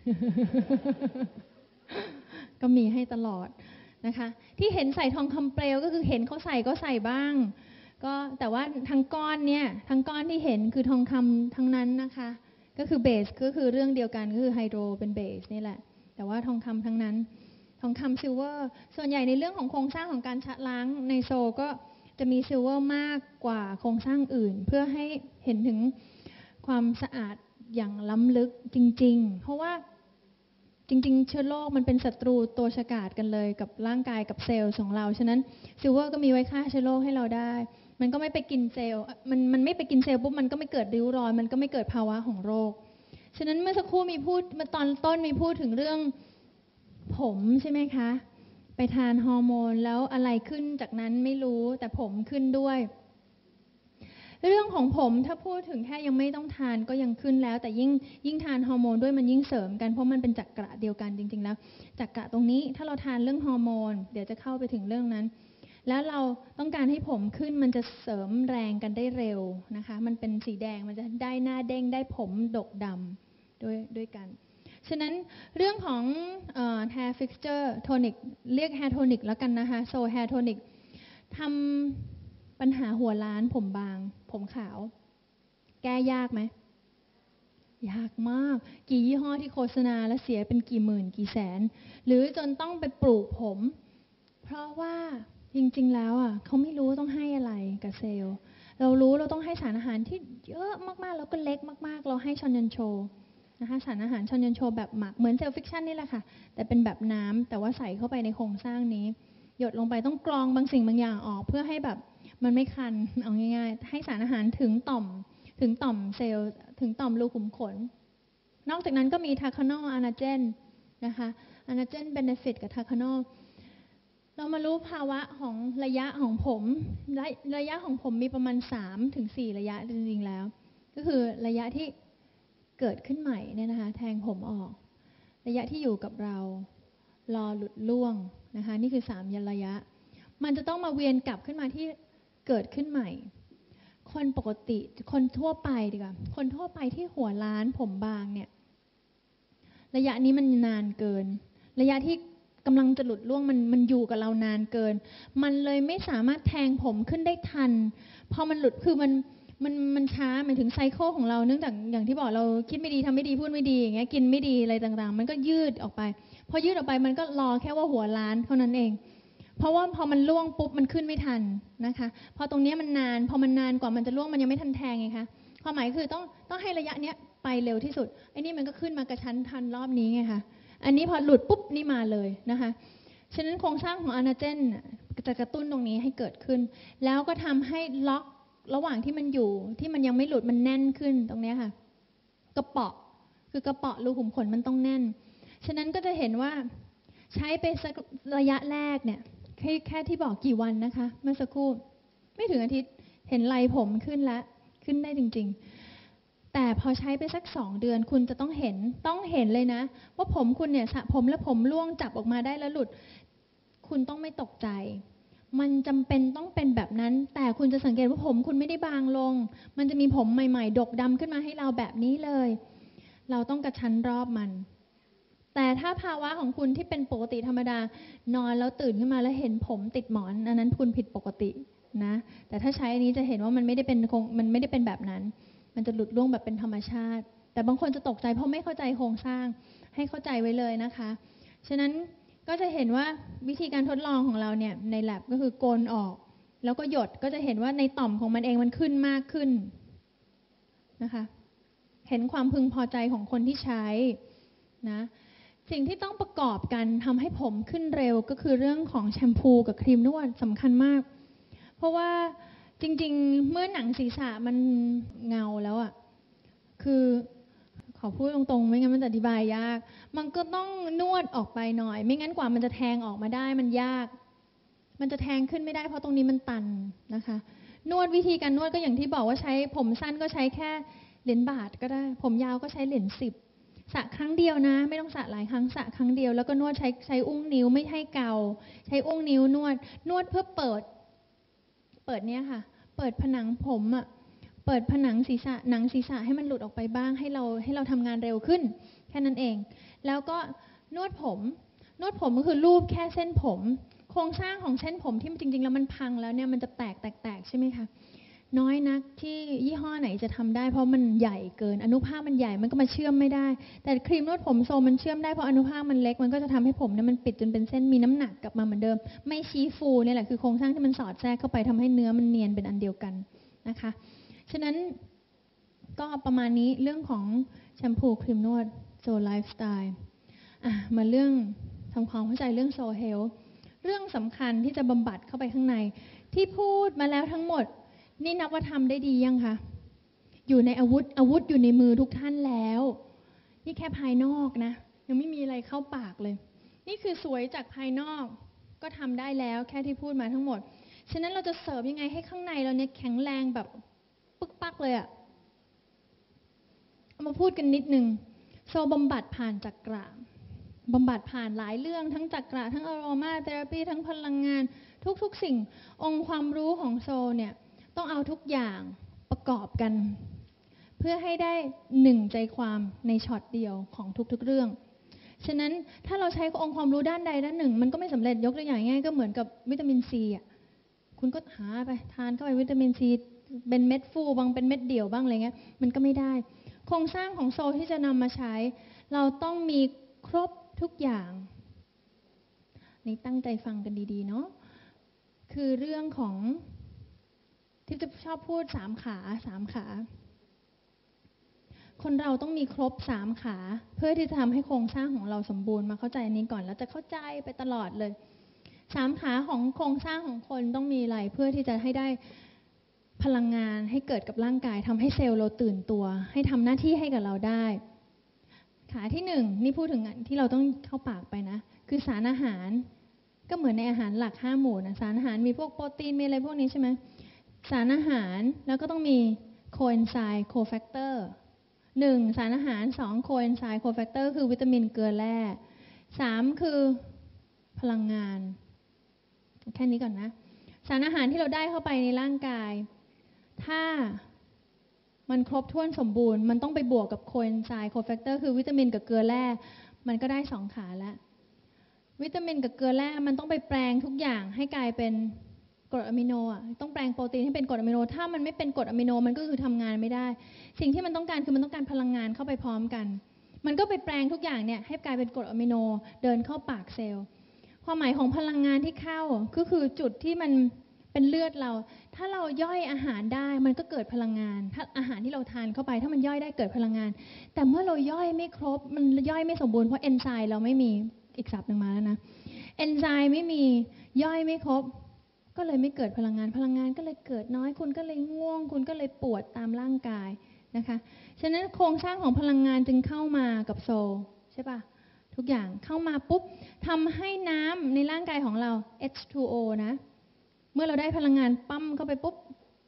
ก็มีให้ตลอดนะคะที่เห็นใส่ทองคำเปลวก็คือเห็นเขาใส่ก็ใส่บ้างก็แต่ว่าทั้งก้อนเนี่ยทั้งก้อนที่เห็นคือทองคำทั้งนั้นนะคะก็คือเบสก็คือเรื่องเดียวกันก็คือไฮโดรเป็นเบสนี่แหละแต่ว่าทองคำทั้งนั้นทองคำซิลเวอร์ส่วนใหญ่ในเรื่องของโครงสร้างของการชะล้างในโซก็จะมีซิลเวอร์มากกว่าโครงสร้างอื่นเพื่อให้เห็นถึงความสะอาดอย่างล้ำลึกจริงๆเพราะว่าจริงๆเชื้อโรคมันเป็นศัตรูตัวฉกาจกันเลยกับร่างกายกับเซลล์ของเราฉะนั้นซิลเวอร์ก็มีไว้ฆ่าเชื้อโรคให้เราได้มันก็ไม่ไปกินเซลล์มันไม่ไปกินเซลล์ปุ๊บมันก็ไม่เกิดริ้วรอยมันก็ไม่เกิดภาวะของโรคฉะนั้นเมื่อสักครู่มีพูดมาตอนต้นมีพูดถึงเรื่องผมใช่ไหมคะไปทานฮอร์โมนแล้วอะไรขึ้นจากนั้นไม่รู้แต่ผมขึ้นด้วยเรื่องของผมถ้าพูดถึงแค่ยังไม่ต้องทานก็ยังขึ้นแล้วแต่ยิ่งทานฮอร์โมนด้วยมันยิ่งเสริมกันเพราะมันเป็นจักระเดียวกันจริงๆแล้วจักระตรงนี้ถ้าเราทานเรื่องฮอร์โมนเดี๋ยวจะเข้าไปถึงเรื่องนั้นแล้วเราต้องการให้ผมขึ้นมันจะเสริมแรงกันได้เร็วนะคะมันเป็นสีแดงมันจะได้หน้าเด้งได้ผมดกดำด้วยกันฉะนั้นเรื่องของhair fixture tonic เรียก hair tonic แล้วกันนะคะ so hair tonic ทำปัญหาหัวล้านผมบางผมขาวแก้ยากไหมยากมากกี่ยี่ห้อที่โฆษณาแล้วเสียเป็นกี่หมื่นกี่แสนหรือจนต้องไปปลูกผมเพราะว่าจริงๆแล้วเขาไม่รู้ต้องให้อะไรกับเซลล์เรารู้เราต้องให้สารอาหารที่เยอะมากๆแล้วก็เล็กมากๆเราให้ชอนยันโชนะคะสารอาหารชอนยันโชแบบหมักเหมือนเซลล์ฟิกชันนี่แหละค่ะแต่เป็นแบบน้ำแต่ว่าใส่เข้าไปในโครงสร้างนี้หยดลงไปต้องกรองบางสิ่งบางอย่างออกเพื่อให้แบบมันไม่คันเอาง่ายๆให้สารอาหารถึงต่อมเซลล์ถึงต่อมรูขุมขนนอกจากนั้นก็มีทาคานอลอานาเจนนะคะอานาเจนเบเนฟิตกับทาคานอลเรามารู้ภาวะของระยะของผมระยะของผมมีประมาณ 3-4 ระยะจริงๆแล้วก็คือระยะที่เกิดขึ้นใหม่เนี่ยนะคะแทงผมออกระยะที่อยู่กับเรารอหลุดล่วงนะคะนี่คือ3ระยะมันจะต้องมาเวียนกลับขึ้นมาที่เกิดขึ้นใหม่คนปกติคนทั่วไปดีกว่าคนทั่วไปที่หัวล้านผมบางเนี่ยระยะนี้มันนานเกินระยะที่กำลังจะหลุดล่วงมันอยู่กับเรานานเกินมันเลยไม่สามารถแทงผมขึ้นได้ทันพอมันหลุดคือมันช้าหมายถึงไซเคิลของเราเนื่องจากอย่างที่บอกเราคิดไม่ดีทำไม่ดีพูดไม่ดีอย่างเงี้ยกินไม่ดีอะไรต่างๆมันก็ยืดออกไปพอยืดออกไปมันก็รอแค่ว่าหัวล้านเท่านั้นเองเพราะว่าพอมันล่วงปุ๊บมันขึ้นไม่ทันนะคะพอตรงนี้มันนานพอมันนานกว่ามันจะล่วงมันยังไม่ทันแทงไงคะความหมายคือต้องให้ระยะเนี้ยไปเร็วที่สุดไอ้นี่มันก็ขึ้นมากระชั้นทันรอบนี้ไงคะอันนี้พอหลุดปุ๊บนี่มาเลยนะคะฉะนั้นโครงสร้างของอานาเจนจะกระตุ้นตรงนี้ให้เกิดขึ้นแล้วก็ทำให้ล็อกระหว่างที่มันอยู่ที่มันยังไม่หลุดมันแน่นขึ้นตรงนี้ค่ะกระเปาะคือกระเปาะรูขุมขนมันต้องแน่นฉะนั้นก็จะเห็นว่าใช้ไปสักระยะแรกเนี่ยแค่ที่บอกกี่วันนะคะเมื่อสักครู่ไม่ถึงอาทิตย์เห็นไรผมขึ้นแล้วขึ้นได้จริงๆแต่พอใช้ไปสัก2 เดือนคุณจะต้องเห็นเลยนะว่าผมคุณเนี่ยสระผมแล้วผมร่วงจับออกมาได้แล้วหลุดคุณต้องไม่ตกใจมันจำเป็นต้องเป็นแบบนั้นแต่คุณจะสังเกตว่าผมคุณไม่ได้บางลงมันจะมีผมใหม่ๆดกดำขึ้นมาให้เราแบบนี้เลยเราต้องกระชั้นรอบมันแต่ถ้าภาวะของคุณที่เป็นปกติธรรมดานอนแล้วตื่นขึ้นมาแล้วเห็นผมติดหมอนอันนั้นคุณผิดปกตินะแต่ถ้าใช้อันนี้จะเห็นว่ามันไม่ได้เป็นแบบนั้นมันจะหลุดร่วงแบบเป็นธรรมชาติแต่บางคนจะตกใจเพราะไม่เข้าใจโครงสร้างให้เข้าใจไว้เลยนะคะฉะนั้นก็จะเห็นว่าวิธีการทดลองของเราเนี่ยใน lab ก็คือโกนออกแล้วก็หยดก็จะเห็นว่าในต่อมของมันเองมันขึ้นมากขึ้นนะคะเห็นความพึงพอใจของคนที่ใช้นะสิ่งที่ต้องประกอบกันทำให้ผมขึ้นเร็วก็คือเรื่องของแชมพูกับครีมนวดสำคัญมากเพราะว่าจริงๆเมื่อหนังศีรษะมันเงาแล้วคือขอพูดตรงๆไม่งั้นมันจะอธิบายยากมันก็ต้องนวดออกไปหน่อยไม่งั้นกว่ามันจะแทงออกมาได้มันยากมันจะแทงขึ้นไม่ได้เพราะตรงนี้มันตันนะคะนวดวิธีการนวดก็อย่างที่บอกว่าใช้ผมสั้นก็ใช้แค่เหรียญบาทก็ได้ผมยาวก็ใช้เหรียญ10สระครั้งเดียวนะไม่ต้องสระหลายครั้งสระครั้งเดียวแล้วก็นวดใช้อุ้งนิ้วไม่ให้เกาใช้อุ้งนิ้วนวดเพื่อเปิดเนี้ยค่ะเปิดผนังผมเปิดผนังศีรษะหนังศีรษะให้มันหลุดออกไปบ้างให้เราทำงานเร็วขึ้นแค่นั้นเองแล้วก็นวดผมก็คือลูบแค่เส้นผมโครงสร้างของเส้นผมที่จริงๆแล้วมันพังแล้วเนี่ยมันจะแตกใช่ไหมคะน้อยนักที่ยี่ห้อไหนจะทำได้เพราะมันใหญ่เกินอนุภาคมันใหญ่มันก็มาเชื่อมไม่ได้แต่ครีมนวดผมโซมันเชื่อมได้เพราะอนุภาคมันเล็กมันก็จะทำให้ผมเนี่ยมันปิดจนเป็นเส้นมีน้ำหนักกลับมาเหมือนเดิมไม่ชี้ฟูเนี่ยแหละคือโครงสร้างที่มันสอดแทรกเข้าไปทำให้เนื้อมันเนียนเป็นอันเดียวกันนะคะฉะนั้นก็ประมาณนี้เรื่องของแชมพูครีมนวดโซไลฟ์สไตล์มาเรื่องทำความเข้าใจเรื่องโซเฮลเรื่องสำคัญที่จะบำบัดเข้าไปข้างในที่พูดมาแล้วทั้งหมดนี่นับว่าทำได้ดียังคะอยู่ในอาวุธอยู่ในมือทุกท่านแล้วนี่แค่ภายนอกนะยังไม่มีอะไรเข้าปากเลยนี่คือสวยจากภายนอกก็ทำได้แล้วแค่ที่พูดมาทั้งหมดฉะนั้นเราจะเสิร์ฟยังไงให้ข้างในเราเนี่ยแข็งแรงแบบปึ๊กปักเลยอะเอามาพูดกันนิดนึงโซบำบัดผ่านจักระบำบัดผ่านหลายเรื่องทั้งจักระทั้งอโรมาเทอราปีทั้งพลังงานทุกสิ่งองค์ความรู้ของโซเนี่ยต้องเอาทุกอย่างประกอบกันเพื่อให้ได้หนึ่งใจความในช็อตเดียวของทุกๆเรื่องฉะนั้นถ้าเราใช้องค์ความรู้ด้านใดด้านหนึ่งมันก็ไม่สำเร็จยกตัวอย่างง่ายก็เหมือนกับวิตามินซีอ่ะคุณก็หาไปทานเข้าไปวิตามินซีเป็นเม็ดฟูบ้างเป็นเม็ดเดี่ยวบ้างอะไรเงี้ยมันก็ไม่ได้โครงสร้างของโซที่จะนำมาใช้เราต้องมีครบทุกอย่างนี่ตั้งใจฟังกันดีๆเนาะคือเรื่องของที่จะชอบพูด3 ขาคนเราต้องมีครบ3 ขาเพื่อที่จะทำให้โครงสร้างของเราสมบูรณ์มาเข้าใจอันนี้ก่อนแล้วจะเข้าใจไปตลอดเลย3 ขาของโครงสร้างของคนต้องมีอะไรเพื่อที่จะให้ได้พลังงานให้เกิดกับร่างกายทำให้เซลล์เราตื่นตัวให้ทำหน้าที่ให้กับเราได้ขาที่1นี่พูดถึงที่เราต้องเข้าปากไปนะคือสารอาหารก็เหมือนในอาหารหลัก5 หมู่นะสารอาหารมีพวกโปรตีนมีอะไรพวกนี้ใช่ไหมสารอาหารแล้วก็ต้องมีโคเอนไซม์โคแฟกเตอร์1สารอาหาร2โคเอนไซม์โคแฟกเตอร์คือวิตามินเกลือแร่3คือพลังงานแค่นี้ก่อนนะสารอาหารที่เราได้เข้าไปในร่างกายถ้ามันครบถ้วนสมบูรณ์มันต้องไปบวกกับโคเอนไซม์โคแฟกเตอร์คือวิตามินกับเกลือแร่มันก็ได้2 ขาแล้ววิตามินกับเกลือแร่มันต้องไปแปลงทุกอย่างให้กลายเป็นกรดอะมิโนต้องแปลงโปรตีนให้เป็นกรดอะมิโนถ้ามันไม่เป็นกรดอะมิโนมันก็คือทำงานไม่ได้สิ่งที่มันต้องการคือมันต้องการพลังงานเข้าไปพร้อมกันมันก็ไปแปลงทุกอย่างเนี่ยให้กลายเป็นกรดอะมิโนเดินเข้าปากเซลล์ความหมายของพลังงานที่เข้าก็คือจุดที่มันเป็นเลือดเราถ้าเราย่อยอาหารได้มันก็เกิดพลังงานถ้าอาหารที่เราทานเข้าไปถ้ามันย่อยได้เกิดพลังงานแต่เมื่อเราย่อยไม่ครบมันย่อยไม่สมบูรณ์เพราะเอนไซม์เราไม่มีอีกศัพท์หนึ่งมาแล้วนะเอนไซม์ไม่มีย่อยไม่ครบก็เลยไม่เกิดพลังงานก็เลยเกิดน้อยคุณก็เลยง่วงคุณก็เลยปวดตามร่างกายนะคะฉะนั้นโครงสร้างของพลังงานจึงเข้ามากับโซลใช่ปะทุกอย่างเข้ามาปุ๊บทำให้น้ำในร่างกายของเรา H2O นะเมื่อเราได้พลังงานปั๊มเข้าไปปุ๊บ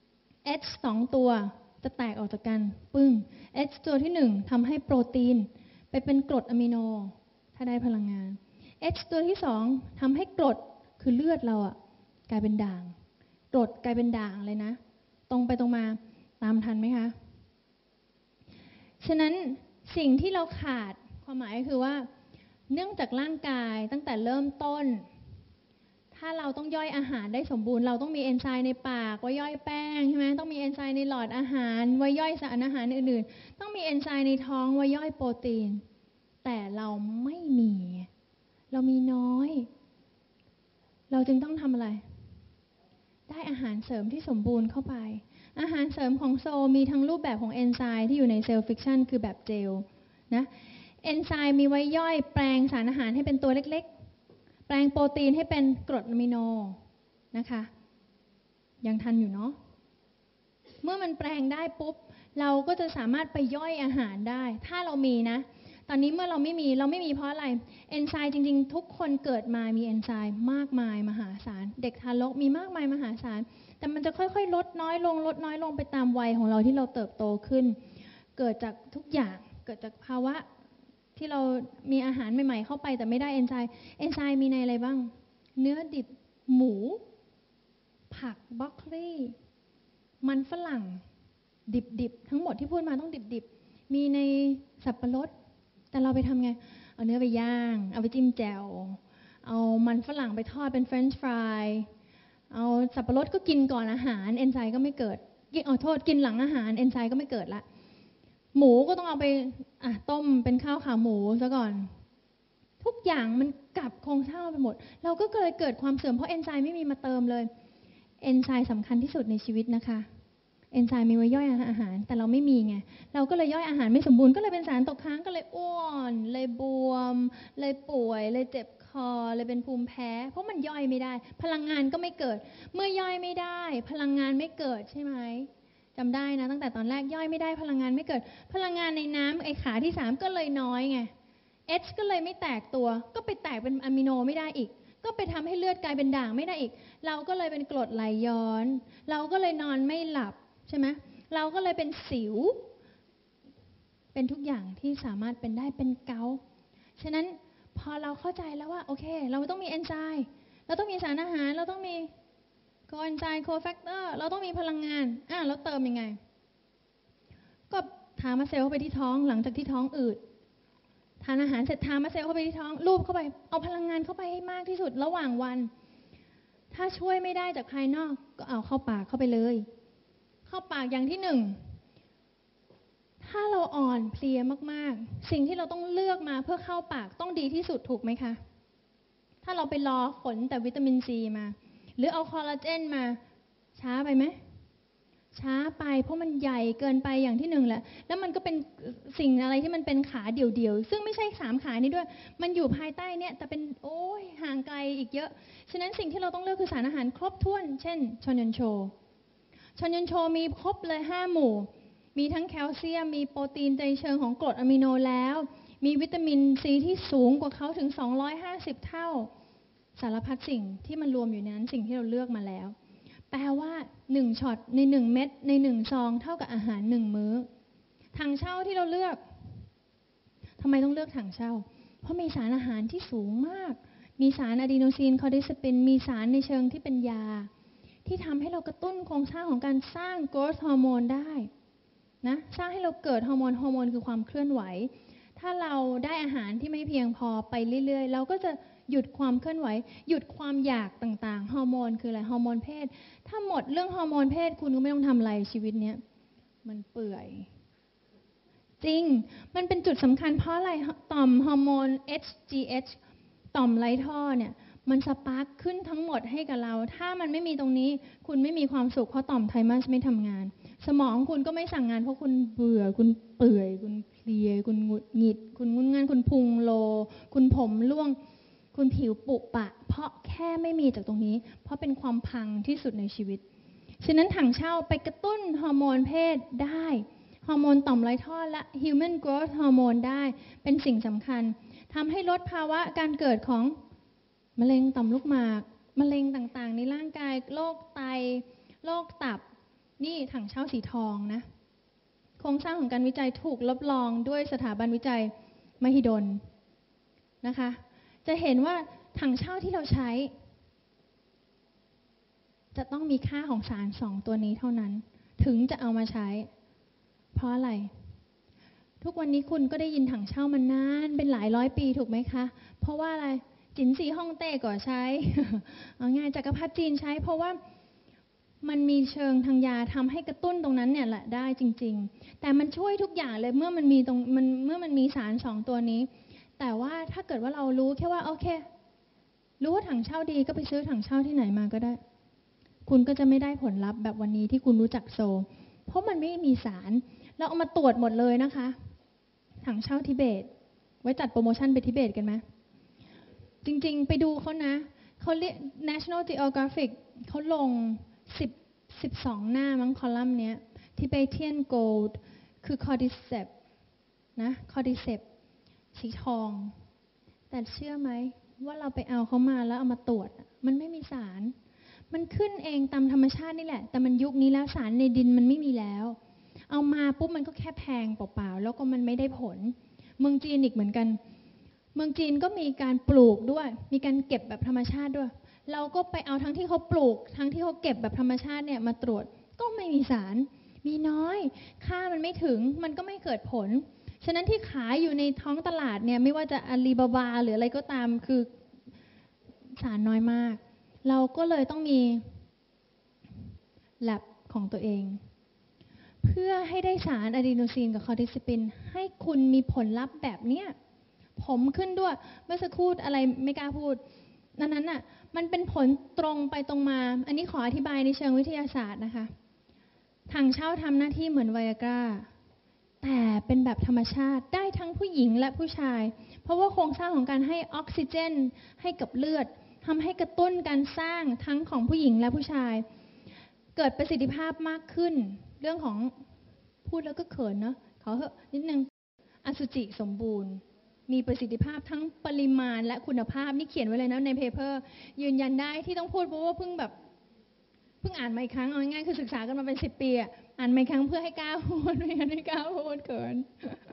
H 2 ตัวจะแตกออกจากกันปึ้ง H ตัวที่1ทำให้โปรตีนไปเป็นกรดอะมิโนถ้าได้พลังงาน H ตัวที่2ทำให้กรดคือเลือดเรากลายเป็นด่างกรดกลายเป็นด่างเลยนะตรงไปตรงมาตามทันไหมคะฉะนั้นสิ่งที่เราขาดความหมายก็คือว่าเนื่องจากร่างกายตั้งแต่เริ่มต้นถ้าเราต้องย่อยอาหารได้สมบูรณ์เราต้องมีเอนไซม์ในปากไว้ย่อยแป้งใช่ไหมต้องมีเอนไซม์ในหลอดอาหารไว้ย่อยสารอาหารอื่นๆต้องมีเอนไซม์ในท้องไว้ย่อยโปรตีนแต่เราไม่มีเรามีน้อยเราจึงต้องทำอะไรได้อาหารเสริมที่สมบูรณ์เข้าไปอาหารเสริมของโซมีทั้งรูปแบบของเอนไซม์ที่อยู่ในเซลล์ฟิกชันคือแบบเจลนะเอนไซม์มีไว้ย่อยแปลงสารอาหารให้เป็นตัวเล็กๆแปลงโปรตีนให้เป็นกรดอะมิโนนะคะยังทันอยู่เนาะเมื่อมันแปลงได้ปุ๊บเราก็จะสามารถไปย่อยอาหารได้ถ้าเรามีนะตอนนี้เมื่อเราไม่มีเพราะอะไรเอนไซม์จริงๆทุกคนเกิดมามีเอนไซม์มากมายมหาศาลเด็กทารกมีมากมายมหาศาลแต่มันจะค่อยๆลดน้อยลงไปตามวัยของเราที่เราเติบโตขึ้นเกิดจากทุกอย่างเกิดจากภาวะที่เรามีอาหารใหม่ๆเข้าไปแต่ไม่ได้เอนไซม์มีในอะไรบ้างเนื้อดิบหมูผักบรอกโคลีมันฝรั่งดิบทั้งหมดที่พูดมาต้องดิบมีในสับปะรดแต่เราไปทำไงเอาเนื้อไปย่างเอาไปจิ้มแจ่วเอามันฝรั่งไปทอดเป็นเฟรนช์ฟรายเอาสับปะรดก็กินก่อนอาหารเอนไซม์ก็ไม่เกิดกินหลังอาหารเอนไซม์ก็ไม่เกิดละหมูก็ต้องเอาไปต้มเป็นข้าวขาหมูซะก่อนทุกอย่างมันกลับโครงสร้างเราไปหมดเราก็เลยเกิดความเสื่อมเพราะเอนไซม์ไม่มีมาเติมเลยเอนไซม์สำคัญที่สุดในชีวิตนะคะเอนไซม์มีไว้ย่อยอาหารแต่เราไม่มีไงเราก็เลยย่อยอาหารไม่สมบูรณ์ก็เลยเป็นสารตกค้างก็เลยอ้วนเลยบวมเลยป่วยเลยเจ็บคอเลยเป็นภูมิแพ้เพราะมันย่อยไม่ได้พลังงานก็ไม่เกิดเมื่อย่อยไม่ได้พลังงานไม่เกิดใช่ไหมจำได้นะตั้งแต่ตอนแรกย่อยไม่ได้พลังงานไม่เกิดพลังงานในน้ำไอ้ขาที่3ก็เลยน้อยไงH ก็เลยไม่แตกตัวก็ไปแตกเป็นอะมิโนไม่ได้อีกก็ไปทำให้เลือดกลายเป็นด่างไม่ได้อีกเราก็เลยเป็นกรดไหลย้อนเราก็เลยนอนไม่หลับใช่ไหมเราก็เลยเป็นสิวเป็นทุกอย่างที่สามารถเป็นได้เป็นเกาต์ฉะนั้นพอเราเข้าใจแล้วว่าโอเคเราต้องมีเอนไซม์เราต้องมีสารอาหารเราต้องมีโคเอนไซม์โคแฟกเตอร์เราต้องมีพลังงานแล้วเติมยังไงก็ทามาเซลเข้าไปที่ท้องหลังจากที่ท้องอืดทานอาหารเสร็จทามาเซลเข้าไปที่ท้องลูบเข้าไปเอาพลังงานเข้าไปให้มากที่สุดระหว่างวันถ้าช่วยไม่ได้จากภายนอกก็เอาเข้าปากเข้าไปเลยเข้าปากอย่างที่1ถ้าเราอ่อนเพลียมากๆสิ่งที่เราต้องเลือกมาเพื่อเข้าปากต้องดีที่สุดถูกไหมคะถ้าเราไปรอขนแต่วิตามินซีมาหรือเอาคอลลาเจนมาช้าไปไหมช้าไปเพราะมันใหญ่เกินไปอย่างที่1แหละแล้วมันก็เป็นสิ่งอะไรที่มันเป็นขาเดี่ยวๆซึ่งไม่ใช่3ขานี้ด้วยมันอยู่ภายใต้เนี่ยแต่เป็นห่างไกลอีกเยอะฉะนั้นสิ่งที่เราต้องเลือกคือสารอาหารครบถ้วนเช่นชอนยอนโชมีครบเลย5หมู่มีทั้งแคลเซียมมีโปรตีนในเชิงของกรดอะมิโนแล้วมีวิตามินซีที่สูงกว่าเขาถึง250เท่าสารพัดสิ่งที่มันรวมอยู่ในนั้นสิ่งที่เราเลือกมาแล้วแปลว่า1ช็อตใน1เม็ดใน1ซองเท่ากับอาหาร1มื้อถังเช่าที่เราเลือกทำไมต้องเลือกถังเช่าเพราะมีสารอาหารที่สูงมากมีสารอะดีโนซีนคอร์ติซาปินมีสารในเชิงที่เป็นยาที่ทำให้เรากระตุ้นโครงสร้างของการสร้างโกรทฮอร์โมนได้นะสร้างให้เราเกิดฮอร์โมนคือความเคลื่อนไหวถ้าเราได้อาหารที่ไม่เพียงพอไปเรื่อยๆเราก็จะหยุดความเคลื่อนไหวหยุดความอยากต่างๆฮอร์โมนคืออะไรฮอร์โมนเพศถ้าหมดเรื่องฮอร์โมนเพศคุณก็ไม่ต้องทำอะไรชีวิตเนี้ยมันเปื่อยจริงมันเป็นจุดสำคัญเพราะอะไรต่อมฮอร์โมน HGH ต่อมไร้ท่อเนี่ยมันสปาร์คขึ้นทั้งหมดให้กับเราถ้ามันไม่มีตรงนี้คุณไม่มีความสุขเพราะต่อมไทมัสไม่ทำงานสมองคุณก็ไม่สั่งงานเพราะคุณเบื่อคุณเปื่อยคุณเพลียคุณหงุดหงิดคุณงุนง่านคุณพุงโลคุณผมร่วงคุณผิวปุปะเพราะแค่ไม่มีจากตรงนี้เพราะเป็นความพังที่สุดในชีวิตฉะนั้นถังเช่าไปกระตุ้นฮอร์โมนเพศได้ฮอร์โมนต่อมไร้ท่อและ Human Growth Hormone ได้เป็นสิ่งสำคัญทำให้ลดภาวะการเกิดของมะเร็งต่อมลูกหมากมะเร็งต่างๆในร่างกายโรคไตโรคตับนี่ถังเช่าสีทองนะโครงสร้างของการวิจัยถูกรับรองด้วยสถาบันวิจัยมหิดลนะคะจะเห็นว่าถังเช่าที่เราใช้จะต้องมีค่าของสาร2ตัวนี้เท่านั้นถึงจะเอามาใช้เพราะอะไรทุกวันนี้คุณก็ได้ยินถังเช่ามานานเป็นหลายร้อยปีถูกไหมคะเพราะว่าอะไรจินซีฮ่องเต้ก็ใช้ เอาง่ายจักรพรรดิจีนใช้เพราะว่ามันมีเชิงทางยาทำให้กระตุ้นตรงนั้นเนี่ยแหละได้จริงๆแต่มันช่วยทุกอย่างเลยเมื่อมันมีสาร2ตัวนี้แต่ว่าถ้าเกิดว่าเรารู้แค่ว่าโอเครู้ว่าถังเช่าดีก็ไปซื้อถังเช่าที่ไหนมาก็ได้คุณก็จะไม่ได้ผลลัพธ์แบบวันนี้ที่คุณรู้จักโซเพราะมันไม่มีสารเราเอามาตรวจหมดเลยนะคะถังเช่าทิเบตไว้จัดโปรโมชั่นไปทิเบตกันไหมจริงๆไปดูเขานะเขาเรียก National Geographic เขาลง12หน้ามั้งคอลัมน์เนี้ย Tibetan Gold คือ Cordyceps นะ Cordyceps สีทองแต่เชื่อไหมว่าเราไปเอาเขามาแล้วเอามาตรวจมันไม่มีสารมันขึ้นเองตามธรรมชาตินี่แหละแต่มันยุคนี้แล้วสารในดินมันไม่มีแล้วเอามาปุ๊บมันก็แค่แพงเปล่าๆแล้วก็มันไม่ได้ผลเมืองจีนอีกเหมือนกันเมืองจีนก็มีการปลูกด้วยมีการเก็บแบบธรรมชาติด้วยเราก็ไปเอาทั้งที่เขาปลูกทั้งที่เขาเก็บแบบธรรมชาติเนี่ยมาตรวจก็ไม่มีสารมีน้อยค่ามันไม่ถึงมันก็ไม่เกิดผลฉะนั้นที่ขายอยู่ในท้องตลาดเนี่ยไม่ว่าจะอาลีบาบาหรืออะไรก็ตามคือสารน้อยมากเราก็เลยต้องมีแลบของตัวเองเพื่อให้ได้สารอะดีโนซีนกับคอร์ติซปินให้คุณมีผลลัพธ์แบบเนี้ยผมขึ้นด้วยเมื่อสักครู่อะไรไม่กล้าพูดนั้นน่ะมันเป็นผลตรงไปตรงมาอันนี้ขออธิบายในเชิงวิทยาศาสตร์นะคะถังเช่าทำหน้าที่เหมือนไวอากร้าแต่เป็นแบบธรรมชาติได้ทั้งผู้หญิงและผู้ชายเพราะว่าโครงสร้างของการให้ออกซิเจนให้กับเลือดทำให้กระตุ้นการสร้างทั้งของผู้หญิงและผู้ชายเกิดประสิทธิภาพมากขึ้นเรื่องของพูดแล้วก็เขินเนาะขอเหอะนิดนึงอสุจิสมบูรณ์มีประสิทธิภาพทั้งปริมาณและคุณภาพนี่เขียนไว้เลยนะในเพเปอร์ยืนยันได้ที่ต้องพูดเพราะว่าเพิ่งอ่านมาอีกครั้งเอาง่ายๆคือศึกษากันมาเป็น10 ปีอ่านมาอีกครั้งเพื่อให้กล้าพูดไม่งั้นไม่กล้าพูดเกิน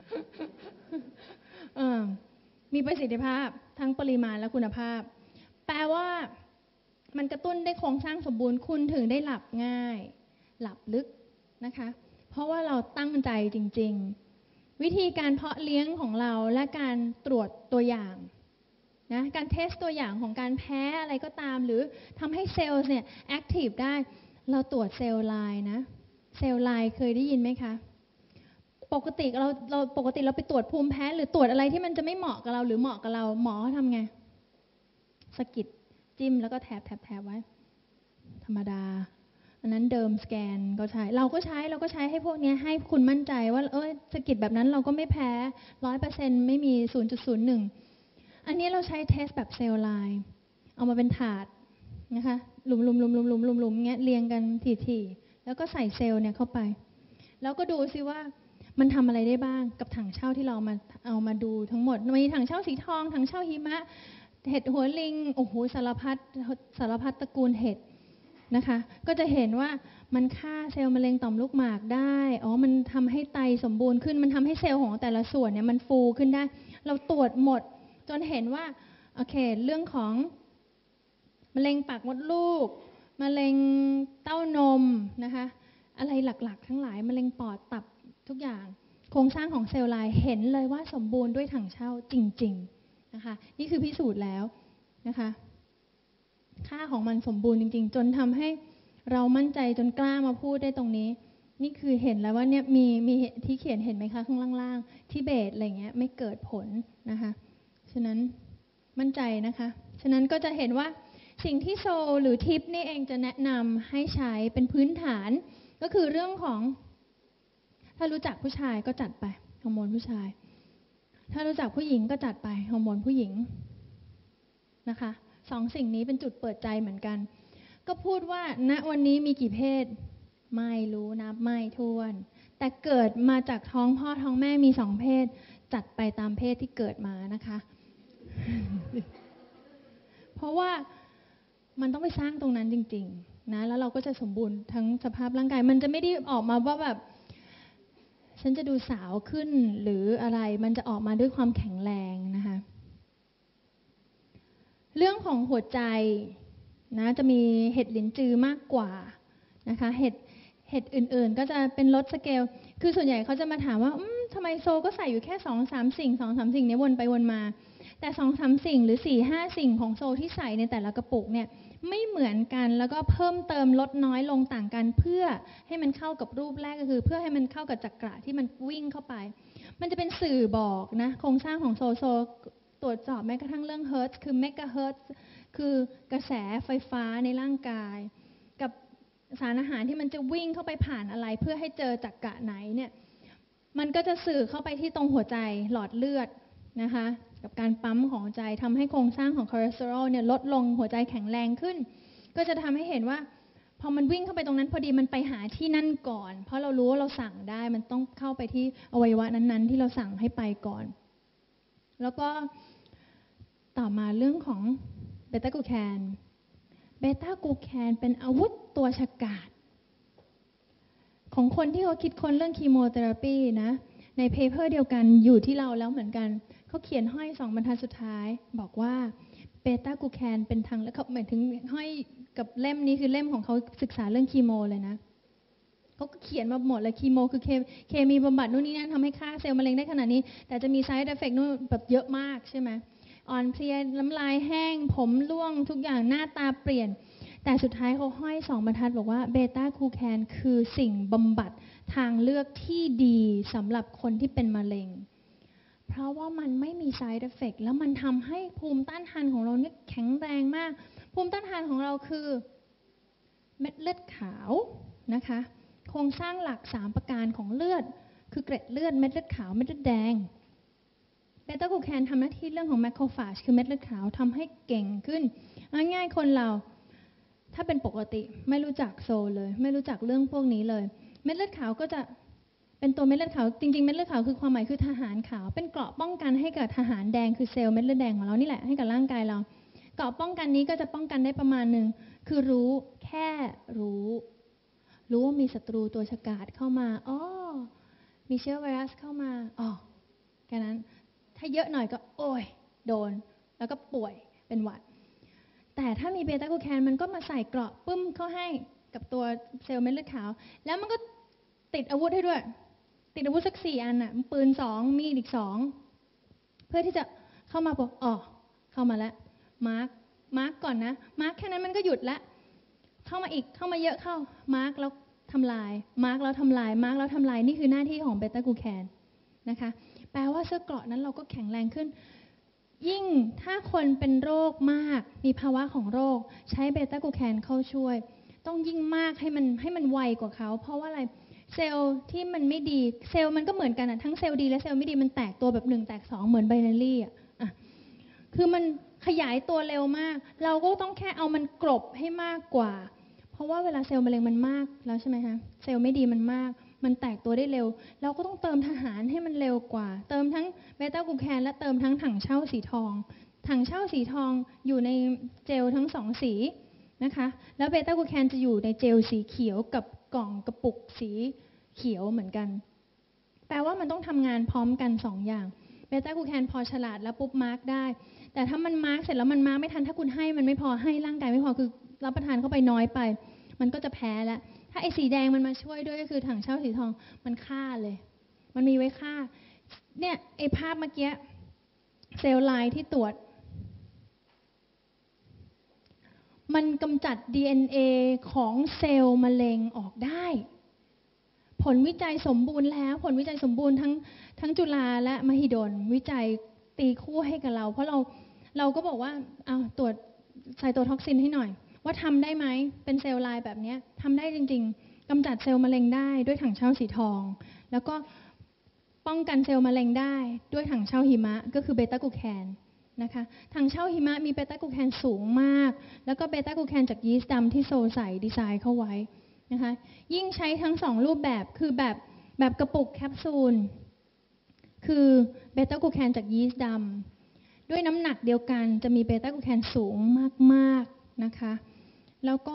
มีประสิทธิภาพทั้งปริมาณและคุณภาพแปลว่ามันกระตุ้นได้โครงสร้างสมบูรณ์คุณถึงได้หลับง่ายหลับลึกนะคะเพราะว่าเราตั้งใจจริงๆวิธีการเพาะเลี้ยงของเราและการตรวจตัวอย่างนะการเทสตัวอย่างของการแพ้อะไรก็ตามหรือทำให้เซลล์เนี่ยแอคทีฟได้เราตรวจเซลล์ไลน์นะเซลล์ไลน์เคยได้ยินไหมคะปกติเราไปตรวจภูมิแพ้หรือตรวจอะไรที่มันจะไม่เหมาะกับเราหรือเหมาะกับเราหมอทำไงสะกิดจิ้มแล้วก็แถบไว้ธรรมดาอันนั้นเดิมสแกนก็ใช้เราก็ใช้ให้พวกนี้ให้คุณมั่นใจว่าสะกิดแบบนั้นเราก็ไม่แพ้ 100% ไม่มี 0.01 อันนี้เราใช้เทสแบบเซลล์ไลน์เอามาเป็นถาดนะคะหลุมเงี้ยเรียงกันถี่ๆแล้วก็ใส่เซลล์เนี่ยเข้าไปแล้วก็ดูซิว่ามันทำอะไรได้บ้างกับถังเช่าที่เราเอามาดูทั้งหมดมีถังเช่าสีทองถังเช่าหิมะเห็ดหัวลิงโอ้โหสารพัดตระกูลเห็ดนะคะก็จะเห็นว่ามันฆ่าเซลล์มะเร็งต่อมลูกหมากได้มันทำให้ไตสมบูรณ์ขึ้นมันทำให้เซลล์ของแต่ละส่วนเนี่ยมันฟูขึ้นได้เราตรวจหมดจนเห็นว่าโอเคเรื่องของมะเร็งปากมดลูกมะเร็งเต้านมนะคะอะไรหลักๆทั้งหลายมะเร็งปอดตับทุกอย่างโครงสร้างของเซลล์ไลน์เห็นเลยว่าสมบูรณ์ด้วยถังเช่าจริงๆนะคะนี่คือพิสูจน์แล้วนะคะค่าของมันสมบูรณ์จริงๆจนทำให้เรามั่นใจจนกล้ามาพูดได้ตรงนี้นี่คือเห็นแล้วว่าเนี่ยมีที่เขียนเห็นไหมคะข้างล่างๆที่เบสอะไรเงี้ยไม่เกิดผลนะคะฉะนั้นมั่นใจนะคะฉะนั้นก็จะเห็นว่าสิ่งที่โซหรือทิปนี่เองจะแนะนำให้ใช้เป็นพื้นฐานก็คือเรื่องของถ้ารู้จักผู้ชายก็จัดไปฮอร์โมนผู้ชายถ้ารู้จักผู้หญิงก็จัดไปฮอร์โมนผู้หญิงนะคะ2 สิ่งนี้เป็นจุดเปิดใจเหมือนกันก็พูดว่าณวันนี้มีกี่เพศไม่รู้นับไม่ถ้วนแต่เกิดมาจากท้องพ่อท้องแม่มี2 เพศจัดไปตามเพศที่เกิดมานะคะ เพราะว่ามันต้องไปสร้างตรงนั้นจริงๆนะแล้วเราก็จะสมบูรณ์ทั้งสภาพร่างกายมันจะไม่ได้ออกมาว่าแบบฉันจะดูสาวขึ้นหรืออะไรมันจะออกมาด้วยความแข็งแรงนะคะเรื่องของหัวใจนะจะมีเห็ดหลินจือมากกว่านะคะเห็ดอื่นๆก็จะเป็นลดสเกลคือส่วนใหญ่เขาจะมาถามว่าทำไมโซก็ใส่อยู่แค่2-3 สิ่ง2-3 สิ่งนี้วนไปวนมาแต่2-3 สิ่งหรือ4-5 สิ่งของโซที่ใส่ในแต่ละกระปุกเนี่ยไม่เหมือนกันแล้วก็เพิ่มเติมลดน้อยลงต่างกันเพื่อให้มันเข้ากับรูปแรกก็คือเพื่อให้มันเข้ากับจักระที่มันวิ่งเข้าไปมันจะเป็นสื่อบอกนะโครงสร้างของโซตรวจสอบแม้กระทั่งเรื่องเฮิร์ตซ์คือเมกะเฮิร์ตซ์คือกระแสไฟฟ้าในร่างกายกับสารอาหารที่มันจะวิ่งเข้าไปผ่านอะไรเพื่อให้เจอจักระไหนเนี่ยมันก็จะสื่อเข้าไปที่ตรงหัวใจหลอดเลือดนะคะกับการปั๊มของหัวใจทำให้โครงสร้างของคอเลสเตอรอลเนี่ยลดลงหัวใจแข็งแรงขึ้นก็จะทำให้เห็นว่าพอมันวิ่งเข้าไปตรงนั้นพอดีมันไปหาที่นั่นก่อนเพราะเรารู้ว่าเราสั่งได้มันต้องเข้าไปที่อวัยวะนั้นๆที่เราสั่งให้ไปก่อนแล้วก็ต่อมาเรื่องของเบต้ากลูแคนเป็นอาวุธตัวฉกาจของคนที่เขาคิดค้นเรื่องคีโมเทอราปีนะในเพเปอร์เดียวกันอยู่ที่เราแล้วเหมือนกันเขาเขียนห้อย2 บรรทัดสุดท้ายบอกว่าเบต้ากลูแคนเป็นทางแล้วเขาหมายถึงห้อยกับเล่มนี้คือเล่มของเขาศึกษาเรื่องคีโมเลยนะเขาก็เขียนมาหมดเลยคีโมคือเคมีบำบัดนู่นนี่นั่นทำให้ฆ่าเซลล์มะเร็งได้ขนาดนี้แต่จะมี side effect นู่นแบบเยอะมากใช่ไหมอ่อนเพลียน้ำลายแห้งผมร่วงทุกอย่างหน้าตาเปลี่ยนแต่สุดท้ายเขาห้อย2 บรรทัดบอกว่าเบต้าคูแคนคือสิ่งบำบัดทางเลือกที่ดีสำหรับคนที่เป็นมะเร็งเพราะว่ามันไม่มี side effect แล้วมันทำให้ภูมิต้านทานของเราเนี่ยแข็งแรงมากภูมิต้านทานของเราคือเม็ดเลือดขาวนะคะโครงสร้างหลัก3ประการของเลือดคือเกล็ดเลือดเม็ดเลือดขาวเม็ดเลือดแดงเบต้าคูแคนทำหน้าที่เรื่องของแมคโครฟาจคือเม็ดเลือดขาวทำให้เก่งขึ้นง่ายๆคนเราถ้าเป็นปกติไม่รู้จักโซเลยไม่รู้จักเรื่องพวกนี้เลยเม็ดเลือดขาวก็จะเป็นตัวเม็ดเลือดขาวจริงๆเม็ดเลือดขาวคือความหมายคือทหารขาวเป็นเกราะป้องกันให้กับทหารแดงคือเซลล์เม็ดเลือดแดงของเรานี่แหละให้กับร่างกายเราเกราะป้องกันนี้ก็จะป้องกันได้ประมาณนึงคือรู้แค่รู้ว่ามีศัตรูตัวฉกาจเข้ามามีเชื้อไวรัสเข้ามาแค่นั้นถ้าเยอะหน่อยก็โอ้ยโดนแล้วก็ป่วยเป็นหวัดแต่ถ้ามีเบต้าคูแคนมันก็มาใส่เกราะปึ้มเข้าให้กับตัวเซลล์เม็ดเลือดขาวแล้วมันก็ติดอาวุธให้ด้วยติดอาวุธสัก4 อันน่ะปืน2มีดอีก2เพื่อที่จะเข้ามาบอกเข้ามาแล้วมาร์กก่อนนะมาร์กแค่นั้นมันก็หยุดแล้วเข้ามาอีกเข้ามาเยอะเข้ามาร์กแล้วทำลายมาร์กแล้วทำลายมาร์กแล้วทำลายนี่คือหน้าที่ของเบต้าคูแคนนะคะแปลว่าเสื้อเกราะนั้นเราก็แข็งแรงขึ้นยิ่งถ้าคนเป็นโรคมากมีภาวะของโรคใช้เบต้าคูแคนเข้าช่วยต้องยิ่งมากให้มันไวกว่าเขาเพราะว่าอะไรเซลล์ที่มันไม่ดีเซลล์มันก็เหมือนกันทั้งเซลล์ดีและเซลล์ไม่ดีมันแตกตัวแบบ1แตก2เหมือนไบนารี่คือมันขยายตัวเร็วมากเราก็ต้องแค่เอามันกลบให้มากกว่าเพราะว่าเวลาเซลล์มะเร็งมันมากแล้วใช่ไหมคะเซลล์ไม่ดีมันมากมันแตกตัวได้เร็วเราก็ต้องเติมทหารให้มันเร็วกว่าเติมทั้งเบต้าคูแคนและเติมทั้งถังเช่าสีทองถังเช่าสีทองอยู่ในเจลทั้ง2สีนะคะแล้วเบต้าคูแคนจะอยู่ในเจลสีเขียวกับกล่องกระปุกสีเขียวเหมือนกันแปลว่ามันต้องทำงานพร้อมกัน2อย่างเบต้าคูแคนพอฉลาดแล้วปุ๊บมาร์กได้แต่ถ้ามันมาร์กเสร็จแล้วมันมาร์กไม่ทันถ้าคุณให้มันไม่พอให้ร่างกายไม่พอคือรับประทานเข้าไปน้อยไปมันก็จะแพ้แล้วถ้าไอ้สีแดงมันมาช่วยด้วยก็คือถังเช่าสีทองมันฆ่าเลยมันมีไว้ฆ่าเนี่ยไอ้ภาพเมื่อกี้เซลล์ไลน์ที่ตรวจมันกำจัด DNA ของเซลล์มะเร็งออกได้ผลวิจัยสมบูรณ์แล้วผลวิจัยสมบูรณ์ทั้งจุฬาและมหิดลวิจัยตีคู่ให้กับเราเพราะเราก็บอกว่าเอาตรวจไซโตท็อกซินให้หน่อยว่าทำได้ไหมเป็นเซลล์ไลน์แบบนี้ทำได้จริงๆกำจัดเซลล์มะเร็งได้ด้วยถังเช่าสีทองแล้วก็ป้องกันเซลล์มะเร็งได้ด้วยถังเช่าหิมะก็คือเบต้ากูแคนนะคะถังเช่าหิมะมีเบต้ากูแคนสูงมากแล้วก็เบต้ากูแคนจากยีสต์ดำที่โซใส่ดีไซน์เข้าไว้นะคะยิ่งใช้ทั้ง2รูปแบบคือแบบกระปุกแคปซูลคือเบต้ากูแคนจากยีสต์ดำด้วยน้ำหนักเดียวกันจะมีเบต้ากูแคนสูงมากๆนะคะแล้วก็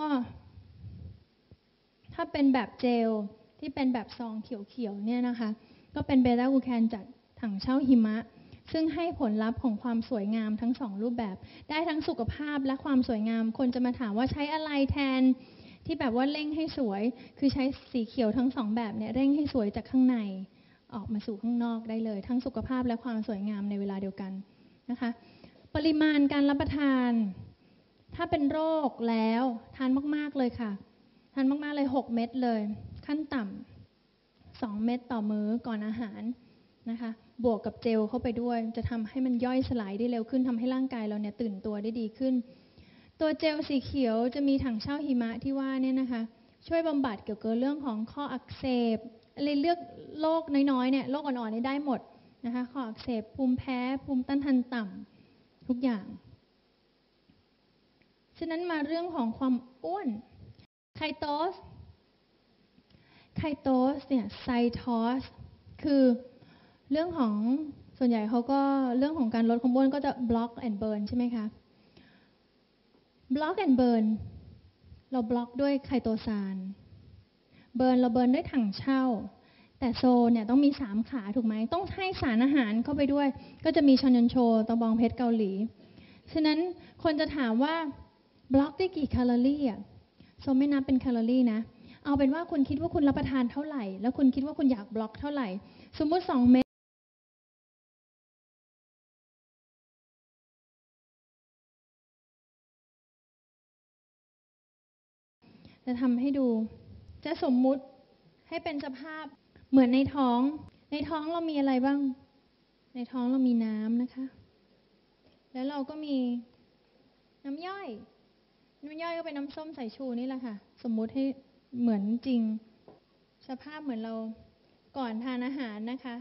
ถ้าเป็นแบบเจลที่เป็นแบบซองเขียวๆเนี่ยนะคะก็เป็นเบต้ากูแคนจากถังเช่าหิมะซึ่งให้ผลลัพธ์ของความสวยงามทั้ง2รูปแบบได้ทั้งสุขภาพและความสวยงามคนจะมาถามว่าใช้อะไรแทนที่แบบว่าเร่งให้สวยคือใช้สีเขียวทั้ง2แบบเนี่ยเร่งให้สวยจากข้างในออกมาสู่ข้างนอกได้เลยทั้งสุขภาพและความสวยงามในเวลาเดียวกันนะคะปริมาณการรับประทานถ้าเป็นโรคแล้วทานมากๆเลยค่ะทานมากๆเลย6 เม็ดเลยขั้นต่ำ2 เม็ดต่อมื้อก่อนอาหารนะคะบวกกับเจลเข้าไปด้วยจะทำให้มันย่อยสลายได้เร็วขึ้นทำให้ร่างกายเราเนี่ยตื่นตัวได้ดีขึ้นตัวเจลสีเขียวจะมีถังเช่าหิมะที่ว่าเนี่ยนะคะช่วยบำบัดเกี่ยวกับเรื่องของข้ออักเสบอะไรเลือกโรคน้อยๆเนี่ยโรคอ่อนๆนี่ได้หมดนะคะข้ออักเสบภูมิแพ้ภูมิต้านทานต่ำทุกอย่างฉะนั้นมาเรื่องของความอ้วนไคโตสเนี่ยไซทอสคือเรื่องของส่วนใหญ่เขาก็เรื่องของการลดความอ้วนก็จะ block and burn ใช่ไหมคะ block and burn เราบล็อกด้วยไคโตซานเบิร์นเราเบิร์นด้วยถังเช่าแต่โซเนี่ยต้องมี3 ขาถูกไหมต้องให้สารอาหารเข้าไปด้วยก็จะมีชอนยอนโชตะบองเพชรเกาหลีฉะนั้นคนจะถามว่าบล็อกได้กี่แคลอรี่อ่ะโซไม่นับเป็นแคลอรี่นะเอาเป็นว่าคุณคิดว่าคุณรับประทานเท่าไหร่แล้วคุณคิดว่าคุณอยากบล็อกเท่าไหร่สมมุติ2 เม็ดจะทำให้ดูจะสมมุติให้เป็นสภาพเหมือนในท้องเรามีอะไรบ้างในท้องเรามีน้ำนะคะแล้วเราก็มีน้ำย่อยก็เป็นน้ำส้มสายชูนี่แหละค่ะสมมุติให้เหมือนจริงสภาพเหมือนเราก่อนทานอาหารนะคะ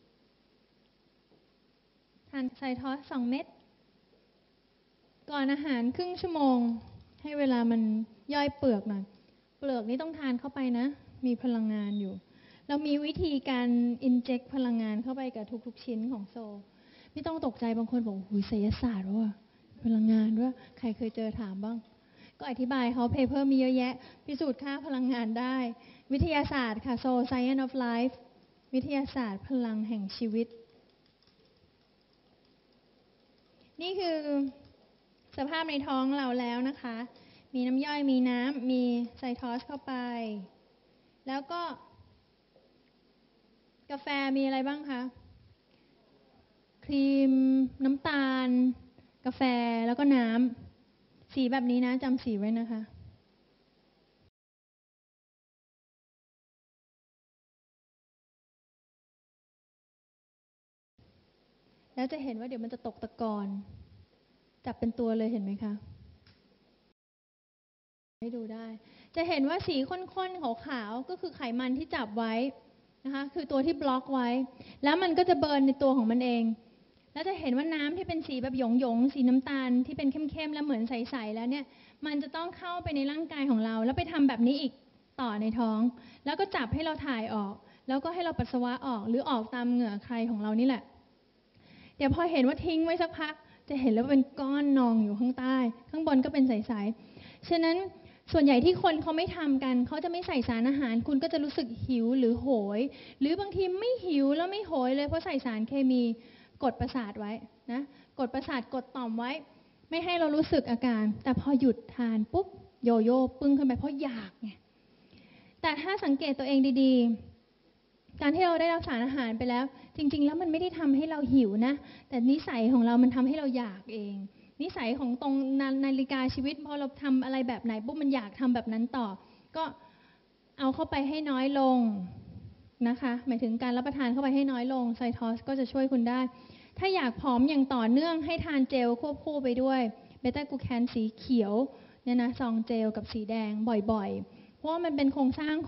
ทานไซทอส2 เม็ดก่อนอาหารครึ่งชั่วโมงให้เวลามันย่อยเปลือกหน่อยเปลือกนี่ต้องทานเข้าไปนะมีพลังงานอยู่เรามีวิธีการอินเจคพลังงานเข้าไปกับทุกๆชิ้นของโซไม่ต้องตกใจบางคนบอกหูไสยศาสตร์ว่าพลังงานว่าใครเคยเจอถามบ้างก็อธิบายเขาเพเปอร์มีเยอะแยะพิสูจน์ค่าพลังงานได้วิทยาศาสตร์ค่ะ Soul Science of Life วิทยาศาสตร์พลังแห่งชีวิตนี่คือสภาพในท้องเราแล้วนะคะมีน้ำย่อยมีน้ำมีไซทอสเข้าไปแล้วก็กาแฟมีอะไรบ้างคะครีมน้ำตาลกาแฟแล้วก็น้ำสีแบบนี้นะจำสีไว้นะคะแล้วจะเห็นว่าเดี๋ยวมันจะตกตะกอนจับเป็นตัวเลยเห็นไหมคะให้ดูได้จะเห็นว่าสีข้นๆขาวๆก็คือไขมันที่จับไว้นะคะคือตัวที่บล็อกไว้แล้วมันก็จะเบิร์นในตัวของมันเองแล้วจะเห็นว่าน้ำที่เป็นสีแบบหยงๆสีน้ำตาลที่เป็นเข้มๆแล้วเหมือนใสๆแล้วเนี่ยมันจะต้องเข้าไปในร่างกายของเราแล้วไปทำแบบนี้อีกต่อในท้องแล้วก็จับให้เราถ่ายออกแล้วก็ให้เราปัสสาวะออกหรือออกตามเหงื่อใครของเรานี่แหละเดี๋ยวพอเห็นว่าทิ้งไว้สักพักจะเห็นแล้วเป็นก้อนนองอยู่ข้างใต้ข้างบนก็เป็นใสๆฉะนั้นส่วนใหญ่ที่คนเขาไม่ทำกันเขาจะไม่ใส่สารอาหารคุณก็จะรู้สึกหิวหรือโหยหรือบางทีไม่หิวแล้วไม่โหยเลยเพราะใส่สารเคมีกดประสาทไว้นะกดประสาทกดต่อมไว้ไม่ให้เรารู้สึกอาการแต่พอหยุดทานปุ๊บโยโย่ปึ้งขึ้นไปเพราะอยากไงแต่ถ้าสังเกตตัวเองดีๆการที่เราได้รับสารอาหารไปแล้วจริงๆแล้วมันไม่ได้ทำให้เราหิวนะแต่นิสัยของเรามันทำให้เราอยากเองนิสัยของตรงนาฬิกาชีวิตพอเราทำอะไรแบบไหนปุ๊บมันอยากทำแบบนั้นต่อก็เอาเข้าไปให้น้อยลงนะคะหมายถึงการรับประทานเข้าไปให้น้อยลงไซทอสก็จะช่วยคุณได้ถ้าอยากผอมอย่างต่อเนื่องให้ทานเจลควบคู่ไปด้วยเบต้ากลูแคนสีเขียวเนี่ยนะซองเจลกับสีแดงบ่อยๆเพราะว่ามันเป็นโครงสร้าง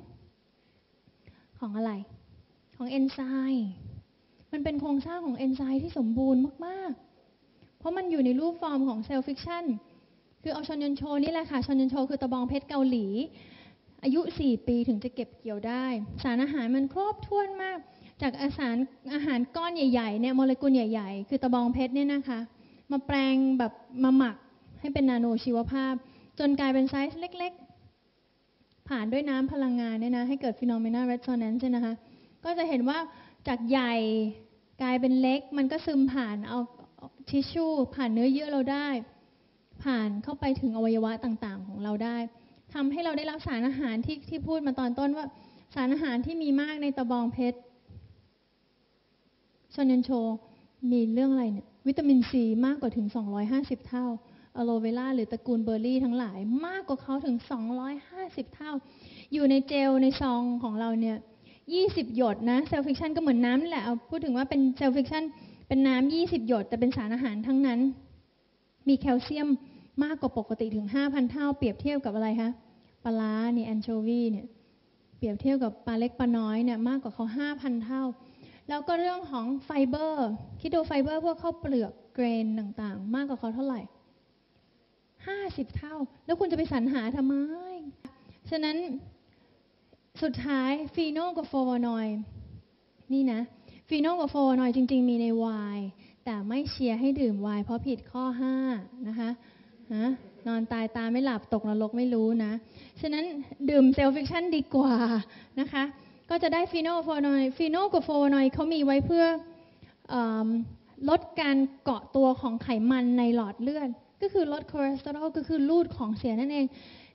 ของอะไรของเอนไซม์มันเป็นโครงสร้างของเอนไซม์ที่สมบูรณ์มากๆเพราะมันอยู่ในรูปฟอร์มของเซลล์ฟิกชันคือเอาชอนยอนโชนี่แหละค่ะชอนยอนโชคือตะบองเพชรเกาหลีอายุ4 ปีถึงจะเก็บเกี่ยวได้สารอาหารมันครบถ้วนมากจากอาหารก้อนใหญ่ๆเนี่ยโมเลกุลใหญ่ๆคือตะบองเพชรเนี่ยนะคะมาแปลงแบบมาหมักให้เป็นนาโนชีวภาพจนกลายเป็นไซส์เล็กๆผ่านด้วยน้ำพลังงานเนี่ยนะให้เกิด phenomena resonance นะคะก็จะเห็นว่าจากใหญ่กลายเป็นเล็กมันก็ซึมผ่านเอาทิชชู่ผ่านเนื้อเยื่อเราได้ผ่านเข้าไปถึงอวัยวะต่างๆของเราได้ทำให้เราได้รับสารอาหารที่พูดมาตอนต้นว่าสารอาหารที่มีมากในตะบองเพชรชอนยอนโชมีเรื่องอะไรเนี่ยวิตามินซีมากกว่าถึง250เท่าอะโลเวล่าหรือตระกูลเบอร์รี่ทั้งหลายมากกว่าเขาถึง250เท่าอยู่ในเจลในซองของเราเนี่ย20หยดนะเซลล์ฟิกชันก็เหมือนน้ำนี่แหละเอาพูดถึงว่าเป็นเซลล์ฟิกชันเป็นน้ำ20หยดแต่เป็นสารอาหารทั้งนั้นมีแคลเซียมมากกว่าปกติถึง 5,000 เท่าเปรียบเทียบกับอะไรคะปลาร้านี่แอนโชวีเนี่ยเปรียบเทียบกับปลาเล็กปลาน้อยเนี่ยมากกว่าเขา 5,000 เท่าแล้วก็เรื่องของไฟเบอร์คิดดูไฟเบอร์พวกข้าวเปลือกเกรนต่างๆมากกว่าเขาเท่าไหร่50 เท่าแล้วคุณจะไปสรรหาทำไมฉะนั้นสุดท้ายฟีโนกับโฟวานอยด์นี่นะฟีโนกับโฟวานอยด์จริงๆมีในไวน์แต่ไม่เชียร์ให้ดื่มไวน์เพราะผิดข้อ5นะคะนอนตายตาไม่หลับตกนรกไม่รู้นะฉะนั้นดื่มเซลล์ฟิกชันดีกว่านะคะก็จะได้ฟีโนกับโฟวานอยด์ฟีโนกับโฟวานอยด์เขามีไว้เพื่อลดการเกาะตัวของไขมันในหลอดเลือดก็คือลดคอเลสเตอรอลก็คือรูดของเสียนั่นเอง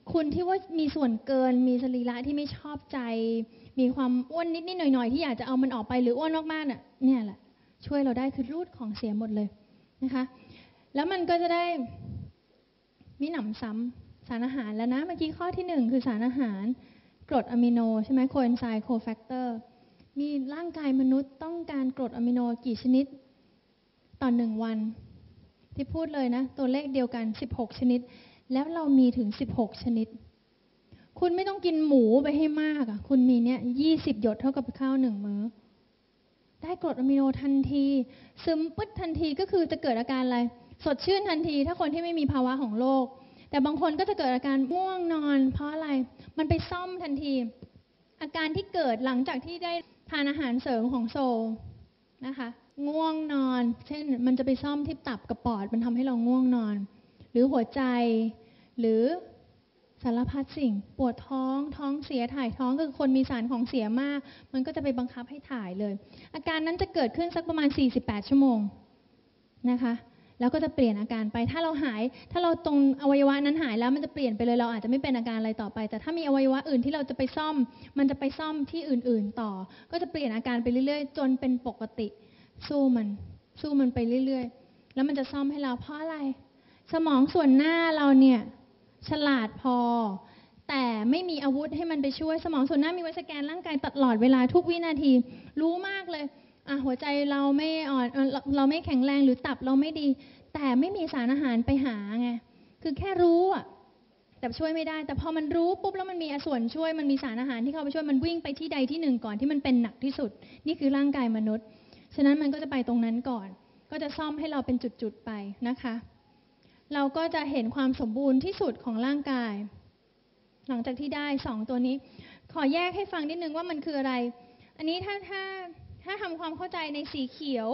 คุณที่ว่ามีส่วนเกินมีสรีระที่ไม่ชอบใจมีความอ้วนนิดๆหน่อยๆที่อยากจะเอามันออกไปหรืออ้วนมากๆเนี่ยแหละช่วยเราได้คือรูดของเสียหมดเลยนะคะแล้วมันก็จะได้มิหนำซ้ำสารอาหารแล้วนะเมื่อกี้ข้อที่1คือสารอาหารกรดอะมิโนใช่ไหมโคเอนไซม์โคแฟกเตอร์มีร่างกายมนุษย์ต้องการกรดอะมิโนกี่ชนิดต่อ1วันที่พูดเลยนะตัวเลขเดียวกัน16ชนิดแล้วเรามีถึง16ชนิดคุณไม่ต้องกินหมูไปให้มากอ่ะคุณมีเนี่ย20หยดเท่ากับข้าว1มื้อได้กรดอะมิโนทันทีซึมปึ๊ดทันทีก็คือจะเกิดอาการอะไรสดชื่นทันทีถ้าคนที่ไม่มีภาวะของโรคแต่บางคนก็จะเกิดอาการง่วงนอนเพราะอะไรมันไปซ่อมทันทีอาการที่เกิดหลังจากที่ได้ทานอาหารเสริมของโซลนะคะง่วงนอนเช่นมันจะไปซ่อมที่ตับกับปอดมันทำให้เราง่วงนอนหรือหัวใจหรือสารพัดสิ่งปวดท้องเสียถ่ายท้องคือคนมีสารของเสียมากมันก็จะไปบังคับให้ถ่ายเลยอาการนั้นจะเกิดขึ้นสักประมาณ48ชั่วโมงนะคะแล้วก็จะเปลี่ยนอาการไปถ้าเราตรงอวัยวะนั้นหายแล้วมันจะเปลี่ยนไปเลยเราอาจจะไม่เป็นอาการอะไรต่อไปแต่ถ้ามีอวัยวะอื่นที่เราจะไปซ่อมมันจะไปซ่อมที่อื่นๆต่อก็จะเปลี่ยนอาการไปเรื่อยๆจนเป็นปกติสู้มันไปเรื่อยๆแล้วมันจะซ่อมให้เราเพราะอะไรสมองส่วนหน้าเราเนี่ยฉลาดพอแต่ไม่มีอาวุธให้มันไปช่วยสมองส่วนหน้ามีไว้สแกนร่างกายตลอดเวลาทุกวินาทีรู้มากเลยหัวใจเราไม่อ่อนเราไม่แข็งแรงหรือตับเราไม่ดีแต่ไม่มีสารอาหารไปหาไงคือแค่รู้แต่ช่วยไม่ได้แต่พอมันรู้ปุ๊บแล้วมันมีส่วนช่วยมันมีสารอาหารที่เข้าไปช่วยมันวิ่งไปที่ใดที่หนึ่งก่อนที่มันเป็นหนักที่สุดนี่คือร่างกายมนุษย์ฉะนั้นมันก็จะไปตรงนั้นก่อนก็จะซ่อมให้เราเป็นจุดๆไปนะคะเราก็จะเห็นความสมบูรณ์ที่สุดของร่างกายหลังจากที่ได้2ตัวนี้ขอแยกให้ฟังนิดนึงว่ามันคืออะไรอันนี้ถ้าทำความเข้าใจในสีเขียว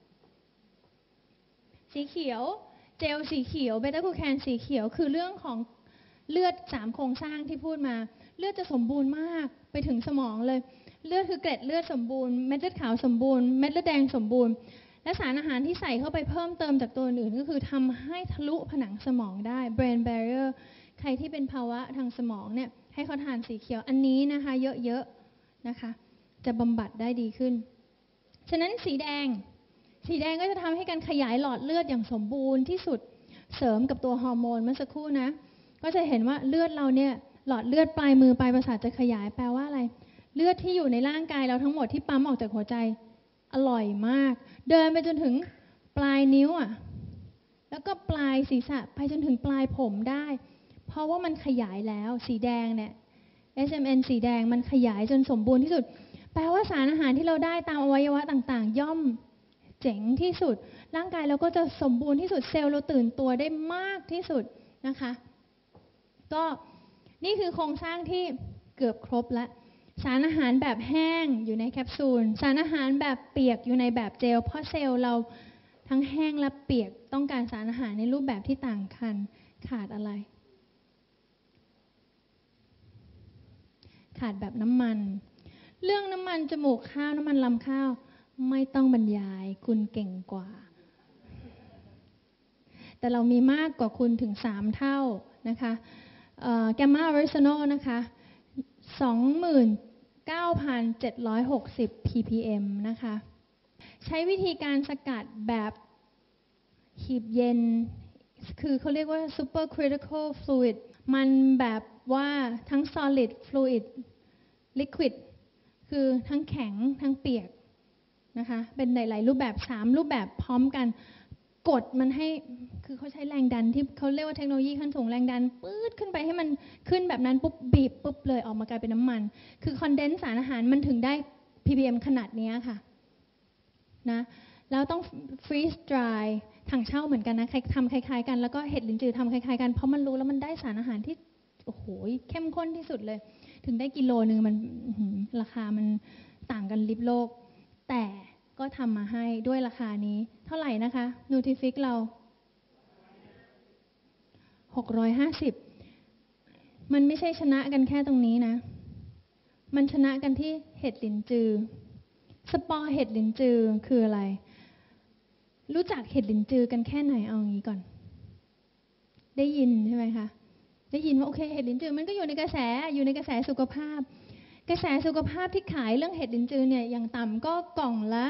เจลสีเขียวเบต้ากูแคนสีเขียวคือเรื่องของเลือด3โครงสร้างที่พูดมาเลือดจะสมบูรณ์มากไปถึงสมองเลยเลือดคือเกล็ดเลือดสมบูรณ์เม็ดเลือดขาวสมบูรณ์เม็ดเลือดแดงสมบูรณ์และสารอาหารที่ใส่เข้าไปเพิ่มเติมจากตัวอื่นก็คือทำให้ทะลุผนังสมองได้ brain barrier ใครที่เป็นภาวะทางสมองเนี่ยให้เขาทานสีเขียวอันนี้นะคะเยอะๆนะคะจะบำบัดได้ดีขึ้นฉะนั้นสีแดงก็จะทำให้การขยายหลอดเลือดอย่างสมบูรณ์ที่สุดเสริมกับตัวฮอร์โมนเมื่อสักครู่นะก็จะเห็นว่าเลือดเราเนี่ยหลอดเลือดปลายมือปลายประสาทจะขยายแปลว่าอะไรเลือดที่อยู่ในร่างกายเราทั้งหมดที่ปั๊มออกจากหัวใจอร่อยมากเดินไปจนถึงปลายนิ้วแล้วก็ปลายศีรษะไปจนถึงปลายผมได้เพราะว่ามันขยายแล้วสีแดงเนี่ย SMN สีแดงมันขยายจนสมบูรณ์ที่สุดแปลว่าสารอาหารที่เราได้ตามอวัยวะต่างๆย่อมเจ๋งที่สุดร่างกายเราก็จะสมบูรณ์ที่สุดเซลล์เราตื่นตัวได้มากที่สุดนะคะก็นี่คือโครงสร้างที่เกือบครบแล้วสารอาหารแบบแห้งอยู่ในแคปซูลสารอาหารแบบเปียกอยู่ในแบบเจลเพราะเซลล์เราทั้งแห้งและเปียกต้องการสารอาหารในรูปแบบที่ต่างกันขาดอะไรขาดแบบน้ำมันเรื่องน้ำมันจมูกข้าวน้ำมันลำข้าวไม่ต้องบรรยายคุณเก่งกว่าแต่เรามีมากกว่าคุณถึง3เท่านะคะแกมมาออริจินอลนะคะ 29,760 ppm นะคะใช้วิธีการสกัดแบบหีบเย็นคือเขาเรียกว่า supercritical fluid มันแบบว่าทั้ง solid fluid liquid คือทั้งแข็งทั้งเปียกนะคะเป็นหลายๆรูปแบบ3รูปแบบพร้อมกันกดมันให้คือเขาใช้แรงดันที่เขาเรียกว่าเทคโนโลยีขั้นสูงแรงดันปื๊ดขึ้นไปให้มันขึ้นแบบนั้นปุ๊บบีบปุ๊บเลยออกมากลายเป็นน้ำมันคือคอนเดนซ์สารอาหารมันถึงได้ ppm ขนาดนี้ค่ะนะแล้วต้องฟรีซดรายถังเช่าเหมือนกันนะทำคล้ายๆกันแล้วก็เห็ดลิ้นจือทำคล้ายๆกันเพราะมันรู้แล้วมันได้สารอาหารที่โอ้โหเข้มข้นที่สุดเลยถึงได้กิโลนึงมันราคามันต่างกันลิบโลกแต่ก็ทำมาให้ด้วยราคานี้เท่าไหร่นะคะนูทริฟิกเรา650มันไม่ใช่ชนะกันแค่ตรงนี้นะมันชนะกันที่เห็ดลิ้นจือสปอร์เห็ดลิ้นจือคืออะไรรู้จักเห็ดลิ้นจือกันแค่ไหนเอางี้ก่อนได้ยินใช่ไหมคะได้ยินว่าโอเคเห็ดลิ้นจือมันก็อยู่ในกระแสสุขภาพกระแสสุขภาพที่ขายเรื่องเห็ดลิ้นจือเนี่ยอย่างต่ำก็กล่องละ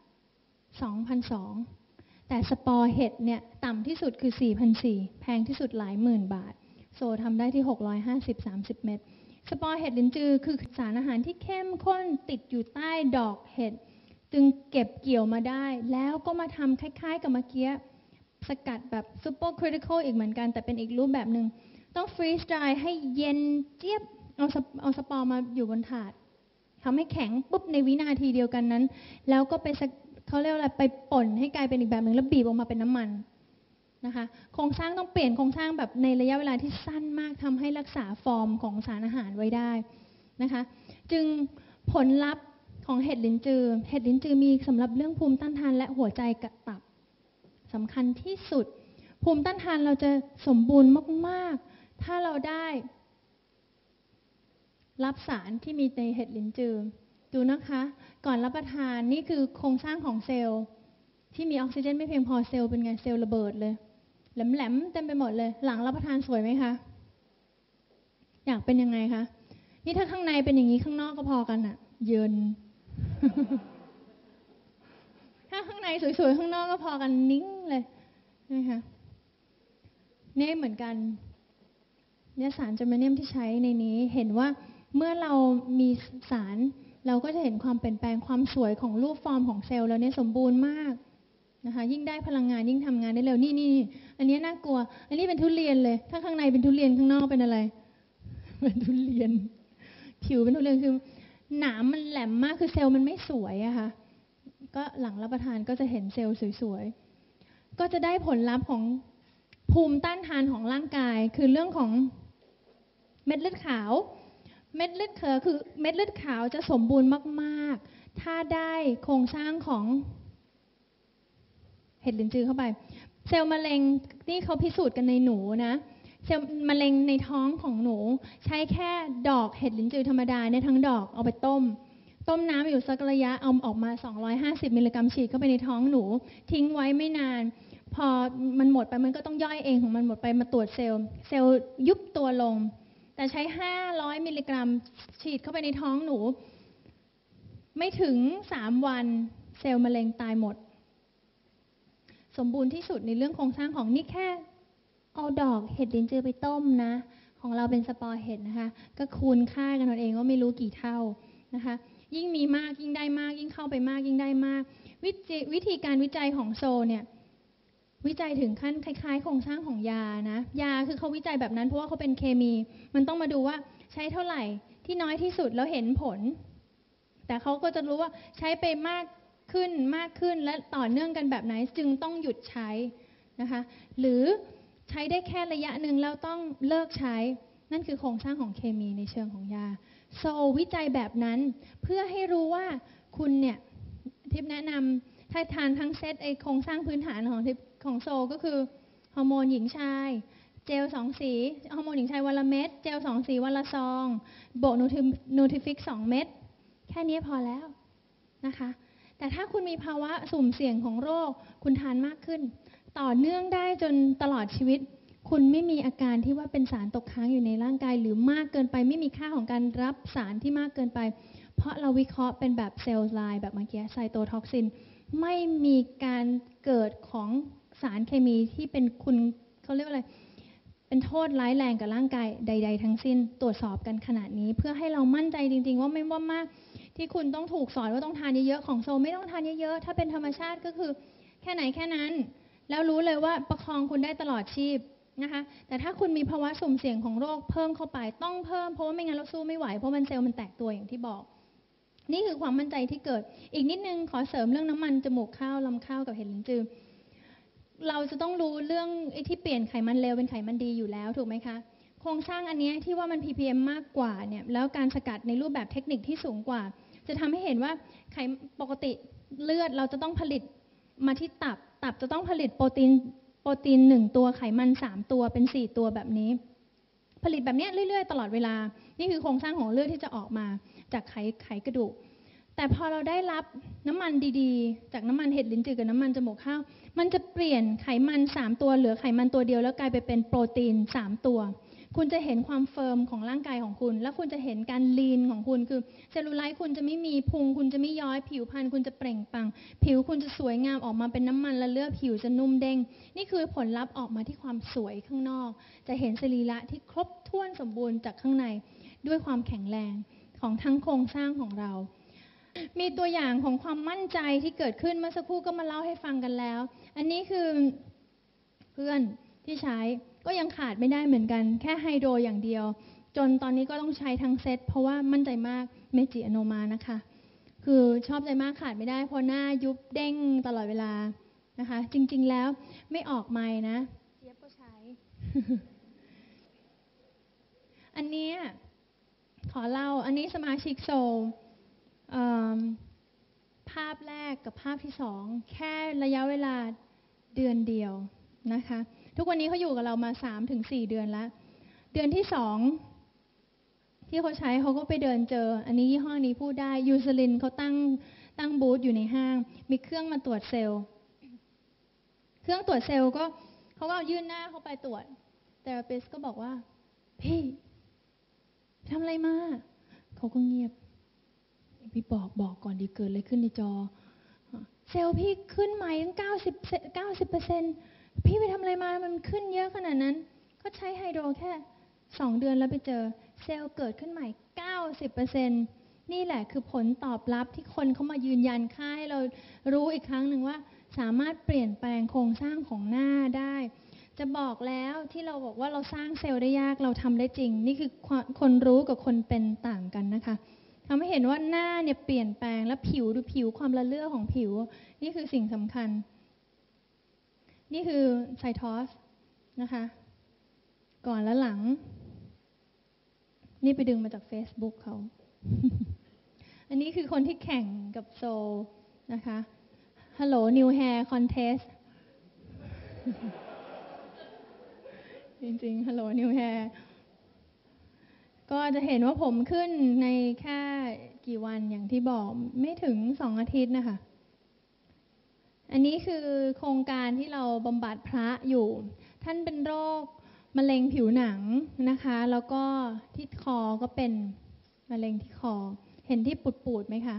2,200 แต่สปอร์เห็ดเนี่ยต่ำที่สุดคือ 4,400 แพงที่สุดหลายหมื่นบาทโซทำได้ที่650 30 เม็ดสปอร์เห็ดลิ้นจือคือสารอาหารที่เข้มข้นติดอยู่ใต้ดอกเห็ดจึงเก็บเกี่ยวมาได้แล้วก็มาทำคล้ายๆกับเมื่อกี้สกัดแบบซูเปอร์คริติคอลอีกเหมือนกันแต่เป็นอีกรูปแบบหนึ่งต้องฟรีสดรายให้เย็นเจี๊ยบเอาสปอร์มาอยู่บนถาดทำให้แข็งปุ๊บในวินาทีเดียวกันนั้นแล้วก็ไปเขาเรียกอะไรไปป่นให้กลายเป็นอีกแบบหนึ่งแล้วบีบออกมาเป็นน้ำมันนะคะโครงสร้างต้องเปลี่ยนโครงสร้างแบบในระยะเวลาที่สั้นมากทำให้รักษาฟอร์มของสารอาหารไว้ได้นะคะจึงผลลัพธ์ของเห็ดลิ้นจือมีสำหรับเรื่องภูมิต้านทานและหัวใจกับตับสำคัญที่สุดภูมิต้านทานเราจะสมบูรณ์มากๆถ้าเราได้รับสารที่มีในเห็ดลิ้นจือดูนะคะก่อนรับประทานนี่คือโครงสร้างของเซลล์ที่มีออกซิเจนไม่เพียงพอเซลล์เป็นไงเซลล์ระเบิดเลยแหลมๆเต็มไปหมดเลยหลังรับประทานสวยไหมคะอยากเป็นยังไงคะนี่ถ้าข้างในเป็นอย่างนี้ข้างนอกก็พอกันอะเยิน ถ้าข้างในสวยๆข้างนอกก็พอกันนิ่งเลยนะคะนี่เหมือนกันเนี่ยสารเจอร์มาเนียมที่ใช้ในนี้เห็นว่าเมื่อเรามีสารเราก็จะเห็นความเปลี่ยนแปลงความสวยของรูปฟอร์มของเซลล์เราเนี่ยสมบูรณ์มากนะคะยิ่งได้พลังงานยิ่งทำงานได้เร็วนี่อันนี้น่ากลัวอันนี้เป็นทุเรียนเลยถ้าข้างในเป็นทุเรียนข้างนอกเป็นอะไรเป็นทุเรียนผิวเป็นทุเรียนคือหนามมันแหลมมากคือเซลล์มันไม่สวยอะค่ะก็หลังรับประทานก็จะเห็นเซลล์สวยๆก็จะได้ผลลัพธ์ของภูมิต้านทานของร่างกายคือเรื่องของเม็ดเลือดขาวเม็ดเลือดขาวคือเม็ดเลือดขาวจะสมบูรณ์มากๆถ้าได้โครงสร้างของเห็ดลิ้นจือเข้าไปเซลล์มะเร็งนี่เขาพิสูจน์กันในหนูนะเซลล์มะเร็งในท้องของหนูใช้แค่ดอกเห็ดลิ้นจือธรรมดาเนี่ยทั้งดอกเอาไปต้มน้ำอยู่สักระยะเอาออกมา250มิลลิกรัมฉีดเข้าไปในท้องหนูทิ้งไว้ไม่นานพอมันหมดไปมันก็ต้องย่อยเองของมันหมดไปมาตรวจเซลล์ยุบตัวลงแต่ใช้500มิลลิกรัมฉีดเข้าไปในท้องหนูไม่ถึง3วันเซลล์มะเร็งตายหมดสมบูรณ์ที่สุดในเรื่องโครงสร้างของนี่แค่เอาดอกเห็ดลิ้นจือไปต้มนะของเราเป็นสปอร์เห็ดนะคะก็คูณค่ากันเอาเองว่าไม่รู้กี่เท่านะคะยิ่งมีมากยิ่งได้มากยิ่งเข้าไปมากยิ่งได้มากวิธีการวิจัยของโซเนี่ยวิจัยถึงขั้นคล้ายๆโครงสร้างของยานะยาคือเขาวิจัยแบบนั้นเพราะว่าเขาเป็นเคมีมันต้องมาดูว่าใช้เท่าไหร่ที่น้อยที่สุดแล้วเห็นผลแต่เขาก็จะรู้ว่าใช้ไปมากขึ้นและต่อเนื่องกันแบบไหนจึงต้องหยุดใช้นะคะหรือใช้ได้แค่ระยะหนึ่งแล้วต้องเลิกใช้นั่นคือโครงสร้างของเคมีในเชิงของยาโซวิจัยแบบนั้นเพื่อให้รู้ว่าคุณเนี่ยทิปแนะนำถ้าทานทั้งเซตไอโครงสร้างพื้นฐานของโซก็คือฮอร์โมนหญิงชายเจล2 สีฮอร์โมนหญิงชายวันละเม็ดเจล2 สีวันละซองโบนูทริฟิก2 เม็ดแค่นี้พอแล้วนะคะแต่ถ้าคุณมีภาวะสุ่มเสี่ยงของโรคคุณทานมากขึ้นต่อเนื่องได้จนตลอดชีวิตคุณไม่มีอาการที่ว่าเป็นสารตกค้างอยู่ในร่างกายหรือมากเกินไปไม่มีค่าของการรับสารที่มากเกินไปเพราะเราวิเคราะห์เป็นแบบเซลล์ไลน์แบบเมื่อกี้ไซโตท็อกซินไม่มีการเกิดของสารเคมีที่เป็นคุณเขาเรียกว่าอะไรเป็นโทษร้ายแรงกับร่างกายใดๆทั้งสิ้นตรวจสอบกันขนาดนี้เพื่อให้เรามั่นใจจริงๆว่าไม่ว่ามากที่คุณต้องถูกสอนว่าต้องทานเยอะๆของโซไม่ต้องทานเยอะๆถ้าเป็นธรรมชาติก็คือแค่ไหนแค่นั้นแล้วรู้เลยว่าประคองคุณได้ตลอดชีพนะคะแต่ถ้าคุณมีภาวะสุ่มเสี่ยงของโรคเพิ่มเข้าไปต้องเพิ่มเพราะว่าไม่งั้นเราสู้ไม่ไหวเพราะมันเซลล์มันแตกตัวอย่างที่บอกนี่คือความมั่นใจที่เกิดอีกนิดนึงขอเสริมเรื่องน้ำมันจมูกข้าวลำข้าวกับเห็ดลิ้นจือเราจะต้องรู้เรื่องที่เปลี่ยนไขมันเลวเป็นไขมันดีอยู่แล้วถูกไหมคะโครงสร้างอันนี้ที่ว่ามัน ppm มากกว่าเนี่ยแล้วการสกัดในรูปแบบเทคนิคที่สูงกว่าจะทำให้เห็นว่าปกติเลือดเราจะต้องผลิตมาที่ตับจะต้องผลิตโปรตีน1 ตัวไขมัน3 ตัวเป็น4 ตัวแบบนี้ผลิตแบบนี้เรื่อยๆตลอดเวลานี่คือโครงสร้างของเลือดที่จะออกมาจากไขกระดูกแต่พอเราได้รับน้ำมันดีๆจากน้ำมันเห็ดลิ้นจือกับน้ำมันจมูกข้าวมันจะเปลี่ยนไขมัน3 ตัวเหลือไขมันตัวเดียวแล้วกลายไปเป็นโปรตีน3 ตัวคุณจะเห็นความเฟิร์มของร่างกายของคุณ และคุณจะเห็นการลีนของคุณคือเซลลูไลท์คุณจะไม่มีพุงคุณจะไม่ย้อยผิวพรรณคุณจะเปล่งปลั่งผิวคุณจะสวยงามออกมาเป็นน้ำมันและเลือดผิวจะนุ่มเด้งนี่คือผลลัพธ์ออกมาที่ความสวยข้างนอกจะเห็นสรีระที่ครบถ้วนสมบูรณ์จากข้างในด้วยความแข็งแรงของทั้งโครงสร้างของเรามีตัวอย่างของความมั่นใจที่เกิดขึ้นเมื่อสักครู่ก็มาเล่าให้ฟังกันแล้วอันนี้คือเพื่อนที่ใช้ก็ยังขาดไม่ได้เหมือนกันแค่ไฮโดรอย่างเดียวจนตอนนี้ก็ต้องใช้ทั้งเซตเพราะว่ามั่นใจมากเมจิอโนมานะคะคือชอบใจมากขาดไม่ได้เพราะหน้ายุบเด้งตลอดเวลานะคะจริงๆแล้วไม่ออกไมค์นะเจี๊ยบก็ใช้ อันนี้ขอเล่าอันนี้สมาชิกโซลภาพแรกกับภาพที่สองแค่ระยะเวลาเดือนเดียวนะคะทุกวันนี้เขาอยู่กับเรามา 3-4 เดือนแล้วเดือนที่2ที่เขาใช้เขาก็ไปเดินเจออันนี้ยี่ห้อนี้พูดได้ยูซลินเขาตั้งบูธอยู่ในห้างมีเครื่องมาตรวจเซลล์เครื่องตรวจเซลล์ก็เขาก็เอายื่นหน้าเข้าไปตรวจเทอราปิสต์ก็บอกว่าพี่ทำอะไรมาเขาก็เงียบพี่บอกก่อนดีเกิดอะไรขึ้นในจอเซลล์พี่ขึ้นใหม่ตั้ง90%พี่ไปทำอะไรมามันขึ้นเยอะขนาดนั้นก็ใช้ไฮโดรแค่2 เดือนแล้วไปเจอเซลล์เกิดขึ้นใหม่ 90% นี่แหละคือผลตอบรับที่คนเขามายืนยันค่าให้เรารู้อีกครั้งหนึ่งว่าสามารถเปลี่ยนแปลงโครงสร้างของหน้าได้จะบอกแล้วที่เราบอกว่าเราสร้างเซลล์ได้ยากเราทำได้จริงนี่คือคนรู้กับคนเป็นต่างกันนะคะทำให้เห็นว่าหน้าเนี่ยเปลี่ยนแปลงและผิวดูผิวความละเลือของผิวนี่คือสิ่งสำคัญนี่คือไซทอสนะคะก่อนและหลังนี่ไปดึงมาจาก Facebook เขา อันนี้คือคนที่แข่งกับโซนะคะ Hello New Hair Contest จริงๆ Hello New Hair ก็จะเห็นว่าผมขึ้นในแค่กี่วันอย่างที่บอกไม่ถึง2 อาทิตย์นะคะอันนี้คือโครงการที่เราบำบัดพระอยู่ท่านเป็นโรคมะเร็งผิวหนังนะคะแล้วก็ที่คอก็เป็นมะเร็งที่คอเห็นที่ปูดๆไหมคะ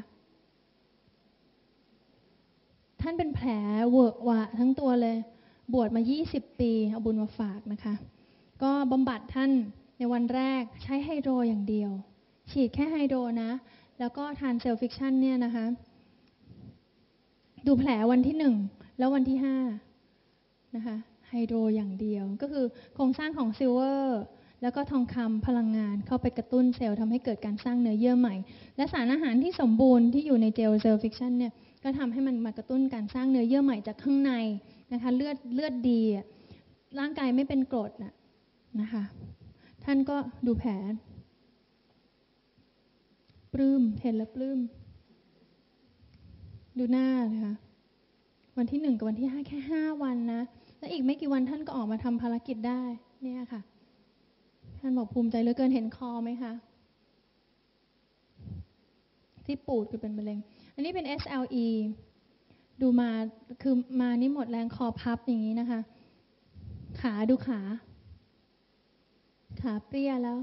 ท่านเป็นแผลเวอะหวะทั้งตัวเลยบวชมา20 ปีเอาบุญมาฝากนะคะก็บำบัดท่านในวันแรกใช้ไฮโดรอย่างเดียวฉีดแค่ไฮโดรนะแล้วก็ทานเซลล์ฟิกชันเนี่ยนะคะดูแผลวันที่1แล้ววันที่5นะคะไฮโดรอย่างเดียวก็คือโครงสร้างของซิลเวอร์แล้วก็ทองคำพลังงานเข้าไปกระตุ้นเซลล์ทำให้เกิดการสร้างเนื้อเยื่อใหม่และสารอาหารที่สมบูรณ์ที่อยู่ในเจลเซลล์ฟิกชันเนี่ยก็ทำให้มันมากระตุ้นการสร้างเนื้อเยื่อใหม่จากข้างในนะคะเลือดดีร่างกายไม่เป็นกรดนะคะท่านก็ดูแผลปลื้มเห็นแล้วปลื้มดูหน้านะคะวันที่1กับวันที่5แค่5 วันนะแล้วอีกไม่กี่วันท่านก็ออกมาทำภารกิจได้เนี่ยค่ะท่านบอกภูมิใจเหลือเกินเห็นคอไหมคะที่ปูดคือเป็นมะเร็งอันนี้เป็น SLE ดูมาคือมานี่หมดแรงคอพับอย่างนี้นะคะขาดูขาเปรี้ยแล้ว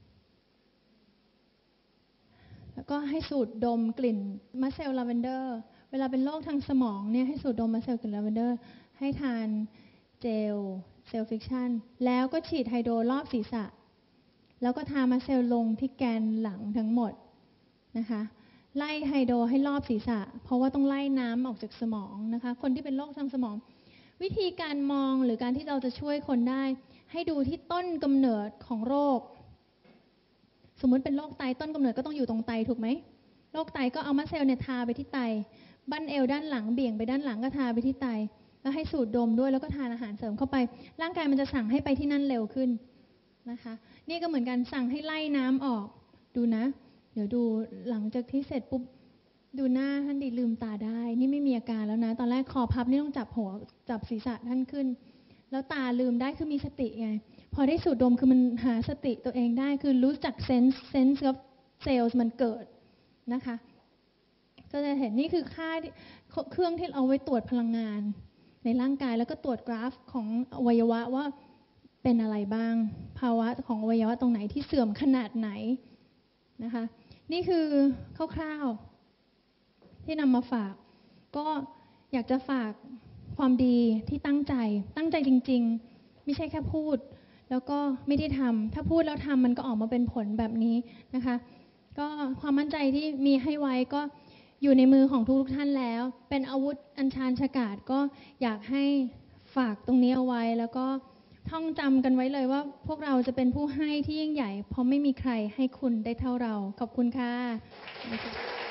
ก็ให้สูดดมกลิ่นมัสเซลลาเวนเดอร์เวลาเป็นโรคทางสมองเนี่ยให้สูดดมมัสเซลกลิ่นลาเวนเดอร์ให้ทานเจลเซลล์ฟิกชันแล้วก็ฉีดไฮโดรรอบศีรษะแล้วก็ทามัสเซลลงที่แกนหลังทั้งหมดนะคะไล่ไฮโดรให้รอบศีรษะเพราะว่าต้องไล่น้ำออกจากสมองนะคะคนที่เป็นโรคทางสมองวิธีการมองหรือการที่เราจะช่วยคนได้ให้ดูที่ต้นกำเนิดของโรคสมมุติเป็นโรคไตต้นกำเนิดก็ต้องอยู่ตรงไตถูกไหมโรคไตก็เอามัสเซลเนี่ยทาไปที่ไตบั้นเอวด้านหลังเบี่ยงไปด้านหลังก็ทาไปที่ไตแล้วให้สูดดมด้วยแล้วก็ทานอาหารเสริมเข้าไปร่างกายมันจะสั่งให้ไปที่นั่นเร็วขึ้นนะคะนี่ก็เหมือนกันสั่งให้ไล่น้ำออกดูนะเดี๋ยวดูหลังจากที่เสร็จปุ๊บดูหน้าท่านดีลืมตาได้นี่ไม่มีอาการแล้วนะตอนแรกคอพับนี่ต้องจับศีรษะท่านขึ้นแล้วตาลืมได้คือมีสติไงพอได้สูดดมคือมันหาสติตัวเองได้คือรู้จักเซนส์กับเซลล์มันเกิดนะคะก็จะเห็นนี่คือค่าเครื่องที่เอาไว้ตรวจพลังงานในร่างกายแล้วก็ตรวจกราฟของอวัยวะว่าเป็นอะไรบ้าง ภาวะของอวัยวะตรงไหนที่เสื่อมขนาดไหนนะคะนี่คือคร่าวๆที่นำมาฝากก็อยากจะฝากความดีที่ตั้งใจจริงๆไม่ใช่แค่พูดแล้วก็ไม่ได้ทำถ้าพูดแล้วทำมันก็ออกมาเป็นผลแบบนี้นะคะก็ความมั่นใจที่มีให้ไว้ก็อยู่ในมือของทุกท่านแล้วเป็นอาวุธอัญชาญฉกาจก็อยากให้ฝากตรงนี้เอาไว้แล้วก็ท่องจำกันไว้เลยว่าพวกเราจะเป็นผู้ให้ที่ยิ่งใหญ่เพราะไม่มีใครให้คุณได้เท่าเราขอบคุณค่ะ